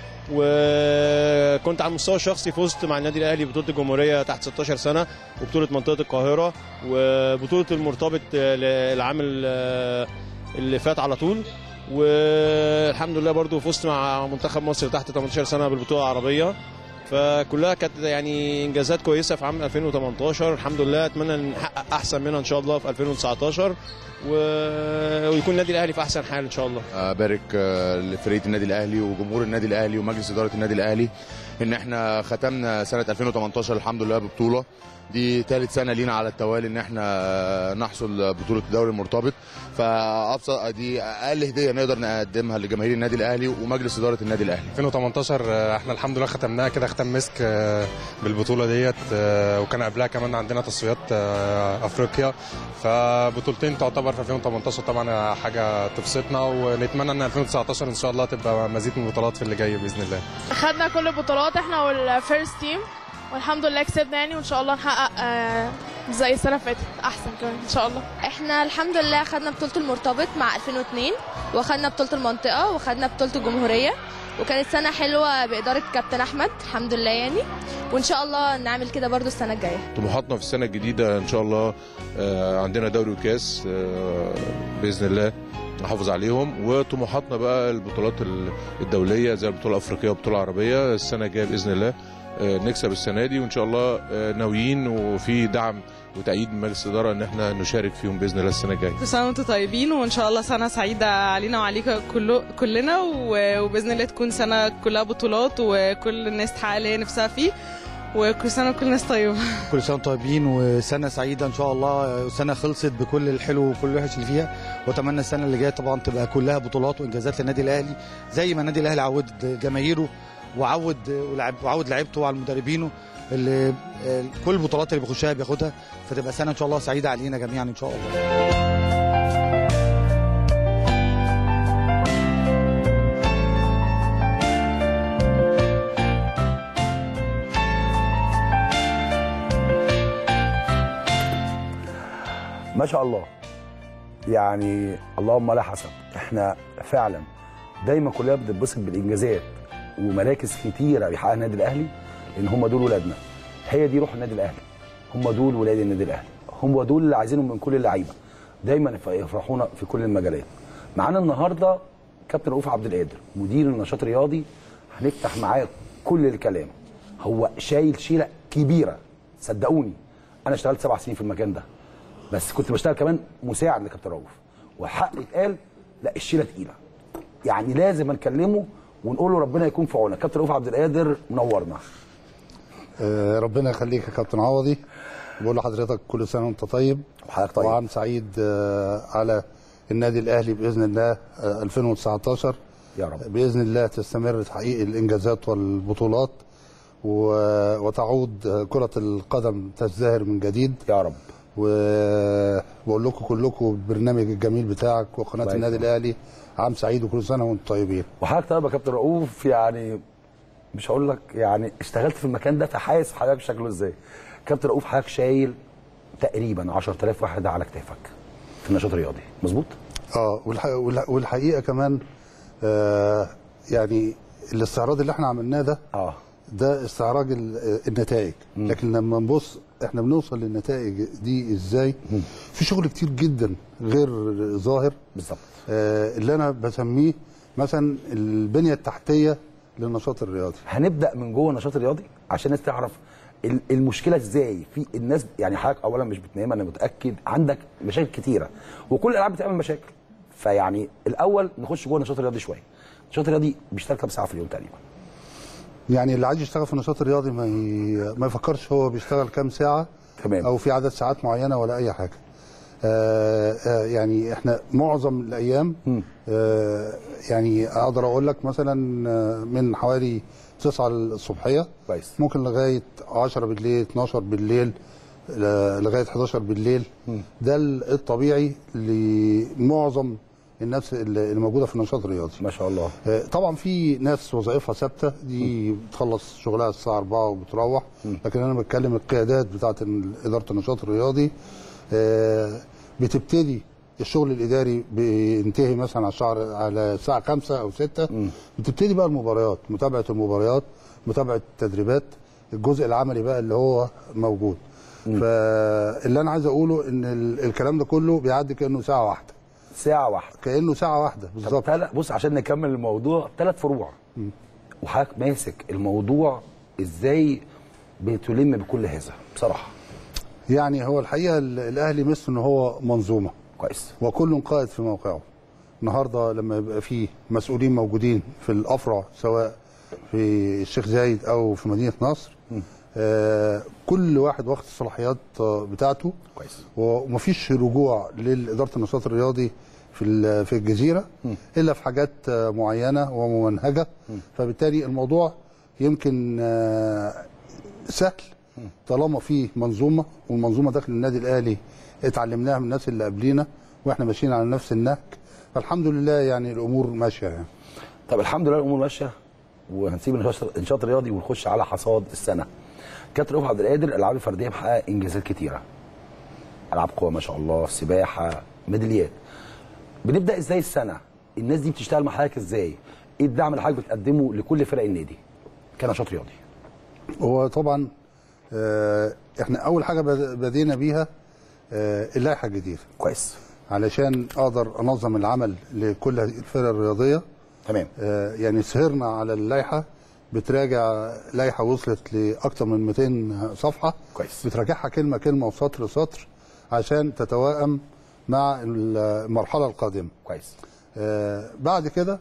وكنت على المستوى الشخصي فزت مع النادي الاهلي ببطوله الجمهوريه تحت ستاشر سنه وبطوله منطقه القاهره وبطوله المرتبط العام اللي فات على طول، والحمد لله برضو فزت مع منتخب مصر تحت تمنتاشر سنه بالبطوله العربيه. فكلها كانت يعني انجازات كويسه في عام ألفين وتمنتاشر الحمد لله. اتمنى نحقق احسن منها ان شاء الله في ألفين وتسعتاشر و... ويكون النادي الاهلي في احسن حال ان شاء الله. ابارك لفريق النادي الاهلي وجمهور النادي الاهلي ومجلس اداره النادي الاهلي ان احنا ختمنا سنه ألفين وتمنتاشر الحمد لله ببطوله. دي ثالث سنه لينا على التوالي ان احنا نحصل بطوله الدوري المرتبط، فابسط دي اقل هديه نقدر نقدمها لجماهير النادي الاهلي ومجلس اداره النادي الاهلي. ألفين وتمنتاشر احنا الحمد لله ختمناها كده ختم مسك بالبطوله ديت، وكان قبلها كمان عندنا تصفيات افريقيا، فبطولتين تعتبر في ألفين وتمنتاشر طبعا حاجه تبسطنا، ونتمنى ان ألفين وتسعتاشر ان شاء الله تبقى مزيد من البطولات في اللي جاي باذن الله. خدنا كل البطولات احنا والفيرست تيم والحمد لله كسبنا يعني، وان شاء الله نحقق زي السنه اللي فاتت احسن كمان ان شاء الله. احنا الحمد لله خدنا بطوله المرتبط مع ألفين واثنين، وخدنا بطوله المنطقه، وخدنا بطوله الجمهوريه، وكانت سنه حلوه باداره كابتن احمد الحمد لله يعني، وان شاء الله نعمل كده برضو السنه الجايه. طموحاتنا في السنه الجديده ان شاء الله عندنا دوري وكاس باذن الله نحافظ عليهم، وطموحاتنا بقى البطولات الدوليه زي البطوله الافريقيه والبطوله العربيه السنه الجايه باذن الله نكسب السنه دي، وان شاء الله ناويين وفي دعم وتأييد من مجلس الاداره ان احنا نشارك فيهم باذن الله السنه الجايه. كل سنه وانتم طيبين، وان شاء الله سنه سعيده علينا وعليكم كلنا، وباذن الله تكون سنه كلها بطولات وكل الناس تحقق اللي هي نفسها فيه، وكل سنه وكل الناس طيبه. كل سنه طيبين وسنه سعيده ان شاء الله، وسنه خلصت بكل الحلو وكل الوحش اللي فيها، واتمنى السنه اللي جايه طبعا تبقى كلها بطولات وانجازات للنادي الاهلي زي ما النادي الاهلي عود جماهيره وعود وعود لعيبته وعلى مدربينه اللي كل البطولات اللي بيخشها بياخدها، فتبقى سنه ان شاء الله سعيده علينا جميعا ان شاء الله. ما شاء الله يعني اللهم لا حسب. احنا فعلا دايما كلنا بنتبسط بالانجازات ومراكز كتيره بيحققها النادي الاهلي، لان هم دول ولادنا، هي دي روح النادي الاهلي، هم دول ولاد النادي الاهلي، هم دول اللي عايزينهم من كل اللعيبه، دايما يفرحونا في كل المجالات. معانا النهارده كابتن رؤوف عبد القادر مدير النشاط الرياضي، هنفتح معاه كل الكلام. هو شايل شيله كبيره، صدقوني انا اشتغلت سبع سنين في المكان ده، بس كنت بشتغل كمان مساعد لكابتن رؤوف، والحق يتقال لا الشيله تقيله، يعني لازم نكلمه ونقول له ربنا يكون في عونك. كابتن رؤوف عبد القادر منورنا. آه ربنا يخليك يا كابتن عوضي، بقول لحضرتك كل سنه وانت طيب وحضرتك طيب، وعام سعيد آه على النادي الاهلي باذن الله. آه ألفين وتسعتاشر يا رب باذن الله تستمر تحقيق الانجازات والبطولات، وتعود كره القدم تزدهر من جديد يا رب، وبقول لكم كلكم البرنامج الجميل بتاعك وقناه النادي الاهلي عام سعيد وكل سنه وانتم طيبين. وحضرتك طيب يا كابتن رؤوف، يعني مش هقول لك يعني اشتغلت في المكان ده فحاسس حضرتك شكله ازاي؟ كابتن رؤوف حضرتك شايل تقريبا عشرة آلاف واحد على كتافك في النشاط الرياضي، مظبوط؟ اه والحقيقه كمان آه يعني الاستعراض اللي احنا عملناه ده اه ده استعراض النتائج، لكن لما نبص احنا بنوصل للنتائج دي ازاي؟ مم. في شغل كتير جدا غير ظاهر بالظبط آه اللي انا بسميه مثلا البنيه التحتيه للنشاط الرياضي. هنبدا من جوه النشاط الرياضي عشان الناس تعرف المشكله ازاي في الناس. يعني حضرتك اولا مش بتنام، انا متاكد عندك مشاكل كتيره وكل الالعاب بتعمل مشاكل. فيعني الاول نخش جوه النشاط الرياضي شويه. النشاط الرياضي بيشتغل كام ساعه في اليوم تقريبا؟ يعني اللي عايز يشتغل في النشاط الرياضي ما ي... ما يفكرش هو بيشتغل كام ساعه تمام او في عدد ساعات معينه ولا اي حاجه. آه آه يعني احنا معظم الايام آه يعني اقدر اقول لك مثلا من حوالي تسعة الصبحيه كويس ممكن لغايه عشرة بالليل، اتناشر بالليل، لغايه حداشر بالليل. م. ده الطبيعي لمعظم الناس اللي موجوده في النشاط الرياضي. ما شاء الله. طبعا في ناس وظائفها ثابته دي بتخلص شغلها الساعه أربعة وبتروح، لكن انا بتكلم القيادات بتاعه اداره النشاط الرياضي بتبتدي الشغل الاداري بينتهي مثلا على الشهر على الساعه خمسة او ستة. بتبتدي بقى المباريات، متابعه المباريات، متابعه التدريبات، الجزء العملي بقى اللي هو موجود. م. فاللي انا عايز اقوله ان الكلام ده كله بيعدي كانه ساعه واحده. ساعه واحده كانه ساعه واحده بالظبط. بص عشان نكمل الموضوع، ثلاث فروع وحضرتك ماسك الموضوع ازاي بتلم بكل هذا بصراحه؟ يعني هو الحقيقه الاهلي مثل ان هو منظومه كويس وكل قائد في موقعه. النهارده لما يبقى فيه مسؤولين موجودين في الافرع سواء في الشيخ زايد او في مدينه نصر، آه كل واحد واخد الصلاحيات بتاعته كويس، ومفيش رجوع لاداره النشاط الرياضي في في الجزيره م. الا في حاجات معينه وممنهجه. م. فبالتالي الموضوع يمكن آه سهل م. طالما في منظومه، والمنظومه داخل النادي الاهلي اتعلمناها من الناس اللي قبلينا واحنا ماشيين على نفس النهج، فالحمد لله يعني الامور ماشيه يعني. طب الحمد لله الامور ماشيه، وهنسيب النشاط الرياضي ونخش على حصاد السنه. كابتن رؤوف عبد القادر الالعاب الفرديه محققه انجازات كتيره، العاب قوه ما شاء الله، سباحه، ميداليات. بنبدا ازاي السنه؟ الناس دي بتشتغل مع حضرتك ازاي؟ ايه الدعم اللي حضرتك بتقدمه لكل فرق النادي كنشاط رياضي؟ هو طبعا آه احنا اول حاجه بدينا بيها آه اللائحه الجديده كويس، علشان اقدر انظم العمل لكل الفرق الرياضيه. تمام. آه يعني سهرنا على اللائحه، بتراجع لائحه وصلت لاكثر من مئتين صفحه كويس، بتراجعها كلمه كلمه وسطر سطر عشان تتوائم مع المرحله القادمه. كويس. آه بعد كده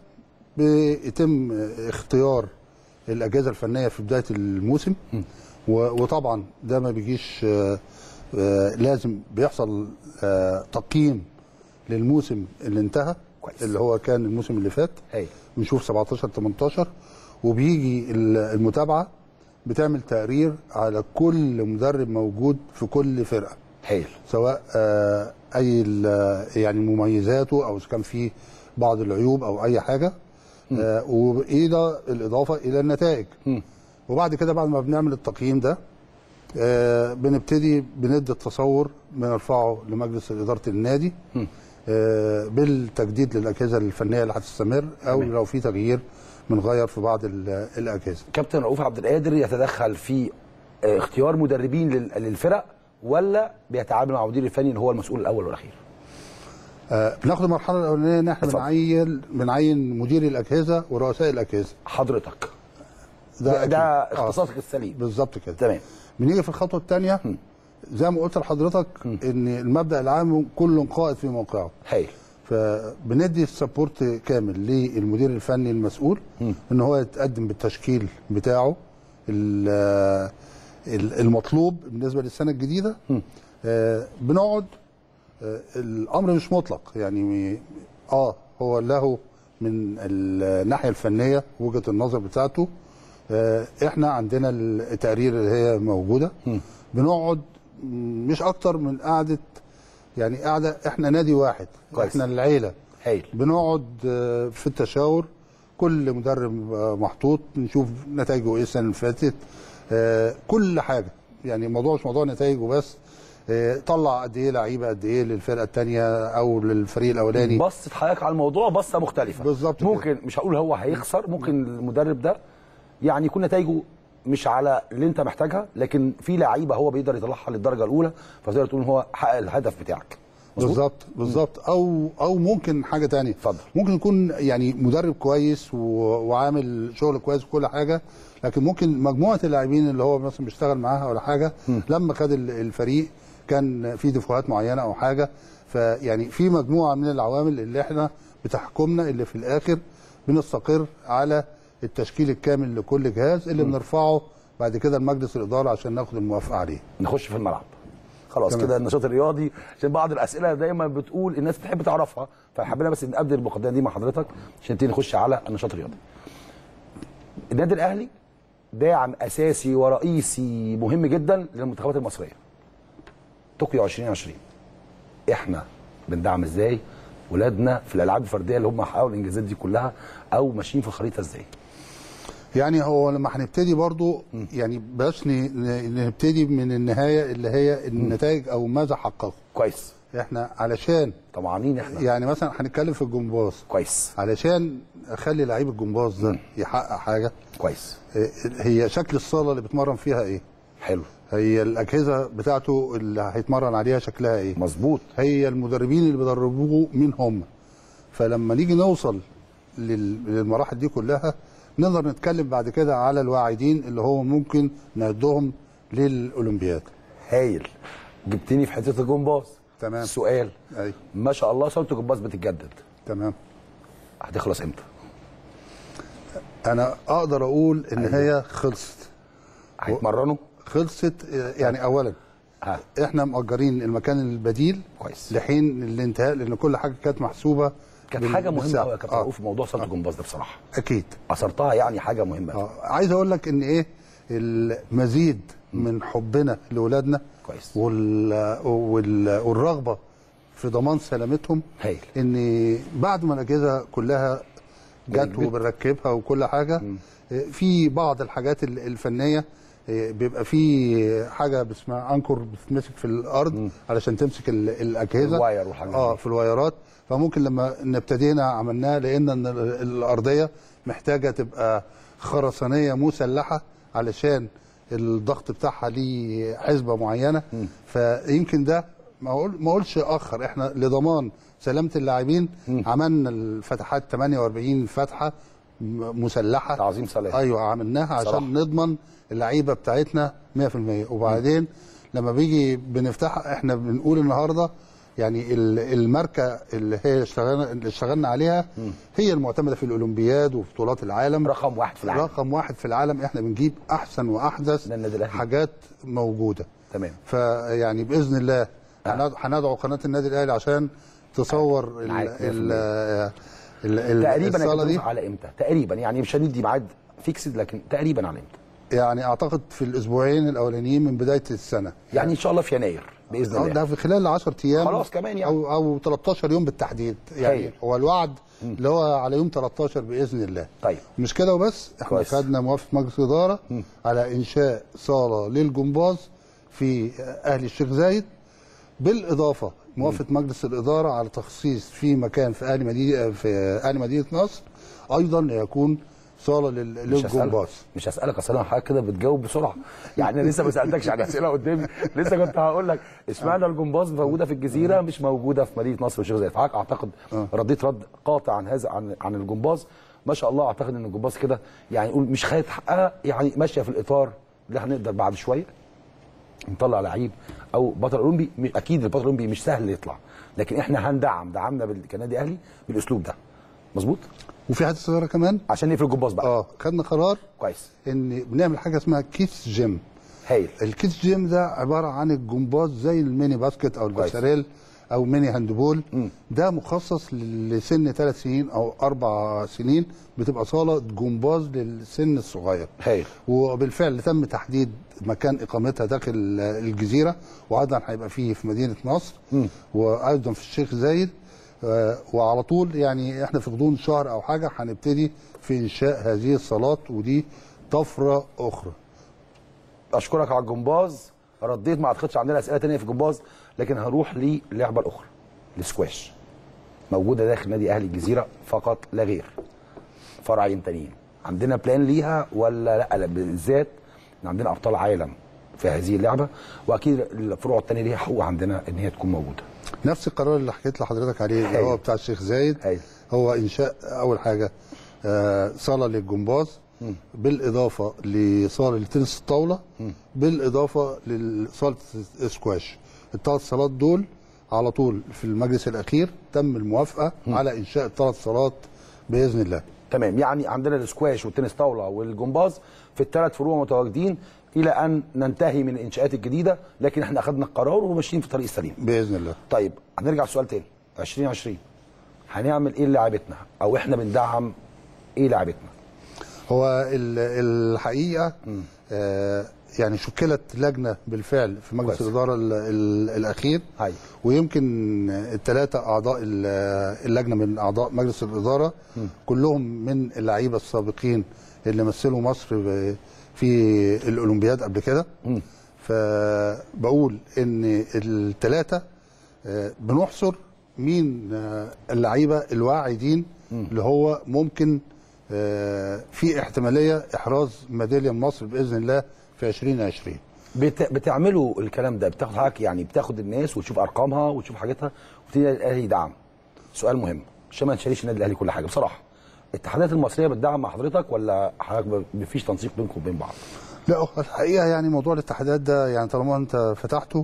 بيتم اختيار الاجهزه الفنيه في بدايه الموسم، م. وطبعا ده ما بيجيش آه آه لازم بيحصل آه تقييم للموسم اللي انتهى كويس، اللي هو كان الموسم اللي فات. هي. بنشوف سبعتاشر تمنتاشر، وبيجي المتابعه بتعمل تقرير على كل مدرب موجود في كل فرقه. حلو. سواء آه اي يعني مميزاته او اذا كان في بعض العيوب او اي حاجه، آه وايه ده الاضافه الى النتائج. م. وبعد كده بعد ما بنعمل التقييم ده آه بنبتدي بندي التصور بنرفعه لمجلس اداره النادي آه بالتجديد للاجهزه الفنيه اللي هتستمر، او لو في تغيير بنغير في بعض الاجهزه. كابتن رؤوف عبد القادر يتدخل في اختيار مدربين للفرق ولا بيتعامل مع المدير الفني اللي هو المسؤول الاول والاخير؟ آه بناخد المرحله الاولانيه ان احنا بنعين بنعين مدير الاجهزه ورؤساء الاجهزه. حضرتك ده, ده اختصاصك آه. السليم بالظبط كده. تمام. بنيجي في الخطوه الثانيه زي ما قلت لحضرتك م. ان المبدا العام كل قائد في موقعه. هايل. فبندي السبورت كامل للمدير الفني المسؤول م. ان هو يتقدم بالتشكيل بتاعه المطلوب بالنسبه للسنه الجديده. آه بنقعد آه الامر مش مطلق، يعني اه هو له من الناحيه الفنيه وجهه النظر بتاعته. آه احنا عندنا التقارير اللي هي موجوده. م. بنقعد مش اكتر من قعده، يعني قاعده احنا نادي واحد كويس. احنا العيله هايل. بنقعد في التشاور، كل مدرب محطوط نشوف نتائجه ايه السنه اللي فاتت، كل حاجه. يعني الموضوع مش موضوع نتائج وبس، طلع قد ايه لعيبه قد ايه للفرقه الثانيه او للفريق الاولاني. بصت حضرتك على الموضوع بصه مختلفه بالظبط. ممكن كده. مش هقول هو هيخسر، ممكن المدرب ده يعني يكون نتائجه مش على اللي انت محتاجها، لكن في لعيبه هو بيقدر يطلعها للدرجه الاولى، فتقدر تقول ان هو حقق الهدف بتاعك. بالظبط بالظبط. او او ممكن حاجه ثانيه، اتفضل. ممكن يكون يعني مدرب كويس وعامل شغل كويس وكل حاجه، لكن ممكن مجموعه اللاعبين اللي هو مثلا بيشتغل معاها ولا حاجه م. لما خد الفريق كان في دفوهات معينه او حاجه. فيعني في مجموعه من العوامل اللي احنا بتحكمنا، اللي في الاخر بنستقر على التشكيل الكامل لكل جهاز اللي م. بنرفعه بعد كده لمجلس الاداره عشان ناخد الموافقه عليه. نخش في الملعب خلاص كده النشاط الرياضي، عشان بعض الاسئله دايما بتقول الناس بتحب تعرفها، فحبينا بس نقدم المقدمه دي مع حضرتك عشان نبتدي نخش على النشاط الرياضي. النادي الاهلي داعم اساسي ورئيسي مهم جدا للمنتخبات المصريه. طوكيو ألفين وعشرين احنا بندعم ازاي ولادنا في الالعاب الفرديه اللي هم حققوا الانجازات دي كلها، او ماشيين في الخريطه ازاي؟ يعني هو لما هنبتدي برضو يعني بلاش نبتدي من النهايه اللي هي النتائج او ماذا حققوا. كويس. احنا علشان طمعانين احنا يعني مثلا هنتكلم في الجمباز. كويس. علشان اخلي لعيب الجمباز ده يحقق حاجه. كويس. هي شكل الصاله اللي بيتمرن فيها ايه؟ حلو. هي الاجهزه بتاعته اللي هيتمرن عليها شكلها ايه؟ مظبوط. هي المدربين اللي بيدربوه مين هم؟ فلما نيجي نوصل للمراحل دي كلها نقدر نتكلم بعد كده على الواعدين اللي هو ممكن نعدهم للاولمبياد. هايل. جبتني في حته الجمباز. تمام. سؤال. ايوه. ما شاء الله صاله الجمباز بتتجدد. تمام. هتخلص امتى؟ انا اقدر اقول ان أيوة. هي خلصت. هيتمرنوا؟ خلصت. يعني اولا ها. احنا مأجرين المكان البديل كويس لحين الانتهاء، لان كل حاجه كانت محسوبه. كانت حاجه مهمه قوي يا كابتن رؤوف في موضوع صاله الجمباز ده بصراحه. اكيد اثرتها، يعني حاجه مهمه. اه عايز اقول لك ان ايه المزيد من حبنا لاولادنا كويس وال... وال... والرغبه في ضمان سلامتهم. هايل. ان بعد ما الاجهزه كلها جت وبنركبها وكل حاجه م. في بعض الحاجات الفنيه بيبقى في حاجه اسمها انكر بتتمسك في الارض م. علشان تمسك الاجهزه الواير والحاجات اه في الوايرات. فممكن لما ابتدينا عملناها لقينا ان الارضيه محتاجه تبقى خرسانيه مسلحه علشان الضغط بتاعها ليه حسبه معينه. م. فيمكن ده ما اقول ما اقولش اخر، احنا لضمان سلامه اللاعبين عملنا الفتحات ثمانية وأربعين فتحه مسلحه. تعظيم سلام. ايوه عملناها عشان صراحة. نضمن اللعيبه بتاعتنا مية في المية. وبعدين م. لما بيجي بنفتحها احنا بنقول النهارده يعني الماركه اللي هي اشتغلنا اللي اشتغلنا عليها م. هي المعتمده في الاولمبياد وفي بطولات العالم. رقم واحد في العالم. رقم واحد في العالم. احنا بنجيب احسن واحدث حاجات موجوده. تمام. فيعني باذن الله آه. هندعو قناه النادي الاهلي عشان تصور آه. ال ال ال ال تقريبا الصاله دي على امتى؟ تقريبا يعني مش هندي ميعاد فيكسد، لكن تقريبا على امتى؟ يعني اعتقد في الاسبوعين الاولانيين من بدايه السنه. يعني ان شاء الله في يناير باذن الله. ده في خلال عشرة ايام خلاص كمان يعني او او تلتاشر يوم بالتحديد. يعني خير. هو الوعد م. اللي هو على يوم تلتاشر باذن الله. طيب مش كده وبس، احنا كويس. خدنا موافقه مجلس الاداره م. على انشاء صاله للجمباز في اهلي الشيخ زايد، بالاضافه موافقه مجلس الاداره على تخصيص في مكان في اهلي مدينه في اهلي مدينه نصر ايضا يكون صاله للجمباز. مش هسالك اصل انا حضرتك كده بتجاوب بسرعه، يعني انا لسه ما سالتكش عن اسئله قدامي، لسه كنت هقول لك اشمعنى الجمباز موجوده في الجزيره مش موجوده في مدينه نصر والشيخ زايد. حضرتك اعتقد رديت رد قاطع عن هذا عن عن الجمباز. ما شاء الله اعتقد ان الجمباز كده يعني نقول مش خدت حقها، يعني ماشيه في الاطار اللي هنقدر بعد شويه نطلع لعيب او بطل اولمبي. اكيد البطل الاولمبي مش سهل يطلع، لكن احنا هندعم دعمنا كنادي اهلي بالاسلوب ده. مظبوط. وفي حاجه صغيره كمان عشان نقفل الجمباز بقى. اه خدنا قرار كويس ان بنعمل حاجه اسمها كيس جيم. هايل. الكيس جيم ده عباره عن الجمباز زي الميني باسكت او الباساريل او ميني هاندبول، ده مخصص لسن ثلاث سنين او اربع سنين، بتبقى صاله جمباز للسن الصغير. هايل. وبالفعل تم تحديد مكان اقامتها داخل الجزيره، وايضا هيبقى فيه في مدينه نصر وايضا في الشيخ زايد. آه وعلى طول يعني احنا في غضون شهر او حاجه هنبتدي في انشاء هذه الصالات، ودي طفره اخرى. اشكرك على الجمباز، رديت. ما اعتقدش عندنا اسئله ثانيه في الجمباز، لكن هنروح للعبه الاخرى، السكواش. موجوده داخل نادي اهلي الجزيره فقط لا غير، فرعين تانيين. عندنا بلان ليها ولا لا؟ لا بالذات عندنا ابطال عالم في هذه اللعبه، واكيد الفروع الثانيه ليها حقوق عندنا ان هي تكون موجوده. نفس القرار اللي حكيت لحضرتك عليه اللي هو بتاع الشيخ زايد. هي. هو انشاء اول حاجه آه صاله للجمباز، م. بالاضافه لصاله لتنس الطاوله، م. بالاضافه لصاله السكواش. الثلاث صالات دول على طول في المجلس الاخير تم الموافقه م. على انشاء الثلاث صالات باذن الله. تمام، يعني عندنا السكواش والتنس طاوله والجمباز في الثلاث فروع متواجدين الى ان ننتهي من الانشاءات الجديده، لكن احنا اخذنا القرار وماشيين في الطريق السليم باذن الله. طيب هنرجع لسؤال تاني، ألفين وعشرين هنعمل ايه للاعبتنا، او احنا بندعم ايه لاعبتنا؟ هو الحقيقه آه يعني شكلت لجنه بالفعل في مجلس كويس. الاداره ال ال الاخير. هاي. ويمكن الثلاثه اعضاء اللجنه من اعضاء مجلس الاداره م. كلهم من اللعيبه السابقين اللي مثلوا مصر في الاولمبياد قبل كده. فبقول ان الثلاثه بنحصر مين اللعيبه الواعدين اللي هو ممكن في احتماليه احراز ميداليه مصر باذن الله في ألفين وعشرين. بت... بتعملوا الكلام ده، بتاخد حضرتك يعني بتاخد الناس وتشوف ارقامها وتشوف حاجتها وتبتدي الاهلي يدعم. سؤال مهم عشان ما نشاركش النادي الاهلي كل حاجه بصراحه. الاتحادات المصريه بتدعم مع حضرتك ولا حضرتك مفيش تنسيق بينكم وبين بعض؟ لا الحقيقه يعني موضوع الاتحادات ده يعني طالما انت فتحته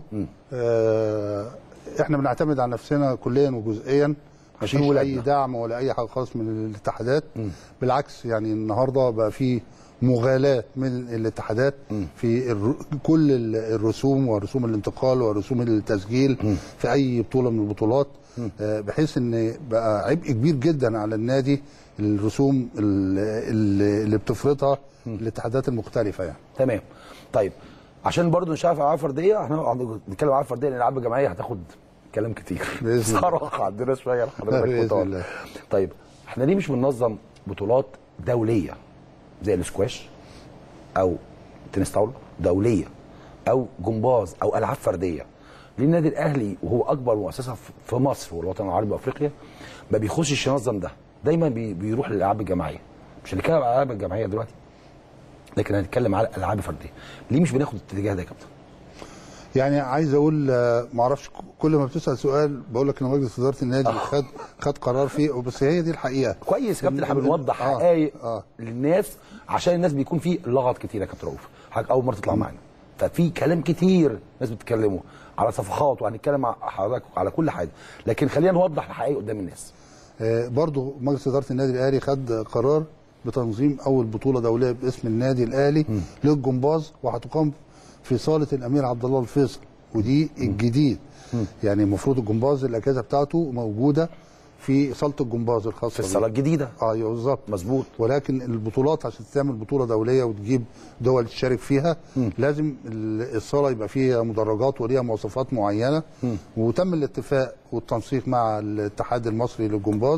آه احنا بنعتمد على نفسنا كليا وجزئيا، مفيش اي دعم ولا اي حاجه خالص من الاتحادات. م. بالعكس يعني النهارده بقى في مغالاه من الاتحادات م. في الر... كل الرسوم ورسوم الانتقال ورسوم التسجيل م. في اي بطوله من البطولات، آه بحيث ان بقى عبء كبير جدا على النادي الرسوم اللي, اللي بتفرضها الاتحادات المختلفه يعني. تمام. طيب عشان برضو نشوف العاب فرديه، احنا بنتكلم عن العاب فرديه لان الالعاب الجماعيه هتاخد كلام كتير بصراحه عندنا شويه لحضرتك. طيب احنا ليه مش بننظم بطولات دوليه زي الاسكواش او تنس طاوله دوليه او جمباز او العاب فرديه؟ ليه النادي الاهلي وهو اكبر مؤسسه في مصر والوطن العربي وافريقيا ما بيخشش ينظم ده؟ دايما بي بيروح للالعاب الجماعيه. مش هنتكلم على الالعاب الجماعيه دلوقتي، لكن هنتكلم على الالعاب الفرديه. ليه مش بناخد الاتجاه ده يا كابتن؟ يعني عايز اقول ما اعرفش، كل ما بتسال سؤال بقول لك ان مجلس اداره النادي آه. خد خد قرار فيه، بس هي دي الحقيقه. كويس يا كابتن، احنا بنوضح آه. حقائق آه. للناس عشان الناس بيكون في لغط كتير يا كابتن رؤوف. حضرتك اول مره تطلع معانا ففي كلام كتير ناس بتتكلموا على صفحات، وهنتكلم مع حضرتك على كل حاجه، لكن خلينا نوضح الحقائق قدام الناس. آه برضو مجلس اداره النادي الاهلي خد قرار بتنظيم اول بطوله دوليه باسم النادي الاهلي م. للجمباز، وهتقام في صاله الامير عبد الله الفيصل، ودي الجديد. م. يعني المفروض الجمباز الاجهزه بتاعته موجوده في صاله الجمباز الخاصه في الصاله الجديده. ايوه بالظبط مظبوط. ولكن البطولات عشان تعمل بطوله دوليه وتجيب دول تشارك فيها م. لازم الصاله يبقى فيها مدرجات وليها مواصفات معينه. م. وتم الاتفاق والتنسيق مع الاتحاد المصري للجمباز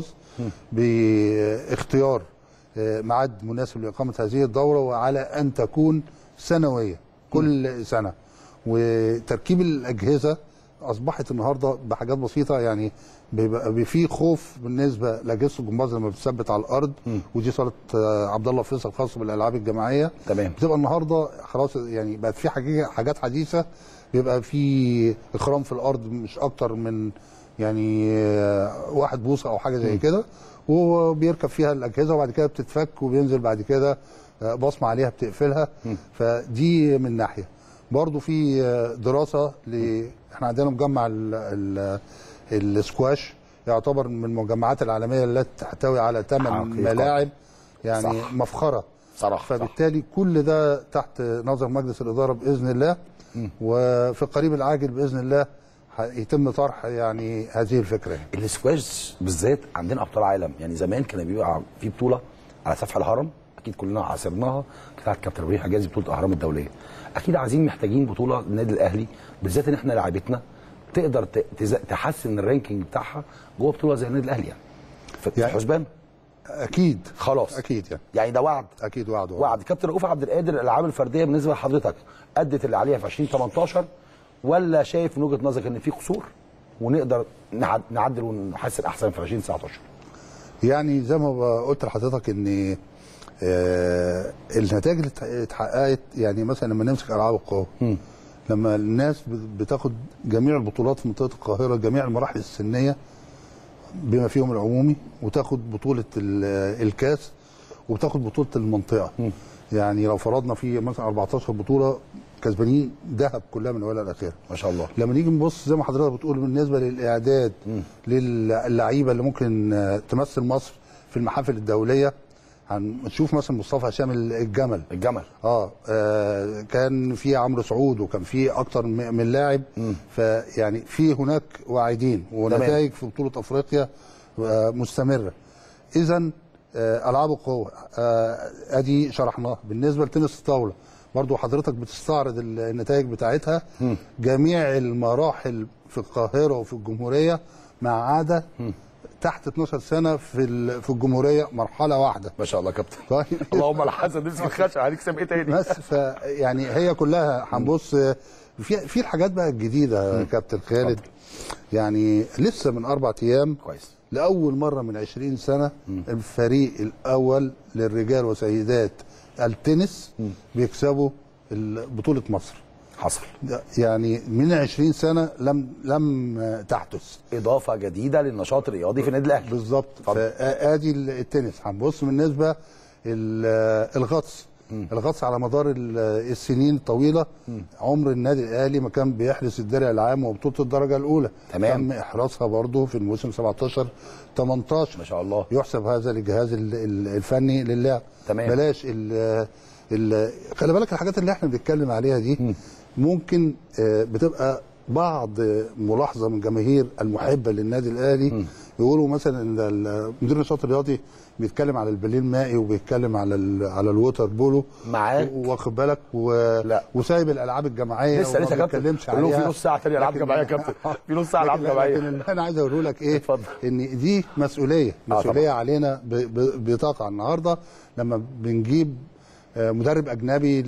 باختيار ميعاد مناسب لاقامه هذه الدوره، وعلى ان تكون سنويه كل م. سنه. وتركيب الاجهزه اصبحت النهارده بحاجات بسيطه، يعني بيبقى في خوف بالنسبه لاجهزه الجمباز لما بتثبت على الارض، م. ودي صاله عبد الله فيصل خاصه بالالعاب الجماعيه. تمام. بتبقى النهارده خلاص يعني بقت في حاجات حديثه، بيبقى في اخرام في الارض مش اكتر من يعني واحد بوصه او حاجه زي كده، وبيركب فيها الاجهزه وبعد كده بتتفك وبينزل بعد كده بصمه عليها بتقفلها. م. فدي من ناحيه. برضو في دراسه ل احنا عندنا مجمع ال ال السكواش يعتبر من المجمعات العالميه التي تحتوي على ثمان ملاعب، يعني صح. مفخره صراحه. فبالتالي صح. كل ده تحت نظر مجلس الاداره باذن الله. م. وفي القريب العاجل باذن الله يتم طرح يعني هذه الفكره. الاسكواش بالذات عندنا ابطال عالم، يعني زمان كان بيبقى في بطوله على سفح الهرم، اكيد كلنا عاصرناها، بتاعت كابتن ابراهيم حجازي، بطوله الاهرام الدوليه. اكيد عايزين محتاجين بطوله للنادي الاهلي، بالذات ان احنا لاعبتنا تقدر تحسن الرانكينج بتاعها جوه بطوله زي النادي الاهلي يعني. في الحسبان اكيد خلاص اكيد يعني يعني ده وعد اكيد وعد وعد, وعد. كابتن رؤوف عبد القادر، الالعاب الفرديه بالنسبه لحضرتك ادت اللي عليها في ألفين وتمنتاشر، ولا شايف من وجهه نظرك ان في قصور ونقدر نعدل ونحسن احسن في ألفين وتسعتاشر؟ يعني زي ما قلت لحضرتك ان آه النتائج اللي اتحققت، يعني مثلا لما نمسك العاب القوى، لما الناس بتاخد جميع البطولات في منطقه القاهره، جميع المراحل السنيه بما فيهم العمومي، وتاخد بطوله الكاس وبتاخد بطوله المنطقه. م. يعني لو فرضنا في مثلا أربعتاشر بطوله كسبانين ذهب كلها من اولها لاخرها ما شاء الله. لما نيجي نبص زي ما حضرتك بتقول بالنسبه للاعداد للعيبه اللي ممكن تمثل مصر في المحافل الدوليه، هنشوف مثلا مصطفى هشام الجمل الجمل اه, آه كان في عمرو سعود، وكان في اكتر من لاعب، فيعني في هناك واعدين ونتائج في بطوله افريقيا آه مستمره. اذا آه العاب القوه آه ادي شرحناها. بالنسبه لتنس الطاوله برضو حضرتك بتستعرض النتائج بتاعتها، م. جميع المراحل في القاهره وفي الجمهوريه ما عدا تحت اتناشر سنه في في الجمهوريه مرحله واحده. ما شاء الله يا كابتن. طيب اللهم لا حسن نفسي ما تخافش، هنكسب ايه تاني؟ بس فيعني هي كلها هنبص في في الحاجات بقى الجديده يا كابتن خالد. يعني لسه من اربع ايام كويس لاول مره من عشرين سنه م. الفريق الاول للرجال وسيدات التنس م. بيكسبوا بطوله مصر. حصل يعني من عشرين سنه لم لم تحدث. اضافه جديده للنشاط الرياضي في النادي الاهلي. بالظبط. فادي التنس. هنبص بالنسبه الغطس م. الغطس على مدار السنين الطويله، م. عمر النادي الاهلي ما كان بيحرز الدرع العام وبطوله الدرجه الاولى. تمام. تم احرازها برضه في الموسم سبعتاشر تمنتاشر. ما شاء الله. يحسب هذا للجهاز الفني للعب. تمام. بلاش ال ال خلي بالك الحاجات اللي احنا بنتكلم عليها دي م. ممكن بتبقى بعض ملاحظه من جماهير المحبه للنادي الاهلي، م. يقولوا مثلا مدير النشاط الرياضي بيتكلم على البليل المائي وبيتكلم على على الووتر بولو معاك، واخد بالك و... وسايب الالعاب الجماعيه لسه لسه كابتن عليها. في نص ساعه ثانيه العاب جماعيه يا كابتن، في نص ساعه العاب جماعيه. لكن اللي انا عايز اقوله لك ايه؟ اتفضل. ان دي مسؤوليه مسؤوليه آه علينا بتقع النهارده لما بنجيب مدرب اجنبي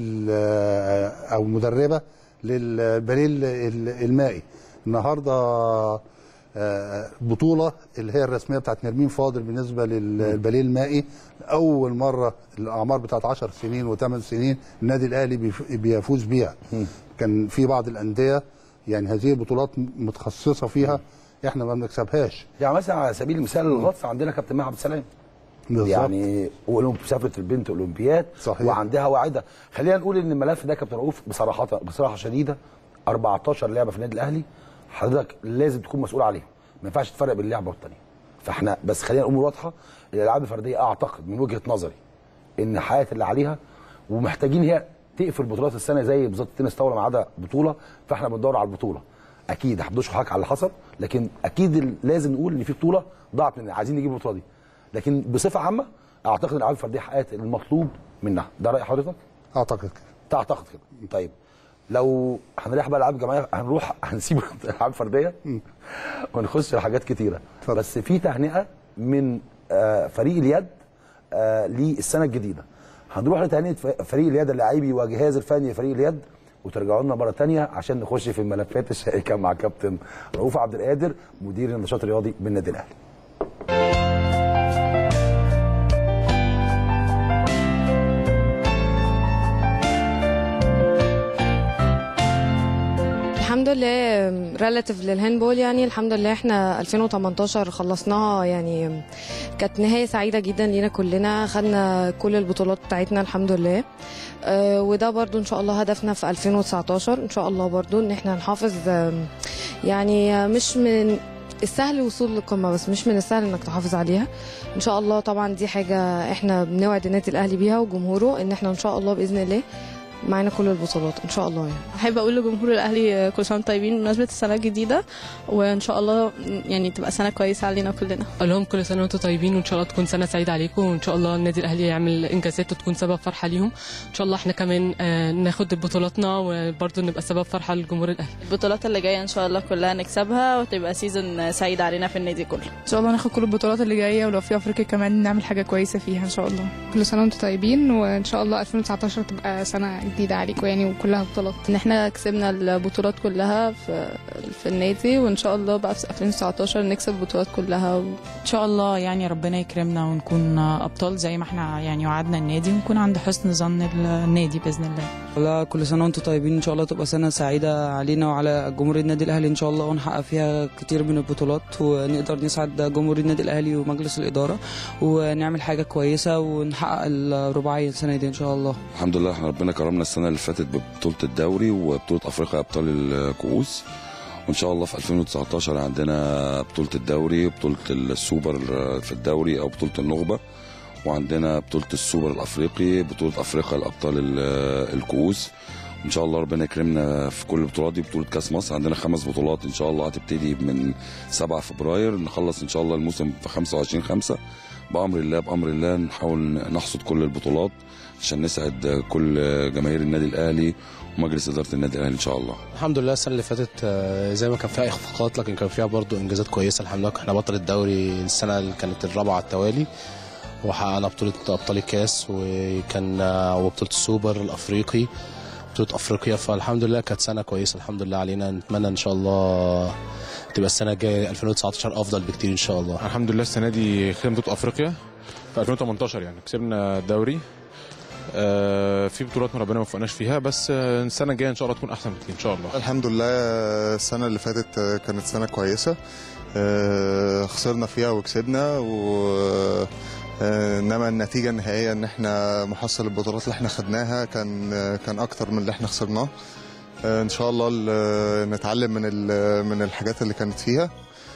او مدربه للبليل المائي. النهارده بطوله اللي هي الرسميه بتاعت نرمين فاضل بالنسبه للبليل المائي، اول مره الاعمار بتاعت عشر سنين وثمان سنين النادي الاهلي بيفوز بيها. كان في بعض الانديه يعني هذه البطولات متخصصه فيها، احنا ما بنكسبهاش. يعني مثلا على سبيل المثال الغطس عندنا كابتن مها عبد السلام بالزبط. يعني سافرت البنت اولمبياد صحيح. وعندها واعده. خلينا نقول ان الملف ده كابتن رؤوف بصراحه بصراحه شديده أربعتاشر لعبه في النادي الاهلي، حضرتك لازم تكون مسؤول عليها، ما ينفعش تفرق بين اللعبه والثانيه. فاحنا بس خلينا الامور واضحه. الالعاب الفرديه اعتقد من وجهه نظري ان حياه اللي عليها، ومحتاجين هي تقفل بطولات السنه زي بالظبط التنس طاوله ما عدا بطوله، فاحنا بندور على البطوله. اكيد هحدش حضرتك على اللي حصل، لكن اكيد لازم نقول ان في بطوله ضاعت مننا، عايزين نجيب البطوله دي. لكن بصفه عامه اعتقد الالعاب الفرديه حققت المطلوب منها. ده راي حضرتك؟ اعتقد كده. تعتقد كده. طيب لو هنريح بقى الالعاب الجماعيه، هنروح هنسيب الالعاب الفرديه ونخش لحاجات كتيره. فضل. بس في تهنئه من آه فريق اليد آه للسنه الجديده. هنروح لتهنئه فريق اليد اللاعبي والجهاز الفني لفريق اليد، وترجعوا لنا مره ثانيه عشان نخش في الملفات الشائكه مع كابتن رؤوف عبد القادر مدير النشاط الرياضي بالنادي الاهلي. الحمد لله ريلاتيف للهاندبول، يعني الحمد لله احنا ألفين وتمنتاشر خلصناها، يعني كانت نهايه سعيده جدا لينا كلنا، خدنا كل البطولات بتاعتنا الحمد لله. آه وده برضو ان شاء الله هدفنا في ألفين وتسعتاشر ان شاء الله برضو ان احنا نحافظ. آه يعني مش من السهل الوصول للقمه، بس مش من السهل انك تحافظ عليها ان شاء الله. طبعا دي حاجه احنا بنوعد النادي الاهلي بيها وجمهوره ان احنا ان شاء الله باذن الله معانا كل البطولات ان شاء الله يعني. احب اقول لجمهور الاهلي كل سنه وانتم طيبين بمناسبه السنه الجديده، وان شاء الله يعني تبقى سنه كويسه علينا كلنا. اقول لهم كل سنه وانتم طيبين، وان شاء الله تكون سنه سعيده عليكم، وان شاء الله النادي الاهلي يعمل انجازات وتكون سبب فرحه ليهم. ان شاء الله احنا كمان ناخد بطولاتنا وبرضه نبقى سبب فرحه لجمهور الاهلي. البطولات اللي جايه ان شاء الله كلها نكسبها وتبقى سيزون سعيد علينا في النادي كله. ان شاء الله ناخد كل البطولات اللي جايه، ولو في افريقيا كمان نعمل حاجه كويسه فيها ان شاء الله. كل سنه وانتم طيبين، وان شاء الله ألفين وتسعتاشر تبقى سنه جديده عليكم يعني وكلها بطولات. ان احنا كسبنا البطولات كلها في في النادي، وان شاء الله بقى في ألفين وتسعتاشر نكسب البطولات كلها و... ان شاء الله يعني ربنا يكرمنا ونكون ابطال زي ما احنا يعني وعدنا النادي، ونكون عند حسن ظن النادي باذن الله. لا كل سنه وانتم طيبين، ان شاء الله تبقى سنه سعيده علينا وعلى جمهور النادي الاهلي ان شاء الله، ونحقق فيها كتير من البطولات، ونقدر نسعد جمهور النادي الاهلي ومجلس الاداره، ونعمل حاجه كويسه ونحقق الرباعيه السنه دي ان شاء الله. الحمد لله احنا ربنا كرمنا السنه اللي فاتت ببطوله الدوري وبطوله افريقيا ابطال الكؤوس، وان شاء الله في ألفين وتسعتاشر عندنا بطوله الدوري، بطوله السوبر في الدوري او بطوله النخبه، وعندنا بطوله السوبر الافريقي، بطوله افريقيا الابطال الكؤوس. ان شاء الله ربنا يكرمنا في كل البطولات دي. بطوله كاس مصر عندنا خمس بطولات ان شاء الله هتبتدي من سبعة فبراير، نخلص ان شاء الله الموسم في خمسة وعشرين خمسة بامر الله. بامر الله نحاول نحصد كل البطولات عشان نسعد كل جماهير النادي الاهلي ومجلس اداره النادي الاهلي ان شاء الله. الحمد لله السنه اللي فاتت زي ما كان فيها اخفاقات لكن كان فيها برضو انجازات كويسه. الحمد لله احنا بطل الدوري السنه اللي كانت الرابعه على التوالي، وحققنا بطوله ابطال الكاس، وكان وبطوله السوبر الافريقي، بطوله افريقيا. فالحمد لله كانت سنه كويسه الحمد لله علينا. نتمنى ان شاء الله تبقى السنه الجايه ألفين وتسعتاشر افضل بكتير ان شاء الله. الحمد لله السنه دي خدنا بطوله افريقيا في ألفين وتمنتاشر، يعني كسبنا الدوري. آه في بطولات ربنا ما وفقناش فيها، بس آه السنه الجايه ان شاء الله تكون احسن بكتير ان شاء الله. الحمد لله السنه اللي فاتت كانت سنه كويسه، آه خسرنا فيها وكسبنا، و انما النتيجه النهائيه ان احنا محصل البطولات اللي احنا خدناها كان كان اكتر من اللي احنا خسرناه. ان شاء الله نتعلم من من الحاجات اللي كانت فيها،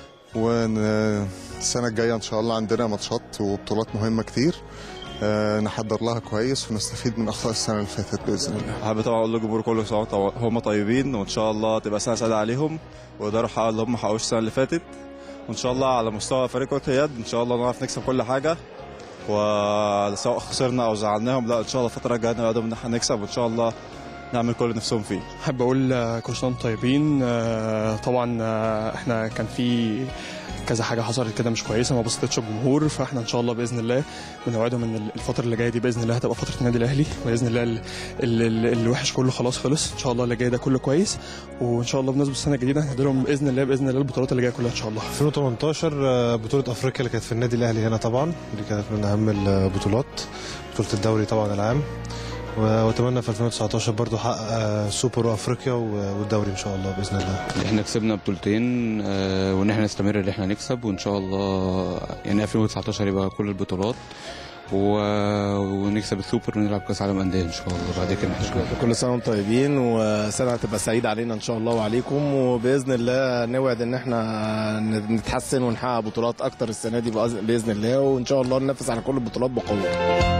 والسنه الجايه ان شاء الله عندنا ماتشات وبطولات مهمه كتير نحضر لها كويس ونستفيد من اخطاء السنه اللي فاتت باذن الله. حابب طبعا اقول للجمهور كله سنه هم طيبين، وان شاء الله تبقى سنه سعيده عليهم ويقدروا يحققوا اللي هم ما حققوش السنه اللي فاتت، وان شاء الله على مستوى فريق كره اليد ان شاء الله نعرف نكسب كل حاجه، وسواء خسرنا او زعلناهم لا ان شاء الله الفتره الجايه نقدر ان احنا نكسب، وان شاء الله نعمل كل اللي نفسهم فيه. احب اقول كل سنه وانتم طيبين. طبعا احنا كان في كذا حاجه حصلت كده مش كويسه ما بسطتش الجمهور، فاحنا ان شاء الله باذن الله بنوعدهم ان الفتره اللي جايه دي باذن الله هتبقى فتره النادي الاهلي، باذن الله ال ال ال الوحش كله خلاص خلص، ان شاء الله اللي جاي ده كله كويس، وان شاء الله بمناسبه السنه الجديده هنديلهم باذن الله باذن الله البطولات اللي جايه كلها ان شاء الله. ألفين وتمنتاشر بطوله افريقيا اللي كانت في النادي الاهلي هنا، طبعا دي كانت من اهم البطولات، بطوله الدوري طبعا العام، واتمنى في ألفين وتسعتاشر برضو حقق سوبر وافريقيا والدوري ان شاء الله باذن الله. احنا كسبنا بطولتين وان احنا نستمر ان احنا نكسب، وان شاء الله يعني ألفين وتسعتاشر يبقى كل البطولات و... ونكسب السوبر ونلعب كاس عالم انديه ان شاء الله بعد كده. كل سنه وانتم طيبين، وسنه هتبقى سعيده علينا ان شاء الله وعليكم، وباذن الله نوعد ان احنا نتحسن ونحقق بطولات اكتر السنه دي باذن الله، وان شاء الله ننافس على كل البطولات بقوه.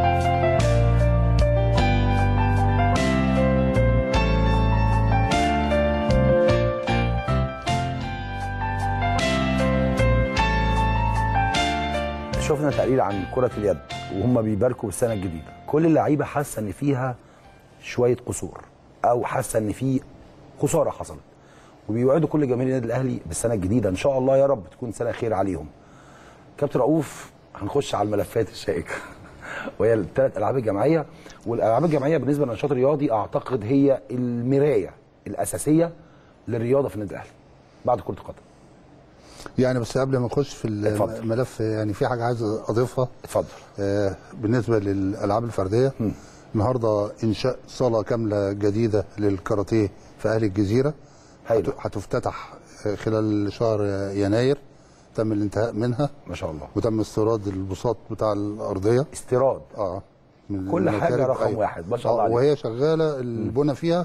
شفنا تقرير عن كرة اليد وهم بيباركوا بالسنة الجديدة، كل اللعيبة حاسة ان فيها شوية قصور او حاسة ان في خسارة حصلت، وبيوعدوا كل جماهير النادي الاهلي بالسنة الجديدة ان شاء الله يا رب تكون سنة خير عليهم. كابتن رؤوف هنخش على الملفات الشائكة وهي الثلاث العاب الجماعية، والالعاب الجماعية بالنسبة للنشاط الرياضي اعتقد هي المراية الاساسية للرياضة في النادي الاهلي بعد كرة القدم. يعني بس قبل ما نخش في الملف يعني في حاجه عايز اضيفها. اتفضل. آه بالنسبه للالعاب الفرديه، م. النهارده انشاء صاله كامله جديده للكاراتيه في اهل الجزيره، هتفتتح خلال شهر يناير، تم الانتهاء منها ما شاء الله، وتم استيراد البساط بتاع الارضيه. استيراد اه كل حاجه رقم أيوة. واحد ما شاء الله عليك. وهي شغاله البنى فيها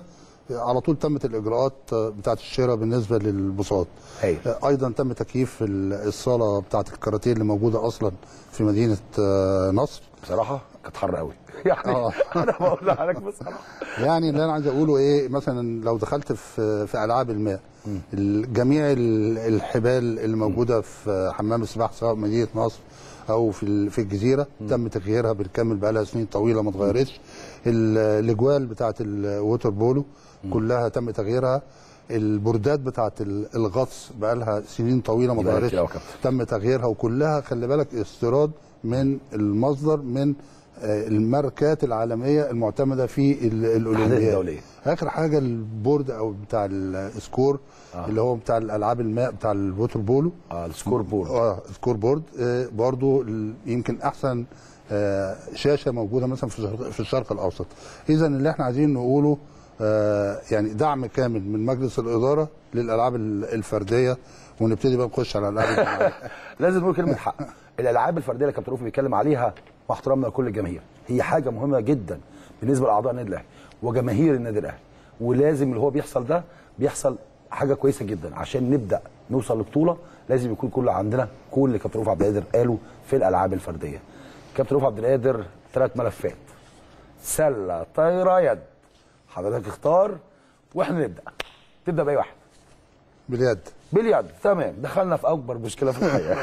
على طول تمت الاجراءات بتاعه الشراء بالنسبه للبساط. ايضا تم تكييف الصاله بتاعه الكاراتيه اللي موجوده اصلا في مدينه نصر. بصراحه كانت حر قوي يعني آه. انا بقول لحضرتك بصراحه يعني اللي انا عايز اقوله ايه، مثلا لو دخلت في في العاب الماء، جميع الحبال اللي موجوده في حمام السباحه سواء مدينه نصر او في في الجزيره م. تم تغييرها بالكامل، بقى لها سنين طويله ما اتغيرتش. الاجوال بتاعه الووتر بولو م. كلها تم تغييرها. البوردات بتاعه الغطس بقى لها سنين طويله ما اتغيرتش، تم تغييرها، وكلها خلي بالك استيراد من المصدر من الماركات العالميه المعتمده في الاولمبياد. اخر حاجه البورد او بتاع السكور آه. اللي هو بتاع الالعاب الماء بتاع الووتر بولو اه السكور بورد اه سكور بورد آه برضو يمكن احسن آه شاشه موجوده مثلا في في الشرق الاوسط. اذا اللي احنا عايزين نقوله آه يعني دعم كامل من مجلس الاداره للالعاب الفرديه، ونبتدي بقى نخش على الالعاب الجماعيه. لازم نقول كلمه حق. الالعاب الفرديه اللي كابتن رؤوف بيتكلم عليها مع احترامنا لكل الجماهير، هي حاجه مهمه جدا بالنسبه لاعضاء النادي الاهلي وجماهير النادي الاهلي، ولازم اللي هو بيحصل ده بيحصل حاجه كويسه جدا. عشان نبدا نوصل لبطوله لازم يكون كل عندنا كل اللي كابتن رؤوف عبد القادر قاله في الالعاب الفرديه. كابتن رؤوف عبد القادر ثلاث ملفات: سله، طايره، يد. حضرتك اختار واحنا نبدا. تبدا باي واحد؟ باليد. باليد، تمام. دخلنا في اكبر مشكله في الحياه.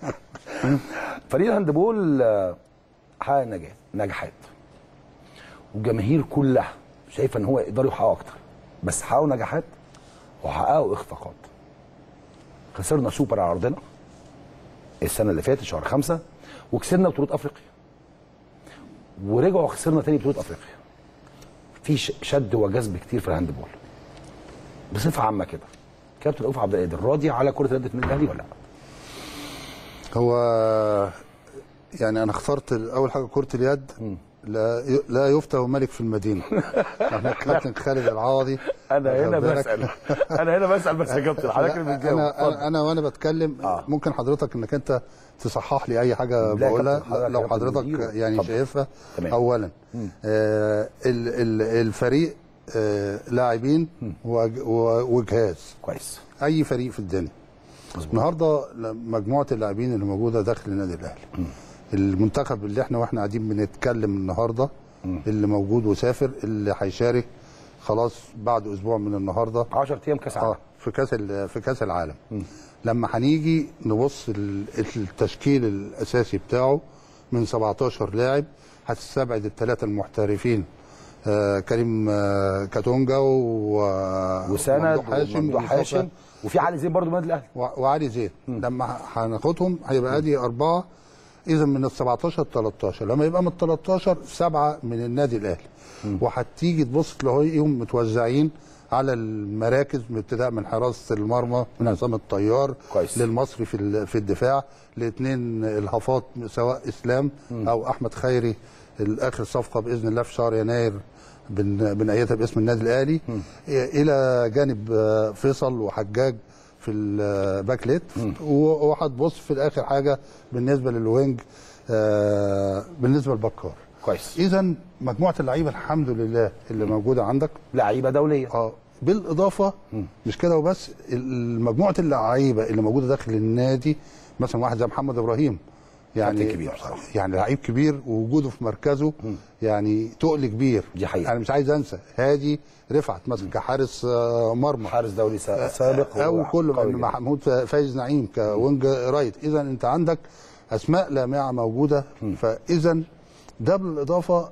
فريق الهاندبول حقق نجاح نجاحات، والجماهير كلها شايفه ان هو يقدروا يحققوا اكتر، بس حققوا نجاحات وحققوا اخفاقات. خسرنا سوبر على ارضنا السنه اللي فاتت شهر خمسة، وكسبنا بطوله افريقيا، ورجعوا خسرنا تاني بطوله افريقيا. في شد وجذب كتير في الهاندبول بصفه عامه كده. كابتن رؤوف عبد القادر راضي على كره اليد في النادي الاهلي ولا لا؟ هو يعني انا اخترت اول حاجه كره اليد. لا لا يفتى ملك في المدينه. احنا كابتن خالد العوضي. انا هنا بسال انا هنا بسال بس يا كابتن حضرتك اللي بتجاوب. انا انا, أنا وانا بتكلم آه. ممكن حضرتك انك انت تصحح لي اي حاجه بقولها لو حضرتك يعني طبعا. شايفها. تمام. اولا آه ال ال الفريق آه لاعبين وجهاز كويس. اي فريق في الدنيا النهارده مجموعه اللاعبين اللي موجوده داخل النادي الاهلي، المنتخب اللي احنا واحنا قاعدين بنتكلم النهارده م. اللي موجود وسافر، اللي هيشارك خلاص بعد اسبوع من النهارده عشرة ايام كاس العالم اه في كاس في كاس العالم. م. لما هنيجي نبص التشكيل الاساسي بتاعه من سبعتاشر لاعب، هتستبعد الثلاثه المحترفين آه كريم آه كاتونجا وسند وممدوح هاشم وفي علي زين برضه من النادي الاهلي وعلي زين. لما هناخدهم هيبقى ادي اربعه، اذا من ال سبعتاشر تلتاشر، لما يبقى من ال تلتاشر سبعه من النادي الاهلي. وهتيجي تبص تلاقيهم متوزعين على المراكز ابتداء من حراسه المرمى من عصام الطيار كويس. للمصري في في الدفاع، لاثنين الهفاط سواء اسلام م. او احمد خيري الاخر صفقه باذن الله في شهر يناير بنأيتها باسم النادي الاهلي، م. الى جانب فيصل وحجاج في الباك ليت، وهتبص في الاخر حاجه بالنسبه للوينج آه بالنسبه للبكار كويس. اذا مجموعه اللعيبه الحمد لله اللي موجوده عندك لعيبه دوليه اه بالاضافه م. مش كده وبس، مجموعه اللعيبه اللي موجوده داخل النادي مثلا واحد زي محمد ابراهيم يعني كبير بصراحه، يعني لعيب كبير ووجوده في مركزه م. يعني تقل كبير. دي حقيقه. انا مش عايز انسى هادي رفعت مثلا كحارس مرمى، حارس دولي سابق او كله من محمود فايز نعيم كوينج رايت. اذا انت عندك اسماء لامعه موجوده. م. فاذا ده بالاضافه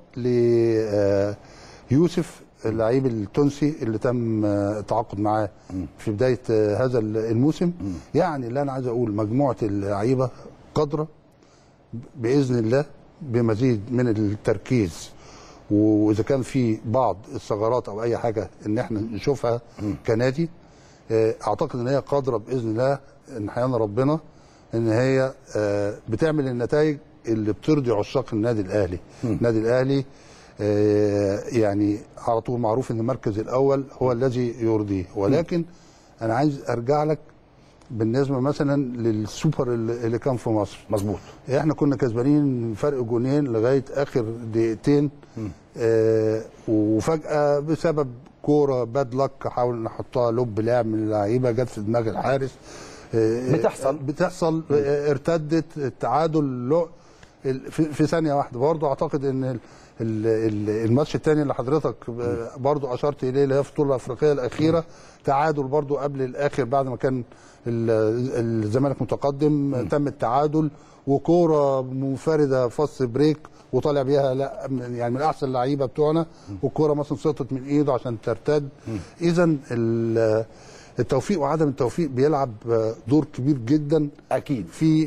ليوسف اللعيب التونسي اللي تم التعاقد معاه في بدايه هذا الموسم. م. يعني اللي انا عايز اقول مجموعه اللعيبه قادره باذن الله بمزيد من التركيز، واذا كان في بعض الثغرات او اي حاجه ان احنا نشوفها م. كنادي، اعتقد ان هي قادره باذن الله ان حيانا ربنا ان هي بتعمل النتائج اللي بترضي عشاق النادي الاهلي. النادي الاهلي يعني على طول معروف ان المركز الاول هو الذي يرضيه، ولكن انا عايز ارجع لك بالنسبه مثلا للسوبر اللي كان في مصر. مظبوط. احنا كنا كسبانين فرق جونين لغايه اخر دقيقتين، آه وفجاه بسبب كوره باد لك حاول نحطها لوب لاعب من اللعيبه جت في دماغ الحارس. بتحصل بتحصل ارتدت التعادل في ثانيه واحده. برضه اعتقد ان الماتش الثاني اللي حضرتك برضه اشرت اليه اللي هي في البطوله الافريقيه الاخيره تعادل برضه قبل الاخر بعد ما كان الزمالك متقدم تم التعادل وكوره منفرده فاست بريك وطالع بيها لا يعني من احسن اللعيبه بتوعنا والكوره مثلا سقطت من ايده عشان ترتد. اذا التوفيق وعدم التوفيق بيلعب دور كبير جدا اكيد في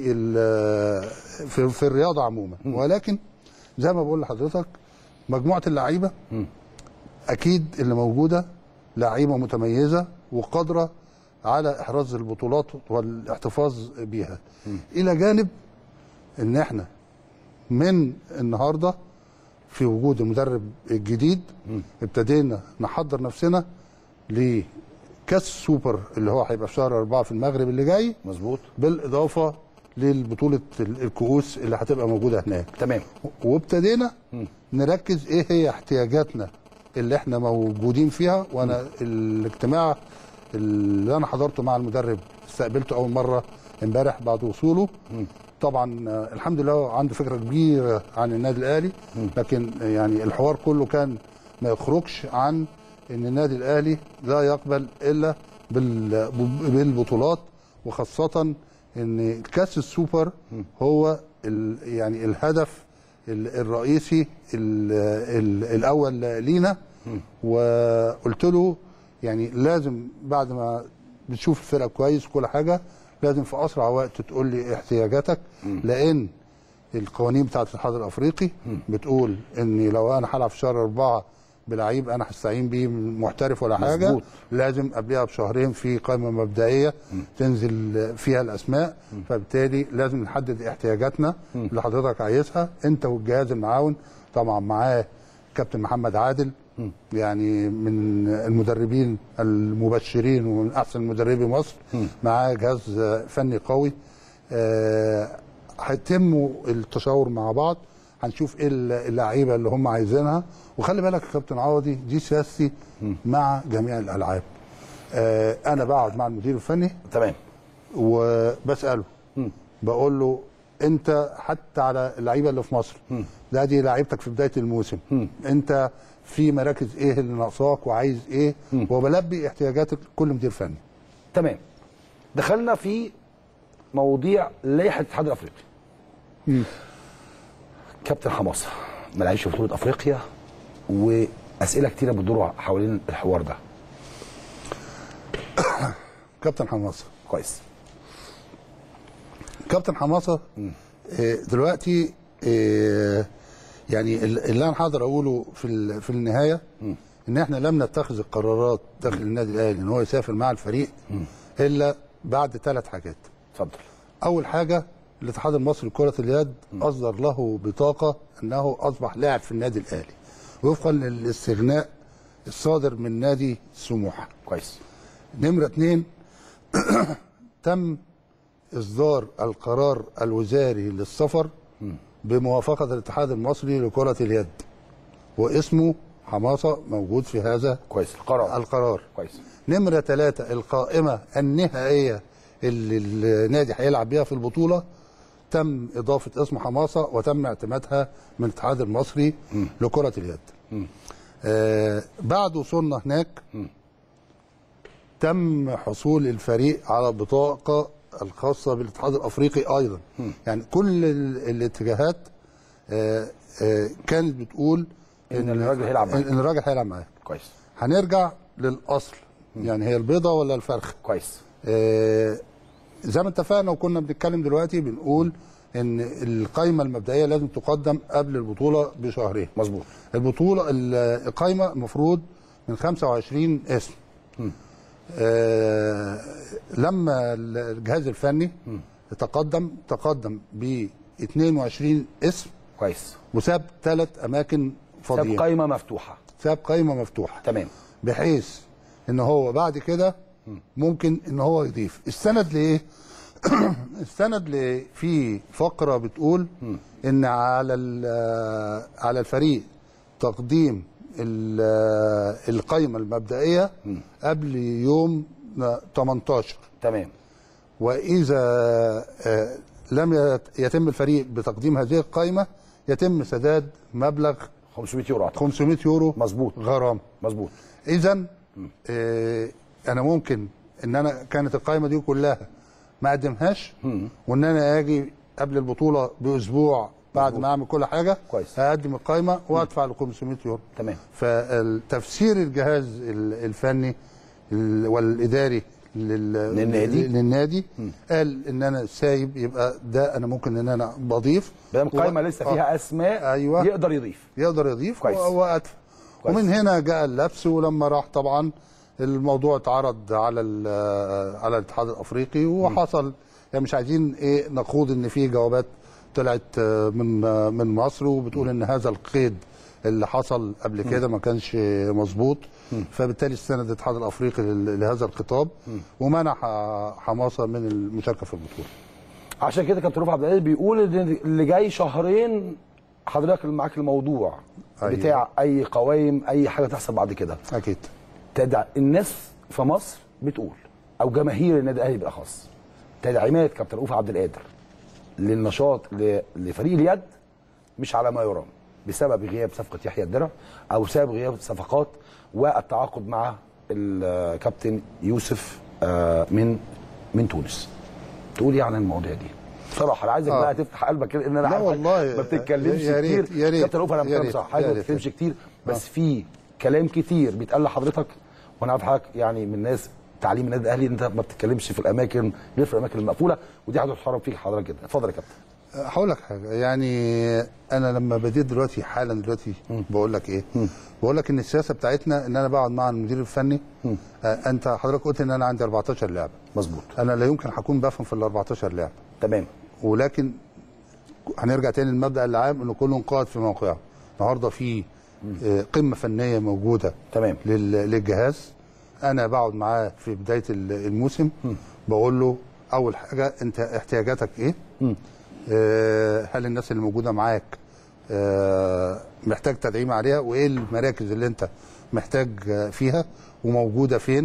في, في الرياضه عموما. ولكن زي ما بقول لحضرتك مجموعه اللعيبه اكيد اللي موجوده لعيبه متميزه وقادره على احراز البطولات والاحتفاظ بيها. الى جانب ان احنا من النهارده في وجود المدرب الجديد ابتدينا نحضر نفسنا لكاس السوبر اللي هو هيبقى في شهر أربعة في المغرب اللي جاي. مظبوط. بالاضافه للبطوله الكؤوس اللي هتبقى موجوده هناك. تمام. وابتدينا نركز ايه هي احتياجاتنا اللي احنا موجودين فيها. وانا الاجتماع اللي انا حضرته مع المدرب استقبلته اول مره امبارح بعد وصوله. م. طبعا الحمد لله عنده فكره كبيره عن النادي الاهلي لكن يعني الحوار كله كان ما يخرجش عن ان النادي الاهلي لا يقبل الا بالبطولات وخاصه ان كاس السوبر هو يعني الهدف الرئيسي الاول لينا. وقلت له يعني لازم بعد ما بتشوف الفرقه كويس وكل حاجه لازم في اسرع وقت تقول لي احتياجاتك لان القوانين بتاعه الاتحاد الافريقي بتقول ان لو انا هلعب في شهر أربعة بلعيب انا هستعين بيه محترف ولا حاجه مزبوط. لازم قبلها بشهرين في قائمه مبدئيه تنزل فيها الاسماء. فبالتالي لازم نحدد احتياجاتنا اللي حضرتك عايزها انت والجهاز المعاون. طبعا معاه كابتن محمد عادل يعني من المدربين المبشرين ومن احسن مدربي مصر. معاه جهاز فني قوي. هيتم التشاور مع بعض هنشوف ايه اللعيبه اللي هم عايزينها. وخلي بالك يا كابتن عوضي دي سياستي مع جميع الالعاب. انا بقعد مع المدير الفني تمام وبساله بقول له انت حتى على اللعيبه اللي في مصر ده دي لعيبتك في بدايه الموسم انت في مراكز ايه اللي ناقصاك وعايز ايه وبلبي احتياجات كل مدير فني. تمام. دخلنا في مواضيع لائحه الاتحاد الافريقي. مم. كابتن حماسه ما لعبش في بطوله افريقيا واسئله كتيره بتدور حوالين الحوار ده. كابتن حماسه كويس. كابتن حماسه دلوقتي يعني اللي انا حاضر اقوله في في النهايه م. ان احنا لم نتخذ القرارات داخل النادي الاهلي ان هو يسافر مع الفريق م. الا بعد ثلاث حاجات. اتفضل. اول حاجه الاتحاد المصري لكره اليد م. اصدر له بطاقه انه اصبح لاعب في النادي الاهلي وفقا للاستغناء الصادر من نادي سموحه. كويس. نمره اثنين تم اصدار القرار الوزاري للسفر م. بموافقه الاتحاد المصري لكره اليد واسمه حماسه موجود في هذا كويس القرار القرار كويس. نمره ثلاثة القائمه النهائيه اللي النادي هيلعب بيها في البطوله تم اضافه اسم حماسه وتم اعتمادها من الاتحاد المصري م. لكره اليد. آه بعد وصولنا هناك م. تم حصول الفريق على بطاقه الخاصه بالاتحاد الافريقي ايضا. م. يعني كل الاتجاهات آآ آآ كانت بتقول ان, إن الراجل هيلعب معاك ان الراجل هيلعب معاك. كويس. هنرجع للاصل م. يعني هي البيضه ولا الفرخه. كويس. زي ما اتفقنا وكنا بنتكلم دلوقتي بنقول ان القائمه المبدئيه لازم تقدم قبل البطوله بشهرين. مظبوط. البطوله القائمه المفروض من خمسة وعشرين اسم. م. آه لما الجهاز الفني م. تقدم تقدم ب اثنين وعشرين اسم. كويس. وساب ثلاث اماكن فاضيين. ساب قائمه مفتوحه. ساب قائمه مفتوحه. تمام. بحيث ان هو بعد كده ممكن ان هو يضيف. السند لايه؟ السند ل في فقره بتقول م. ان على على الفريق تقديم القائمه المبدئيه قبل يوم تمنتاشر. تمام. واذا لم يتم الفريق بتقديم هذه القائمه يتم سداد مبلغ خمسمائة يورو. خمسمائة يورو مظبوط. غرامه. مظبوط. اذا آه انا ممكن ان انا كانت القائمه دي كلها ما اقدمهاش وان انا اجي قبل البطوله باسبوع بعد مظبوط. ما اعمل كل حاجه كويس اقدم القائمه وادفع ال خمسمائة يورو. تمام. فتفسير الجهاز الفني والاداري للنادي للنادي قال ان انا سايب، يبقى ده انا ممكن ان انا بضيف بدل القائمه لسه فيها اسماء. أيوة يقدر يضيف يقدر يضيف كويس. وادفع. ومن هنا جاء اللبس، ولما راح طبعا الموضوع اتعرض على على الاتحاد الافريقي وحصل يعني مش عايزين ايه نخوض ان في جوابات طلعت من من مصر وبتقول ان هذا القيد اللي حصل قبل كده ما كانش مظبوط، فبالتالي استند الاتحاد الافريقي لهذا الخطاب ومنع حماسه من المشاركه في البطوله. عشان كده كابتن رفعت عبد العزيز بيقول ان اللي جاي شهرين حضرتك معاك الموضوع أيوة. بتاع اي قوائم اي حاجه تحصل بعد كده. اكيد. تدع الناس في مصر بتقول او جماهير النادي الاهلي بالاخص تدعيمات كابتن رؤوف عبد القادر للنشاط لفريق اليد مش على ما يرام بسبب غياب صفقه يحيى الدرع او بسبب غياب صفقات والتعاقد مع الكابتن يوسف من من تونس. تقول ايه عن المواضيع دي؟ بصراحه انا عايزك آه. بقى تفتح قلبك كده ان انا لا والله ما بتتكلمش يا ريت كتير. يا ريت كابتن رؤوف انا بتكلم صح حاجه ما بتتكلمش كتير بس آه. في كلام كتير بيتقال لحضرتك وانا عارف حضرتك يعني من الناس تعليم النادي الاهلي انت ما بتتكلمش في الاماكن غير في الاماكن المقفوله ودي حاجه تحترم فيك حضرتك جدا. اتفضل يا كابتن. هقول لك حاجه يعني انا لما بديت دلوقتي حالا دلوقتي بقول لك ايه؟ م. بقول لك ان السياسه بتاعتنا ان انا بقعد مع المدير الفني. آه انت حضرتك قلت ان انا عندي أربعتاشر لاعب. مظبوط. انا لا يمكن هكون بفهم في ال أربعتاشر لاعب. تمام. ولكن هنرجع تاني للمبدا العام انه كل قائد في موقعه. النهارده في آه قمه فنيه موجوده تمام للجهاز. انا بقعد معاه في بدايه الموسم م. بقول له اول حاجه انت احتياجاتك ايه؟ م. آه هل الناس اللي موجوده معاك آه محتاج تدعيم عليها وايه المراكز اللي انت محتاج فيها وموجوده فين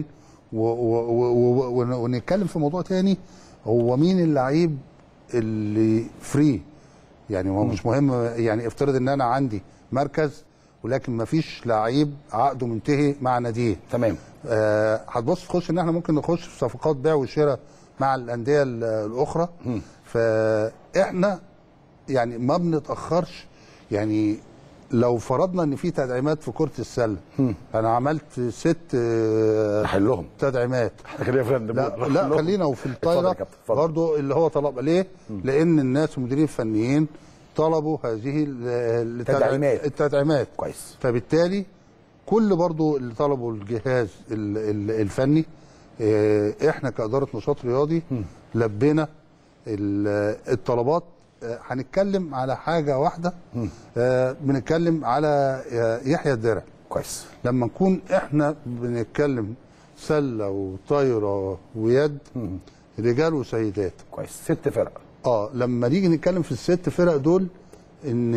ونتكلم في موضوع تاني هو مين اللعيب اللي فري يعني هو مش مهم يعني افترض ان انا عندي مركز ولكن ما فيش لعيب عقده منتهي مع ناديه. تمام. آه هتبص تخش ان احنا ممكن نخش في صفقات بيع وشراء مع الانديه الاخرى. م. فاحنا يعني ما بنتاخرش يعني لو فرضنا ان في تدعيمات في كره السله انا عملت ست نحلهم تدعيمات خلينا لا, لا خلينا وفي الطايره برضو اللي هو طلب ليه؟ م. لان الناس المديرين الفنيين طلبوا هذه التدعيمات التدعيمات كويس. فبالتالي كل برضو اللي طلبوا الجهاز الفني احنا كاداره نشاط رياضي م. لبينا الطلبات. هنتكلم على حاجه واحده آه بنتكلم على يحيى الدرع. كويس. لما نكون احنا بنتكلم سله وطايره ويد م. رجال وسيدات. كويس. ست فرق. اه لما نيجي نتكلم في الست فرق دول ان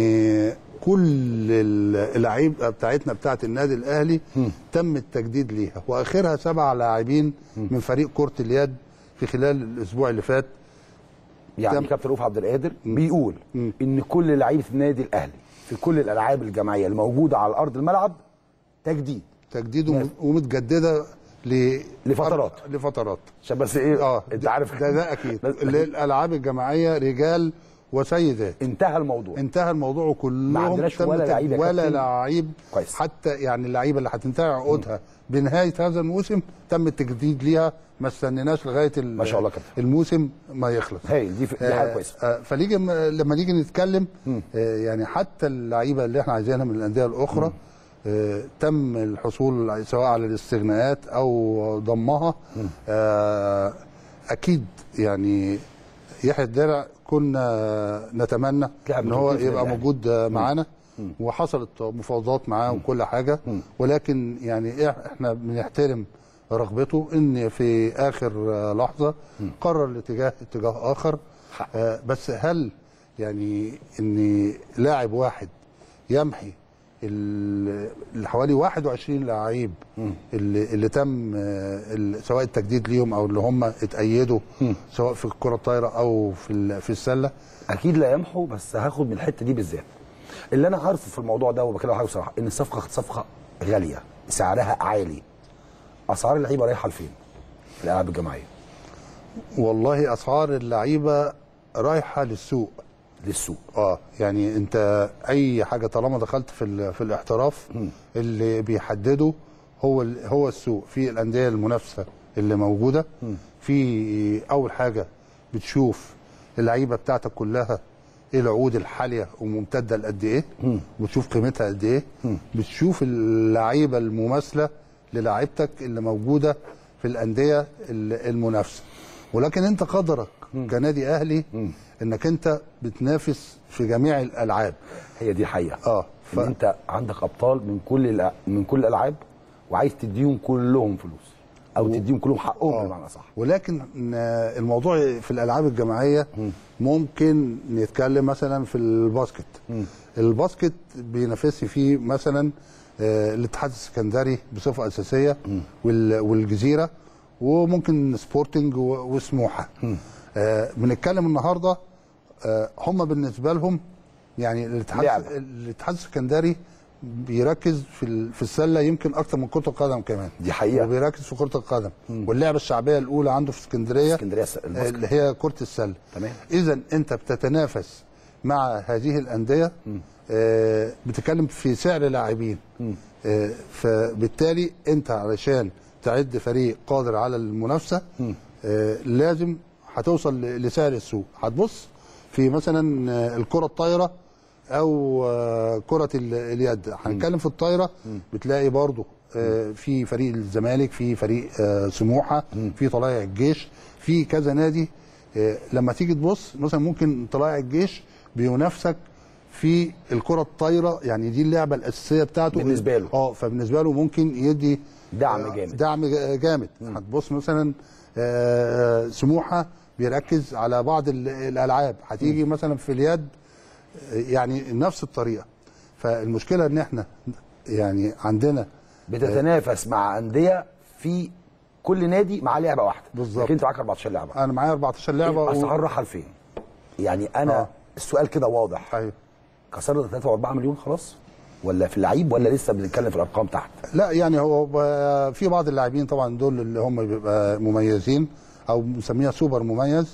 كل اللعيبه بتاعتنا بتاعت النادي الاهلي م. تم التجديد ليها واخرها سبع لاعبين من فريق كره اليد في خلال الاسبوع اللي فات. يعني كابتن رؤوف عبد القادر بيقول م. ان كل لعيبه النادي الاهلي في كل الالعاب الجماعيه الموجوده على ارض الملعب تجديد تجديد نعم. ومتجدده ل... لفترات لفترات عشان بس ايه اه انت عارف ده, ده اكيد الالعاب الجماعيه رجال وسيدات انتهى الموضوع انتهى الموضوع وكلهم ما عندناش ولا لعيب ولا لعيب حتى يعني اللعيبه اللي هتنتهي عقودها بنهايه هذا الموسم تم التجديد ليها ما استنيناش لغايه ما شاء الله كده الموسم ما يخلص. هي دي دي حاجه كويسه. آه فنيجي لما نيجي نتكلم آه يعني حتى اللعيبه اللي احنا عايزينها من الانديه الاخرى آه تم الحصول سواء على الاستغناءات او ضمها. آه اكيد يعني يحيى الدرع كنا نتمنى ان هو يبقى موجود معانا وحصلت مفاوضات معاه وكل حاجه ولكن يعني احنا بنحترم رغبته ان في اخر لحظه قرر الاتجاه اتجاه اخر. آه بس هل يعني ان لاعب واحد يمحي اللي حوالي واحد وعشرين لعيب اللي, اللي تم اللي سواء التجديد ليهم او اللي هم اتأيدوا سواء في الكره الطايره او في في السله اكيد لا يمحوا. بس هاخد من الحته دي بالذات اللي انا عارفه في الموضوع ده وبكلم حضرتك بصراحه ان الصفقه صفقه غاليه سعرها عالي. اسعار اللعيبه رايحه لفين في الالعاب الجماعيه؟ والله اسعار اللعيبه رايحه للسوق للسوق اه يعني انت اي حاجه طالما دخلت في في الاحتراف م. اللي بيحدده هو هو السوق في الانديه المنافسه اللي موجوده م. في اول حاجه بتشوف اللعيبه بتاعتك كلها ايه العقود الحاليه وممتده لقد ايه بتشوف قيمتها قد ايه بتشوف اللعيبه المماثله للاعيبتك اللي موجوده في الانديه المنافسه. ولكن انت قدرك م. كنادي اهلي م. انك انت بتنافس في جميع الالعاب. هي دي حقيقه اه ف... ان انت عندك ابطال من كل الأ... من كل الالعاب وعايز تديهم كلهم فلوس او و... تديهم كلهم حقهم آه. بمعنى صح. ولكن الموضوع في الالعاب الجماعيه م. ممكن نتكلم مثلا في الباسكت. م. الباسكت بينافس فيه مثلا آه الاتحاد السكندري بصفه اساسيه وال... والجزيره وممكن سبورتنج وسموحه. آه بنتكلم النهارده آه هم بالنسبه لهم يعني الاتحاد الاتحاد السكندري بيركز في في السله يمكن اكتر من كره القدم كمان. دي حقيقه. وبيركز في كره القدم. مم. واللعبه الشعبيه الاولى عنده في اسكندريه اسكندريه آه اللي هي كره السله. تمام. اذا انت بتتنافس مع هذه الانديه آه بتتكلم في سعر لاعبين. آه فبالتالي انت علشان تعد فريق قادر على المنافسه آه لازم هتوصل لسعر السوق. هتبص في مثلا الكره الطايره او آه كره اليد. هنتكلم في الطايره بتلاقي برضو آه في فريق الزمالك في فريق آه سموحه في طلائع الجيش في كذا نادي. آه لما تيجي تبص مثلا ممكن طلائع الجيش بينافسك في الكره الطايره يعني دي اللعبه الاساسيه بتاعته بالنسبه له. اه فبالنسبه له ممكن يدي دعم جامد دعم جامد. هتبص مثلا آه سموحه بيركز على بعض الالعاب. هتيجي مثلا في اليد يعني نفس الطريقه. فالمشكله ان احنا يعني عندنا بتتنافس مع انديه في كل نادي مع لعبه واحده بالظبط. لكن انت معاك أربعتاشر لعبه. انا معايا أربعتاشر لعبه. الاسعار رايحه لفين؟ يعني انا آه. السؤال كده واضح. ايوه كسرنا ثلاثة وأربعة مليون خلاص ولا في اللعيب ولا لسه بنتكلم في الارقام تحت؟ لا يعني هو في بعض اللاعبين طبعا دول اللي هم بيبقى مميزين او بنسميها سوبر مميز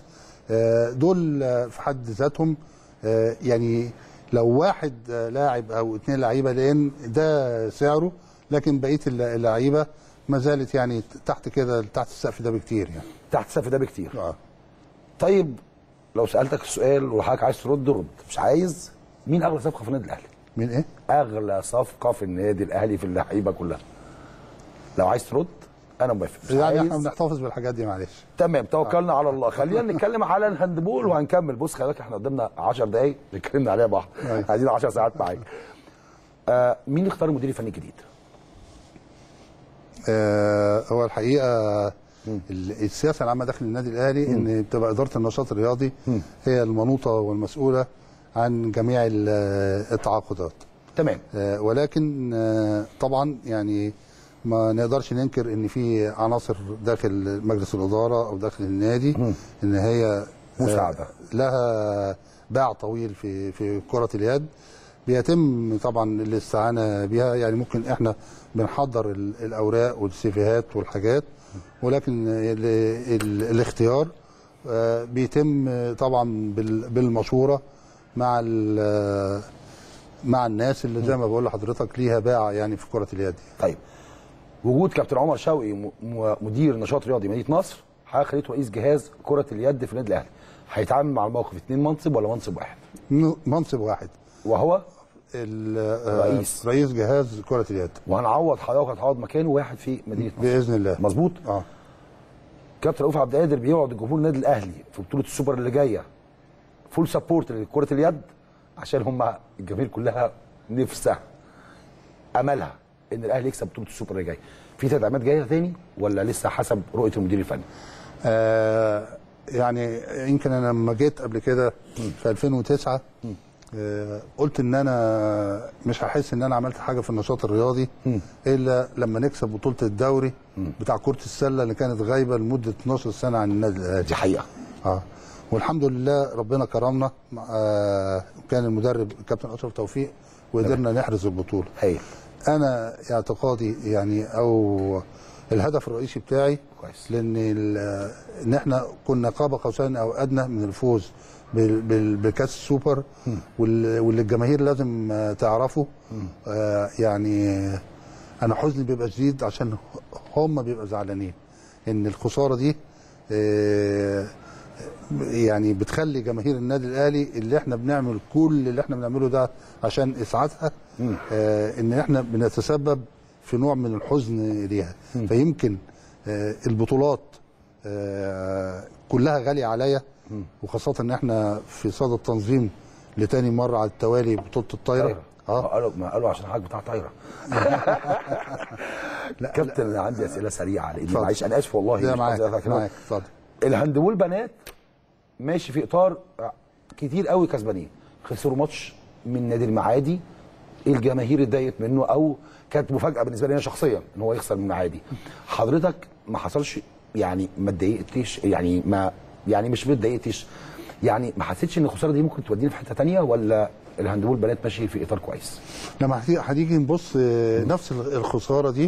دول في حد ذاتهم يعني لو واحد لاعب او اثنين لعيبه لان ده سعره. لكن بقيه اللعيبه ما زالت يعني تحت كده تحت السقف ده بكتير يعني تحت السقف ده بكتير. اه طيب لو سالتك السؤال وحضرتك عايز ترد رد مش عايز مين اغلى صفقه في النادي الاهلي؟ مين ايه؟ اغلى صفقه في النادي الاهلي في اللعيبه كلها. لو عايز ترد انا موافق. يعني احنا بنحتفظ بالحاجات دي معلش. تمام توكلنا آه. على الله. خلينا نتكلم على الهاندبول وهنكمل. بص خلي بالك احنا قدامنا عشر دقايق اتكلمنا عليها بعض. عايزين عشر ساعات معاك. آه مين اختار المدير الفني الجديد؟ آه هو الحقيقه م. السياسه العامه داخل النادي الاهلي م. ان بتبقى اداره النشاط الرياضي م. هي المنوطه والمسؤوله عن جميع التعاقدات. تمام. آه ولكن آه طبعا يعني ما نقدرش ننكر ان في عناصر داخل مجلس الاداره او داخل النادي م. ان هي مساعده لها باع طويل في في كره اليد بيتم طبعا الاستعانه بها. يعني ممكن احنا بنحضر الاوراق والسيفيهات والحاجات ولكن ال ال الاختيار بيتم طبعا بالمشوره مع مع الناس اللي زي ما بقول لحضرتك ليها باع يعني في كره اليد. طيب وجود كابتن عمر شوقي مدير نشاط رياضي مدينه نصر حضرتك خليته رئيس جهاز كره اليد في النادي الاهلي هيتعامل مع الموقف اثنين منصب ولا منصب واحد؟ منصب واحد وهو الرئيس رئيس جهاز كره اليد. وهنعوض حضرتك هتعوض مكانه واحد في مدينه نصر باذن الله. مظبوط؟ اه كابتن رؤوف عبد القادر بيوعد الجمهور النادي الاهلي في بطوله السوبر اللي جايه فول سبورت لكره اليد عشان هم الجماهير كلها نفسها املها ان الاهلي يكسب بطوله السوبر اللي جايه. في تدعيمات جايه ثاني ولا لسه حسب رؤيه المدير الفني؟ آه يعني يمكن انا لما جيت قبل كده في ألفين وتسعة آه، قلت ان انا مش هحس ان انا عملت حاجه في النشاط الرياضي م. الا لما نكسب بطوله الدوري م. بتاع كره السله اللي كانت غايبه لمده اتناشر سنه عن النادي الاهلي. دي حقيقه. اه والحمد لله ربنا كرمنا، آه كان المدرب الكابتن اشرف توفيق وقدرنا نحرز البطوله. هي. انا اعتقادي يعني او الهدف الرئيسي بتاعي كويس، لان ان احنا كنا قاب قوسين او ادنى من الفوز بكاس السوبر، واللي الجماهير لازم تعرفه. آه يعني انا حزني بيبقى شديد عشان هم بيبقى زعلانين ان الخساره دي آه يعني بتخلي جماهير النادي الاهلي اللي احنا بنعمل كل اللي احنا بنعمله ده عشان اسعادها، آه ان احنا بنتسبب في نوع من الحزن ليها. فيمكن آه البطولات آه كلها غاليه عليا، وخاصه ان احنا في صدد التنظيم لتاني مره على التوالي بطوله الطايره. طيرة. اه قالوا ما قالوا عشان حضرتك بتاع طايره. لا كابتن انا عندي اسئله سريعه لان معلش انا اسف والله. لا معاك معاك اتفضل. الهاندبول بنات ماشي في اطار كتير قوي كسبانين، خسروا ماتش من نادي المعادي، الجماهير اتضايقت منه او كانت مفاجاه بالنسبه لي انا شخصيا ان هو يخسر من المعادي. حضرتك ما حصلش يعني ما اتضايقتش يعني ما يعني مش ما اتضايقتش يعني ما حسيتش ان الخساره دي ممكن تودينا في حته ثانيه، ولا الهاندبول بنات ماشي في اطار كويس؟ لما هتيجي نبص نفس الخساره دي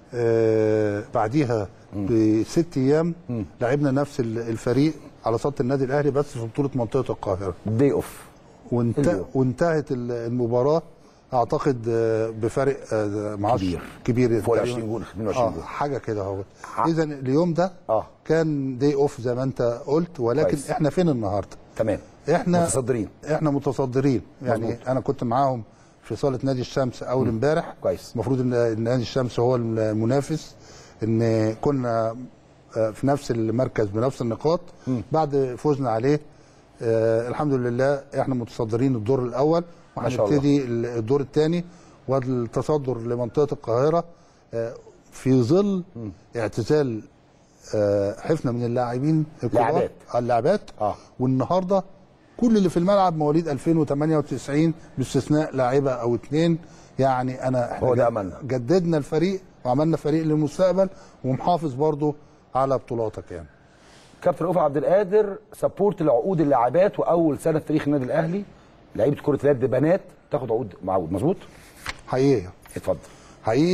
آه بعديها بست ايام لعبنا نفس الفريق على سطح النادي الاهلي بس في بطوله منطقه القاهره دي اوف، وانت وانتهت المباراه اعتقد بفرق كبير كبير فوق عشرين جول اتنين وعشرين جول آه حاجه كده اهو. اذا اليوم ده آه. كان دي اوف زي ما انت قلت، ولكن كويس. احنا فين النهارده؟ تمام، احنا متصدرين احنا متصدرين يعني مزبوط. انا كنت معاهم في صاله نادي الشمس اول امبارح. كويس. المفروض ان نادي الشمس هو المنافس، ان كنا في نفس المركز بنفس النقاط. م. بعد فوزنا عليه آه الحمد لله احنا متصدرين الدور الاول، وهنبتدي الدور الثاني والتصدر لمنطقه القاهره آه في ظل م. اعتزال آه حفنه من اللاعبين اللاعبات اللاعبات اه والنهارده كل اللي في الملعب مواليد ألفين وثمانية وتسعين باستثناء لاعبه او اثنين. يعني انا هو ده املنا، جددنا الفريق وعملنا فريق للمستقبل ومحافظ برضو على بطولاتك. يعني كابتن رؤوف عبد القادر سبورت لعقود اللاعبات، واول سنه في تاريخ النادي الاهلي لعيبه كره اليد بنات تاخد عقود معقود، مظبوط؟ حقيقي اتفضل. حقيقي.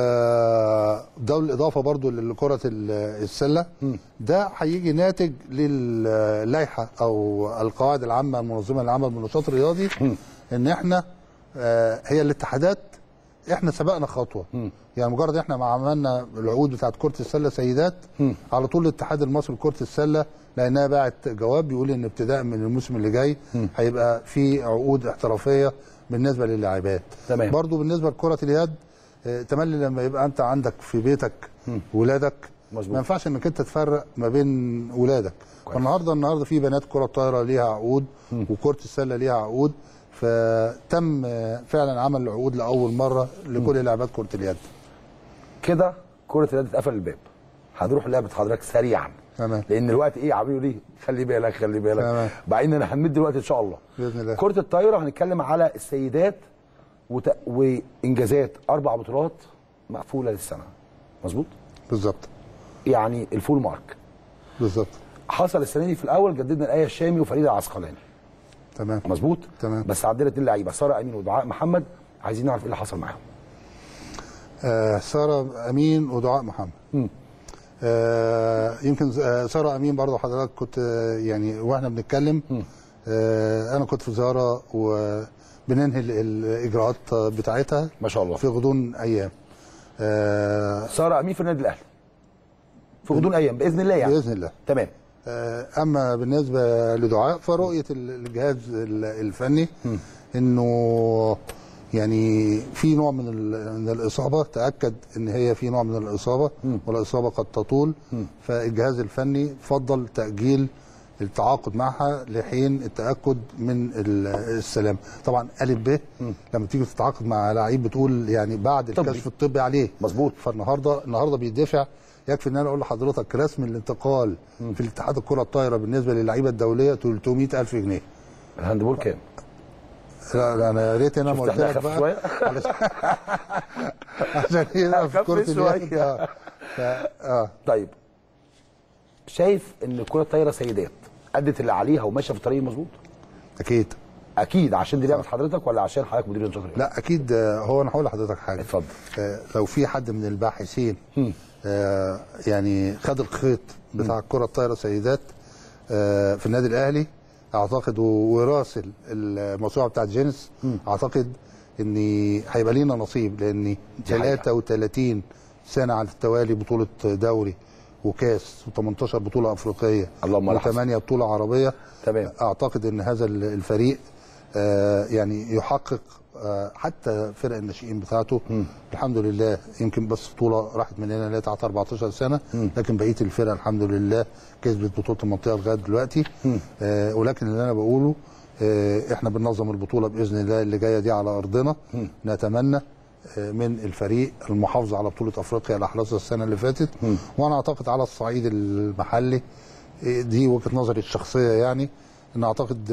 وده الاضافه برضو لكره السله م. ده هيجي ناتج للائحه او القواعد العامه المنظمه للعمل بالنشاط الرياضي م. ان احنا آه هي الاتحادات احنا سبقنا خطوه. م. يعني مجرد احنا ما عملنا العقود بتاعت كره السله سيدات م. على طول الاتحاد المصري لكره السله لانها باعت جواب بيقول ان ابتداء من الموسم اللي جاي م. هيبقى في عقود احترافيه بالنسبه للاعبات. تمام. برضو بالنسبه لكره اليد اه تملي لما يبقى انت عندك في بيتك م. ولادك مظبوط. ما ينفعش انك انت تفرق ما بين ولادك. فالنهارده النهارده في بنات كره الطايره ليها عقود م. وكره السله ليها عقود، فتم فعلا عمل عقود لاول مره لكل لاعبات كره اليد. كده كره اليد اتقفل الباب، هنروح لعبه حضرتك سريعا. تمام. لان الوقت ايه عاملينه ليه؟ خلي بالك خلي بالك. تمام. بعدين انا هنمد الوقت ان شاء الله. باذن الله. كره الطايره هنتكلم على السيدات وت... وانجازات اربع بطولات مقفوله للسنه. مظبوط؟ بالظبط. يعني الفول مارك. بالظبط. حصل السنه دي في الاول جددنا الايه الشامي وفريده العسقلاني. تمام. مظبوط؟ تمام. بس عندنا اتنين لعيبه ساره امين ودعاء محمد، عايزين نعرف ايه اللي حصل معاهم. آه ساره امين ودعاء محمد. امم آه يمكن آه ساره امين برضه حضرتك كنت آه يعني واحنا بنتكلم آه انا كنت في زياره وبننهي الاجراءات بتاعتها ما شاء الله في غضون ايام. آه ساره امين في النادي الاهلي في غضون ايام باذن الله يعني. باذن الله. تمام. آه اما بالنسبه لدعاء فرؤيه الجهاز الفني م. انه يعني في نوع من من الاصابه، تاكد ان هي في نوع من الاصابه م. والاصابه قد تطول، م. فالجهاز الفني فضل تاجيل التعاقد معها لحين التاكد من السلام. طبعا الف ب لما تيجي تتعاقد مع لعيب بتقول يعني بعد الكشف الطبي عليه. مظبوط. فالنهارده النهارده بيدفع، يكفي ان انا اقول لحضرتك رسم الانتقال م. في الاتحاد الكره الطايره بالنسبه للعيبه الدوليه ثلاثمائة ألف جنيه. الهاندبول كام؟ لا لا انا يا ريت انا ما قلت لك بقى علشان عشان هنا في كره اليد. اه طيب شايف ان الكره الطايره سيدات ادت اللي عليها وماشيه في الطريق المظبوط؟ اكيد اكيد. عشان دي لعبه حضرتك ولا عشان حضرتك مدير نشاط رياضي؟ لا اكيد. هو انا هقول لحضرتك حاجه. اتفضل. آه لو في حد من الباحثين آه يعني خد الخيط بتاع الكره الطايره سيدات آه في النادي الاهلي، اعتقد وراسل الموسوعه بتاعت جينيس، اعتقد ان هيبقى لينا نصيب، لان ثلاثة وثلاثين سنه على التوالي بطوله دوري وكاس وتمنتاشر بطوله افريقيه وثمانية بطوله عربيه. تمام. اعتقد ان هذا الفريق آه يعني يحقق آه حتى فرق الناشئين بتاعته. م. الحمد لله يمكن بس بطوله راحت مننا اللي بتاعت أربعتاشر سنه، م. لكن بقيه الفرق الحمد لله كسبت بطوله المنطقه لغايه دلوقتي. آه ولكن اللي انا بقوله آه احنا بننظم البطوله باذن الله اللي جايه دي على ارضنا. م. نتمنى من الفريق المحافظه على بطوله افريقيا اللي حصلت السنه اللي فاتت. م. وانا اعتقد على الصعيد المحلي دي وجهه نظري الشخصيه، يعني ان اعتقد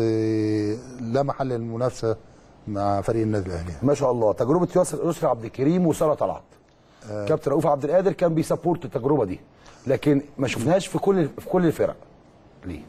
لا محل للمنافسه مع فريق النادي الاهلي. ما شاء الله. تجربه ياسر يسري عبد الكريم وساره طلعت، آه. كابتن رؤوف عبد القادر كان بيسابورت التجربه دي، لكن ما شفناهاش في كل في كل الفرق. ليه؟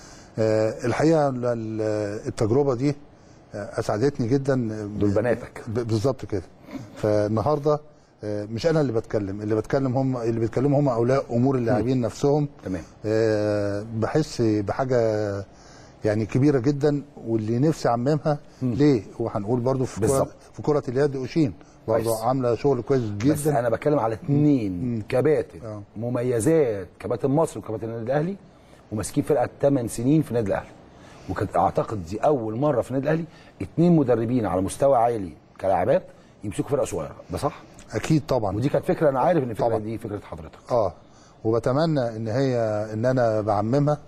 آه الحقيقه التجربه دي اسعدتني جدا. دول بناتك بالظبط كده. فالنهارده مش انا اللي بتكلم، اللي بتكلم هم اللي بيتكلموا هم اولياء امور اللاعبين نفسهم. تمام. أه بحس بحاجه يعني كبيره جدا، واللي نفسي اعممها. م. ليه؟ وهنقول برضو في كرة في كره اليد اوشين برضو عامله شغل كويس جدا. بس انا بتكلم على اثنين كباتن آه. مميزات، كباتن مصر وكباتن النادي الاهلي، وماسكين فرقه ثمان سنين في النادي الاهلي، وكانت اعتقد دي اول مره في النادي الاهلي اثنين مدربين على مستوى عالي كلاعبات يمسكوا فرقه صغيره. ده صح؟ اكيد طبعا. ودي كانت فكره، انا عارف ان الفكره دي فكره حضرتك. اه وبتمنى ان هي ان انا بعممها.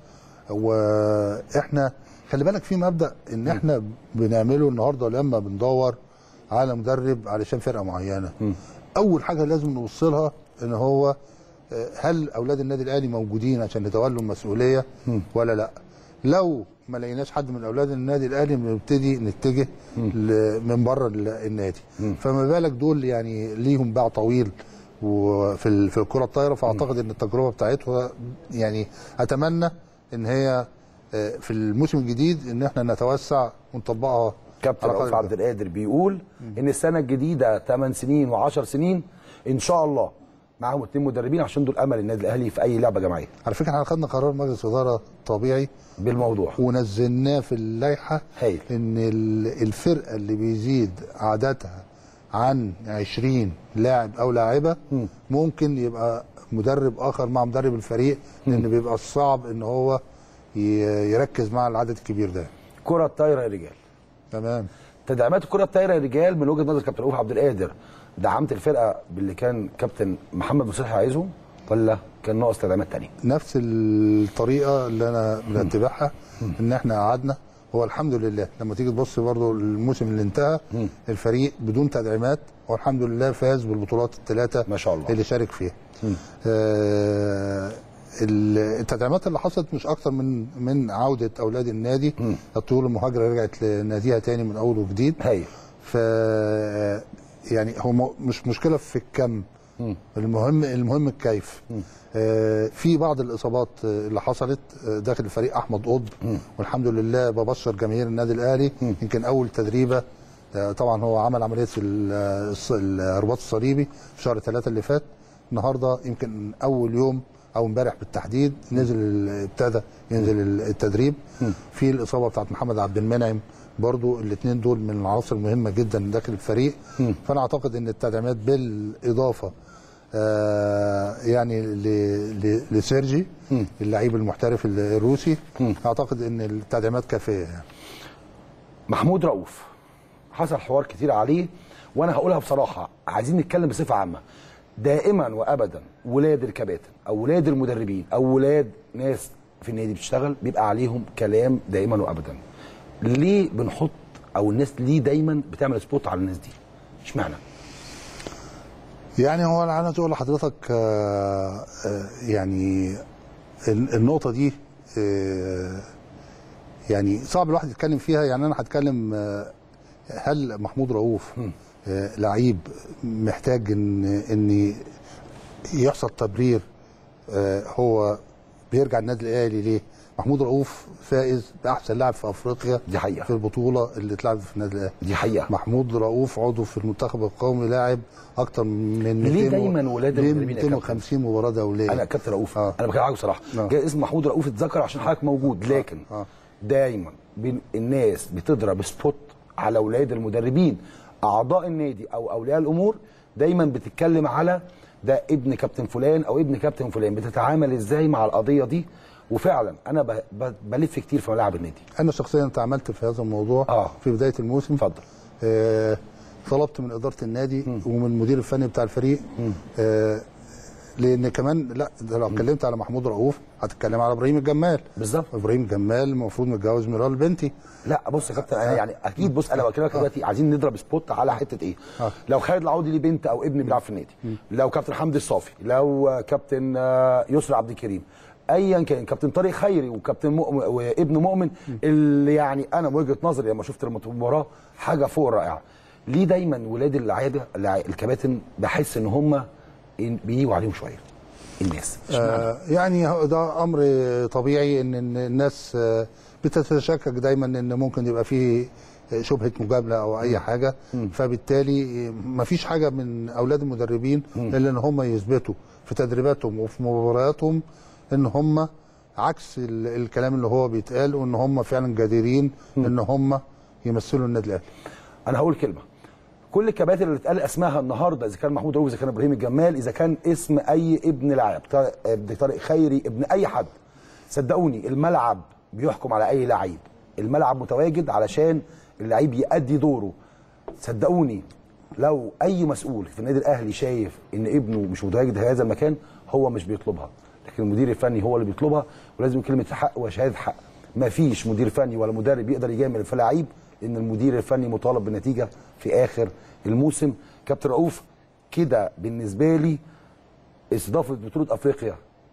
واحنا خلي بالك في مبدا ان احنا بنعمله النهارده لما بندور على مدرب علشان فرقه معينه. م. اول حاجه لازم نوصلها ان هو هل اولاد النادي الاهلي موجودين عشان يتولوا المسؤوليه م. ولا لا. لو ما لقيناش حد من اولاد النادي الاهلي بنبتدي نتجه من بره النادي. م. فما بالك دول يعني ليهم باع طويل وفي في الكره الطايره. فاعتقد ان التجربه بتاعتها يعني اتمنى ان هي في الموسم الجديد ان احنا نتوسع ونطبقها. كابتن رؤوف عبد القادر بيقول م. ان السنه الجديده ثمان سنين وعشر سنين ان شاء الله معاهم اثنين مدربين، عشان دول امل النادي الاهلي في اي لعبه جماعيه. على فكره احنا خدنا قرار مجلس اداره طبيعي بالموضوع ونزلناه في اللائحه، هايل. ان الفرقه اللي بيزيد عددها عن عشرين لاعب او لاعبه م. ممكن يبقى مدرب اخر مع مدرب الفريق، لان بيبقى صعب ان هو يركز مع العدد الكبير ده. كره الطايره يا رجال. تمام. تدعيمات الكره الطايره يا رجال من وجهه نظر كابتن رؤوف عبد القادر، دعمت الفرقه باللي كان كابتن محمد مصلحي عايزهم ولا كان ناقص تدعيمات ثانيه؟ نفس الطريقه اللي انا بنتبعها، ان احنا قعدنا. هو الحمد لله لما تيجي تبص برضو الموسم اللي انتهى م. الفريق بدون تدعيمات، والحمد لله فاز بالبطولات الثلاثه ما شاء الله اللي شارك فيها. آه التدعيمات اللي حصلت مش اكتر من من عوده اولاد النادي. الطيور المهاجره رجعت لناديها تاني من اول وجديد. هي ف يعني هو مش مشكله في الكم، م. المهم المهم الكيف. آه في بعض الاصابات اللي حصلت داخل الفريق. احمد قطب والحمد لله ببشر جماهير النادي الاهلي، يمكن اول تدريبه آه طبعا هو عمل عمليه الرباط الصليبي في شهر ثلاثة اللي فات. النهارده يمكن اول يوم او امبارح بالتحديد نزل ابتدى ينزل التدريب. م. في الاصابه بتاعت محمد عبد المنعم برضو، الاثنين دول من العناصر المهمه جدا داخل الفريق. م. فانا اعتقد ان التدعيمات بالاضافه آه يعني لسيرجي اللعيب المحترف الروسي، م. اعتقد ان التدعيمات كافيه يعني. محمود رؤوف حصل حوار كتير عليه، وانا هقولها بصراحه، عايزين نتكلم بصفه عامه. دائما وابدا ولاد الكباتن او ولاد المدربين او ولاد ناس في النادي بتشتغل بيبقى عليهم كلام دائما وابدا. ليه بنحط او الناس ليه دايما بتعمل سبوت على الناس دي؟ اشمعنى؟ يعني هو انا عايز اقول لحضرتك آه آه يعني النقطه دي آه يعني صعب الواحد يتكلم فيها. يعني انا هتكلم آه هل محمود رؤوف آه لعيب محتاج ان ان يحصل تبرير آه هو بيرجع النادي الاهلي ليه؟ محمود رؤوف فائز باحسن لاعب في افريقيا دي حقيقه في البطوله اللي اتلعبت في النادي الاهلي. دي حقيقه. محمود رؤوف عضو في المنتخب القومي لاعب اكتر من ليه دايما ولاد المدربين مئتين وخمسين مباراه دوليه. انا كابتن رؤوف آه. انا بكلمك بصراحه آه. جاي اسم محمود رؤوف اتذكر عشان حضرتك موجود، لكن آه. آه. دايما بين الناس بتضرب سبوت على ولاد المدربين اعضاء النادي او اولياء الامور، دايما بتتكلم على ده ابن كابتن فلان او ابن كابتن فلان، بتتعامل ازاي مع القضيه دي؟ وفعلا انا بلف كتير في ملاعب النادي. انا شخصيا تعاملت في هذا الموضوع آه. في بدايه الموسم. اتفضل. آه طلبت من اداره النادي م. ومن المدير الفني بتاع الفريق آه لان كمان لا لو اتكلمت على محمود رؤوف هتتكلم على ابراهيم الجمال. بالظبط. ابراهيم الجمال المفروض متجوز ميرال بنتي. لا بص يا كابتن انا يعني اكيد بص انا بكلمك دلوقتي عايزين نضرب سبوت على حته ايه؟ آه. لو خالد العوضي ليه بنت او ابن بيلعب في النادي، م. لو كابتن حمدي الصافي، لو كابتن يسرى عبد الكريم، ايا كان كابتن طارق خيري وكابتن مؤمن وابن مؤمن، اللي يعني انا بوجهه نظري لما شفت المباراه حاجه فوق الرائعه. ليه دايما ولاد اللعيبه الكباتن بحس ان هم بيجوا عليهم شويه الناس؟ آه يعني ده امر طبيعي ان الناس بتتشكك دايما ان ممكن يبقى فيه شبهه مجامله او اي حاجه، م. فبالتالي ما فيش حاجه من اولاد المدربين م. الا ان هم يثبتوا في تدريباتهم وفي مبارياتهم ان هم عكس الكلام اللي هو بيتقال، وان هم فعلا جديرين م. ان هم يمثلوا النادي الاهلي. انا هقول كلمه، كل الكباتن اللي اتقال اسمها النهارده، اذا كان محمود رؤوف، اذا كان ابراهيم الجمال، اذا كان اسم اي ابن لاعب، ابن طارق خيري، ابن اي حد، صدقوني الملعب بيحكم على اي لعيب. الملعب متواجد علشان اللعيب يؤدي دوره. صدقوني لو اي مسؤول في النادي الاهلي شايف ان ابنه مش متواجد في هذا المكان هو مش بيطلبها، لكن المدير الفني هو اللي بيطلبها، ولازم كلمه حق وشهاده حق. ما فيش مدير فني ولا مدرب يقدر يجامل في لعيب، لان المدير الفني مطالب بالنتيجه في اخر الموسم. كابتن رؤوف كده بالنسبه لي استضافه بطوله افريقيا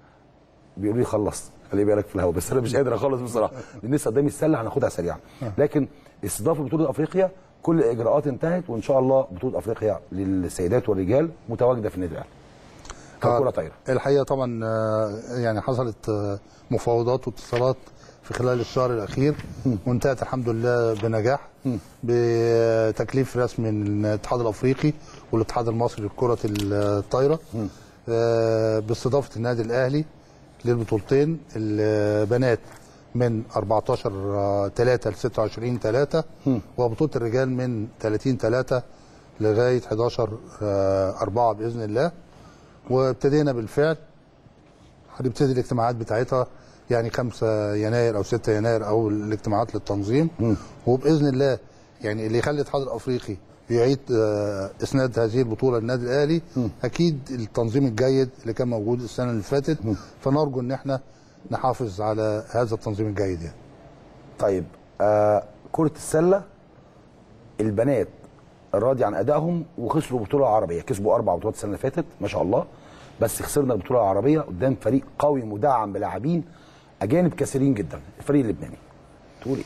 بيقولوا لي خلصت، خلي بالك في الهوا، بس انا مش قادر اخلص بصراحه لان لسه قدامي السله هناخدها سريعا، لكن استضافه بطوله افريقيا كل الاجراءات انتهت، وان شاء الله بطوله افريقيا للسيدات والرجال متواجده في النادي الاهلي. كره طايره. الحقيقه طبعا يعني حصلت مفاوضات واتصالات في خلال الشهر الاخير وانتهت الحمد لله بنجاح بتكليف رسمي من الاتحاد الافريقي والاتحاد المصري لكره الطايره باستضافه النادي الاهلي للبطولتين البنات من أربعتاشر تلاتة ل ستة وعشرين تلاتة، وبطوله الرجال من تلاتين تلاتة لغايه حداشر أربعة باذن الله. وابتدينا بالفعل، هنبتدي الاجتماعات بتاعتها يعني خمسة يناير او ستة يناير او الاجتماعات للتنظيم، م. وباذن الله يعني اللي يخلي الاتحاد الافريقي يعيد اسناد هذه البطوله للنادي الاهلي م. اكيد التنظيم الجيد اللي كان موجود السنه اللي فاتت، م. فنرجو ان احنا نحافظ على هذا التنظيم الجيد يعني. طيب آه كره السله البنات راضي عن ادائهم وخسروا بطوله عربيه، كسبوا اربع بطولات السنه اللي فاتت ما شاء الله، بس خسرنا البطوله العربيه قدام فريق قوي مدعم بلاعبين اجانب كثيرين جدا، الفريق اللبناني. تقول ايه؟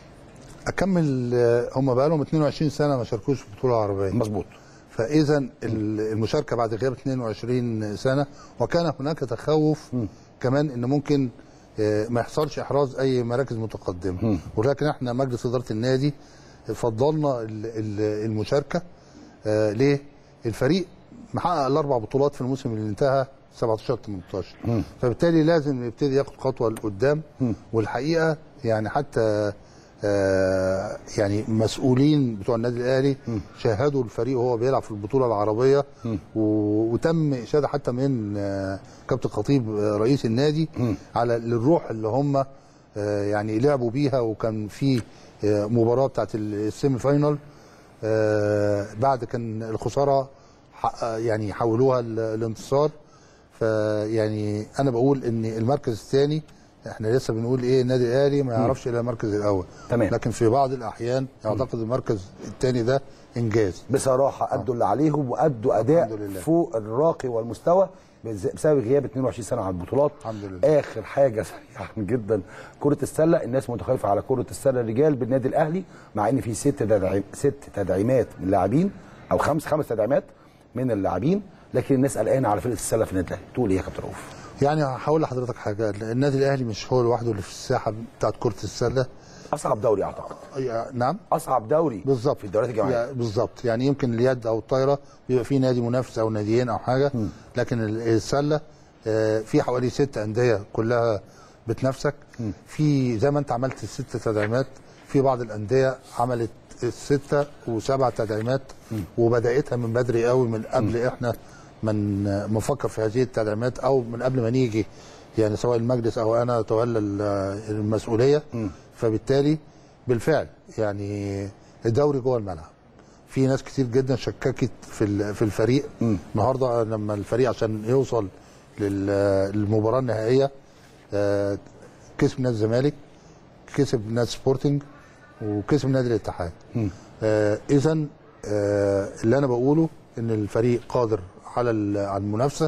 اكمل هم بقى لهم اتنين وعشرين سنه ما شاركوش في بطوله عربيه. مظبوط. فاذا المشاركه بعد غياب اتنين وعشرين سنه، وكان هناك تخوف م. كمان ان ممكن ما يحصلش احراز اي مراكز متقدمه، ولكن احنا مجلس اداره النادي فضلنا المشاركه. ليه؟ الفريق محقق الاربع بطولات في الموسم اللي انتهى سبعتاشر تمنتاشر، فبالتالي لازم يبتدي ياخد خطوه لقدام. والحقيقه يعني حتى آه يعني مسؤولين بتوع النادي الاهلي م. شاهدوا الفريق وهو بيلعب في البطوله العربيه، وتم اشاده حتى من آه كابتن خطيب آه رئيس النادي م. على الروح اللي هم آه يعني لعبوا بيها، وكان في آه مباراه بتاعت السيمي فاينال آه بعد كان الخساره يعني حولوها الانتصار. فيعني انا بقول ان المركز الثاني احنا لسه بنقول ايه النادي الاهلي ما يعرفش الا المركز الاول، تمام. لكن في بعض الاحيان اعتقد المركز الثاني ده انجاز بصراحه. ادوا اللي عليهم وادوا اداء فوق الراقي والمستوى. بسبب غياب اتنين وعشرين سنه عن البطولات. الحمد لله. اخر حاجه سريعا جدا، كره السله، الناس متخوفه على كره السله الرجال بالنادي الاهلي، مع ان في ست تدعيم ست تدعيمات من اللاعبين او خمس خمس تدعيمات من اللاعبين، لكن الناس قلقانه على فرقه السله في النادي الاهلي. تقول ايه يا كابتن رؤوف؟ يعني هقول لحضرتك حاجه، النادي الاهلي مش هو لوحده اللي في الساحه بتاعت كره السله. اصعب دوري اعتقد. نعم، اصعب دوري بالظبط في الدوريات الجماعيه. بالظبط، يعني يمكن اليد او الطايره بيبقى في نادي منافس او ناديين او حاجه، م. لكن السله في حوالي ست انديه كلها بتنافسك. م. في زي ما انت عملت الست تدعيمات، في بعض الانديه عملت السته وسبع تدعيمات، م. وبداتها من بدري قوي، من قبل م. احنا من نفكر في هذه التدعيمات، او من قبل ما نيجي، يعني سواء المجلس او انا اتولى المسؤوليه. م. فبالتالي بالفعل يعني الدوري جوه الملعب. في ناس كتير جدا شككت في في الفريق. م. النهارده لما الفريق عشان يوصل للمباراه النهائيه كسب نادي الزمالك، كسب نادي سبورتنج، وكسب نادي الاتحاد. اذا اللي انا بقوله ان الفريق قادر على على المنافسه.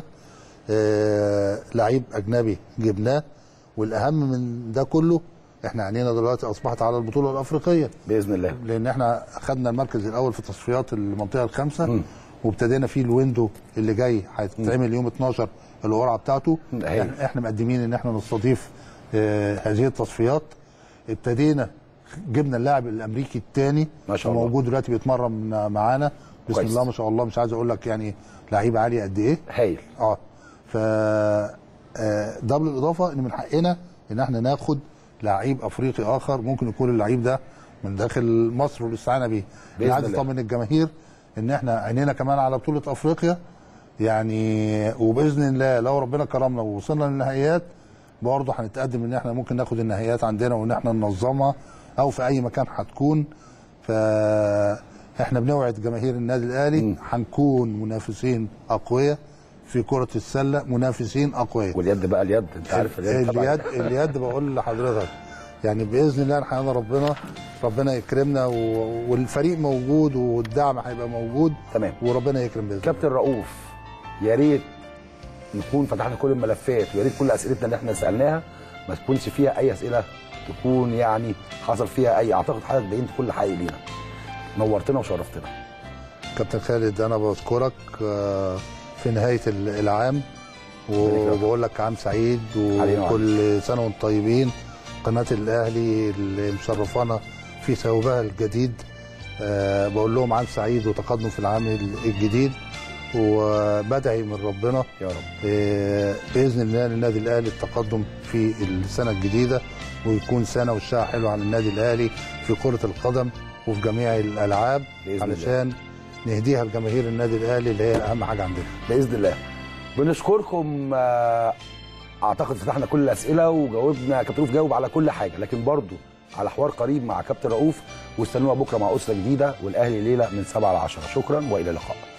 لعيب اجنبي جبناه، والاهم من ده كله احنا عينينا دلوقتي اصبحت على البطوله الافريقيه باذن الله، لان احنا خدنا المركز الاول في تصفيات المنطقه الخامسه، م. وابتدينا فيه الويندو اللي جاي هيتعمل يوم اتناشر القرعه بتاعته. احنا, احنا مقدمين ان احنا نستضيف اه هذه التصفيات. ابتدينا جبنا اللاعب الامريكي الثاني ما شاء الله، موجود دلوقتي بيتمرن معانا بسم كويس. الله ما شاء الله، مش عايز اقول لك يعني لعيب عالي قد ايه. هايل. اه ف ده بالاضافه ان من حقنا ان احنا ناخد لعيب افريقي اخر، ممكن يكون اللعيب ده من داخل مصر والاستعانه بيه. انا عايز اطمن الجماهير ان احنا عينينا كمان على بطوله افريقيا يعني، وباذن الله لو ربنا كرمنا ووصلنا للنهائيات برضه هنتقدم ان احنا ممكن ناخد النهائيات عندنا وان احنا ننظمها او في اي مكان هتكون. فاحنا بنوعد جماهير النادي الاهلي هنكون منافسين اقوياء في كرة السلة، منافسين أقوياء. واليد بقى، اليد أنت عارف اليد اليد اليد بقول لحضرتك يعني بإذن الله الحقيقة ربنا ربنا يكرمنا، والفريق موجود والدعم هيبقى موجود. تمام، وربنا يكرم بإذن الله. كابتن رؤوف، يا ريت نكون فتحنا كل الملفات، ويا ريت كل أسئلتنا اللي احنا سألناها ما تكونش فيها أي أسئلة تكون يعني حصل فيها أي، أعتقد حضرتك بينت كل حقيقي لينا. نورتنا وشرفتنا. كابتن خالد أنا بشكرك في نهاية العام، وبقول لك عام سعيد وكل سنة وانتم طيبين. قناة الأهلي اللي مشرفانا في ثوبها الجديد، أه بقول لهم عام سعيد وتقدم في العام الجديد، وبدعي من ربنا يا رب أه بإذن الله للنادي الأهلي التقدم في السنة الجديدة، ويكون سنة وشها حلو على النادي الأهلي في كرة القدم وفي جميع الألعاب، علشان نهديها لجماهير النادي الاهلي اللي هي اهم حاجه عندنا باذن الله. بنشكركم، اعتقد فتحنا كل الاسئله وجاوبنا، كابتن رؤوف جاوب على كل حاجه، لكن برضو على حوار قريب مع كابتن رؤوف، واستنونا بكره مع اسره جديده والاهلي ليله من سبعة ل عشرة. شكرا والى اللقاء.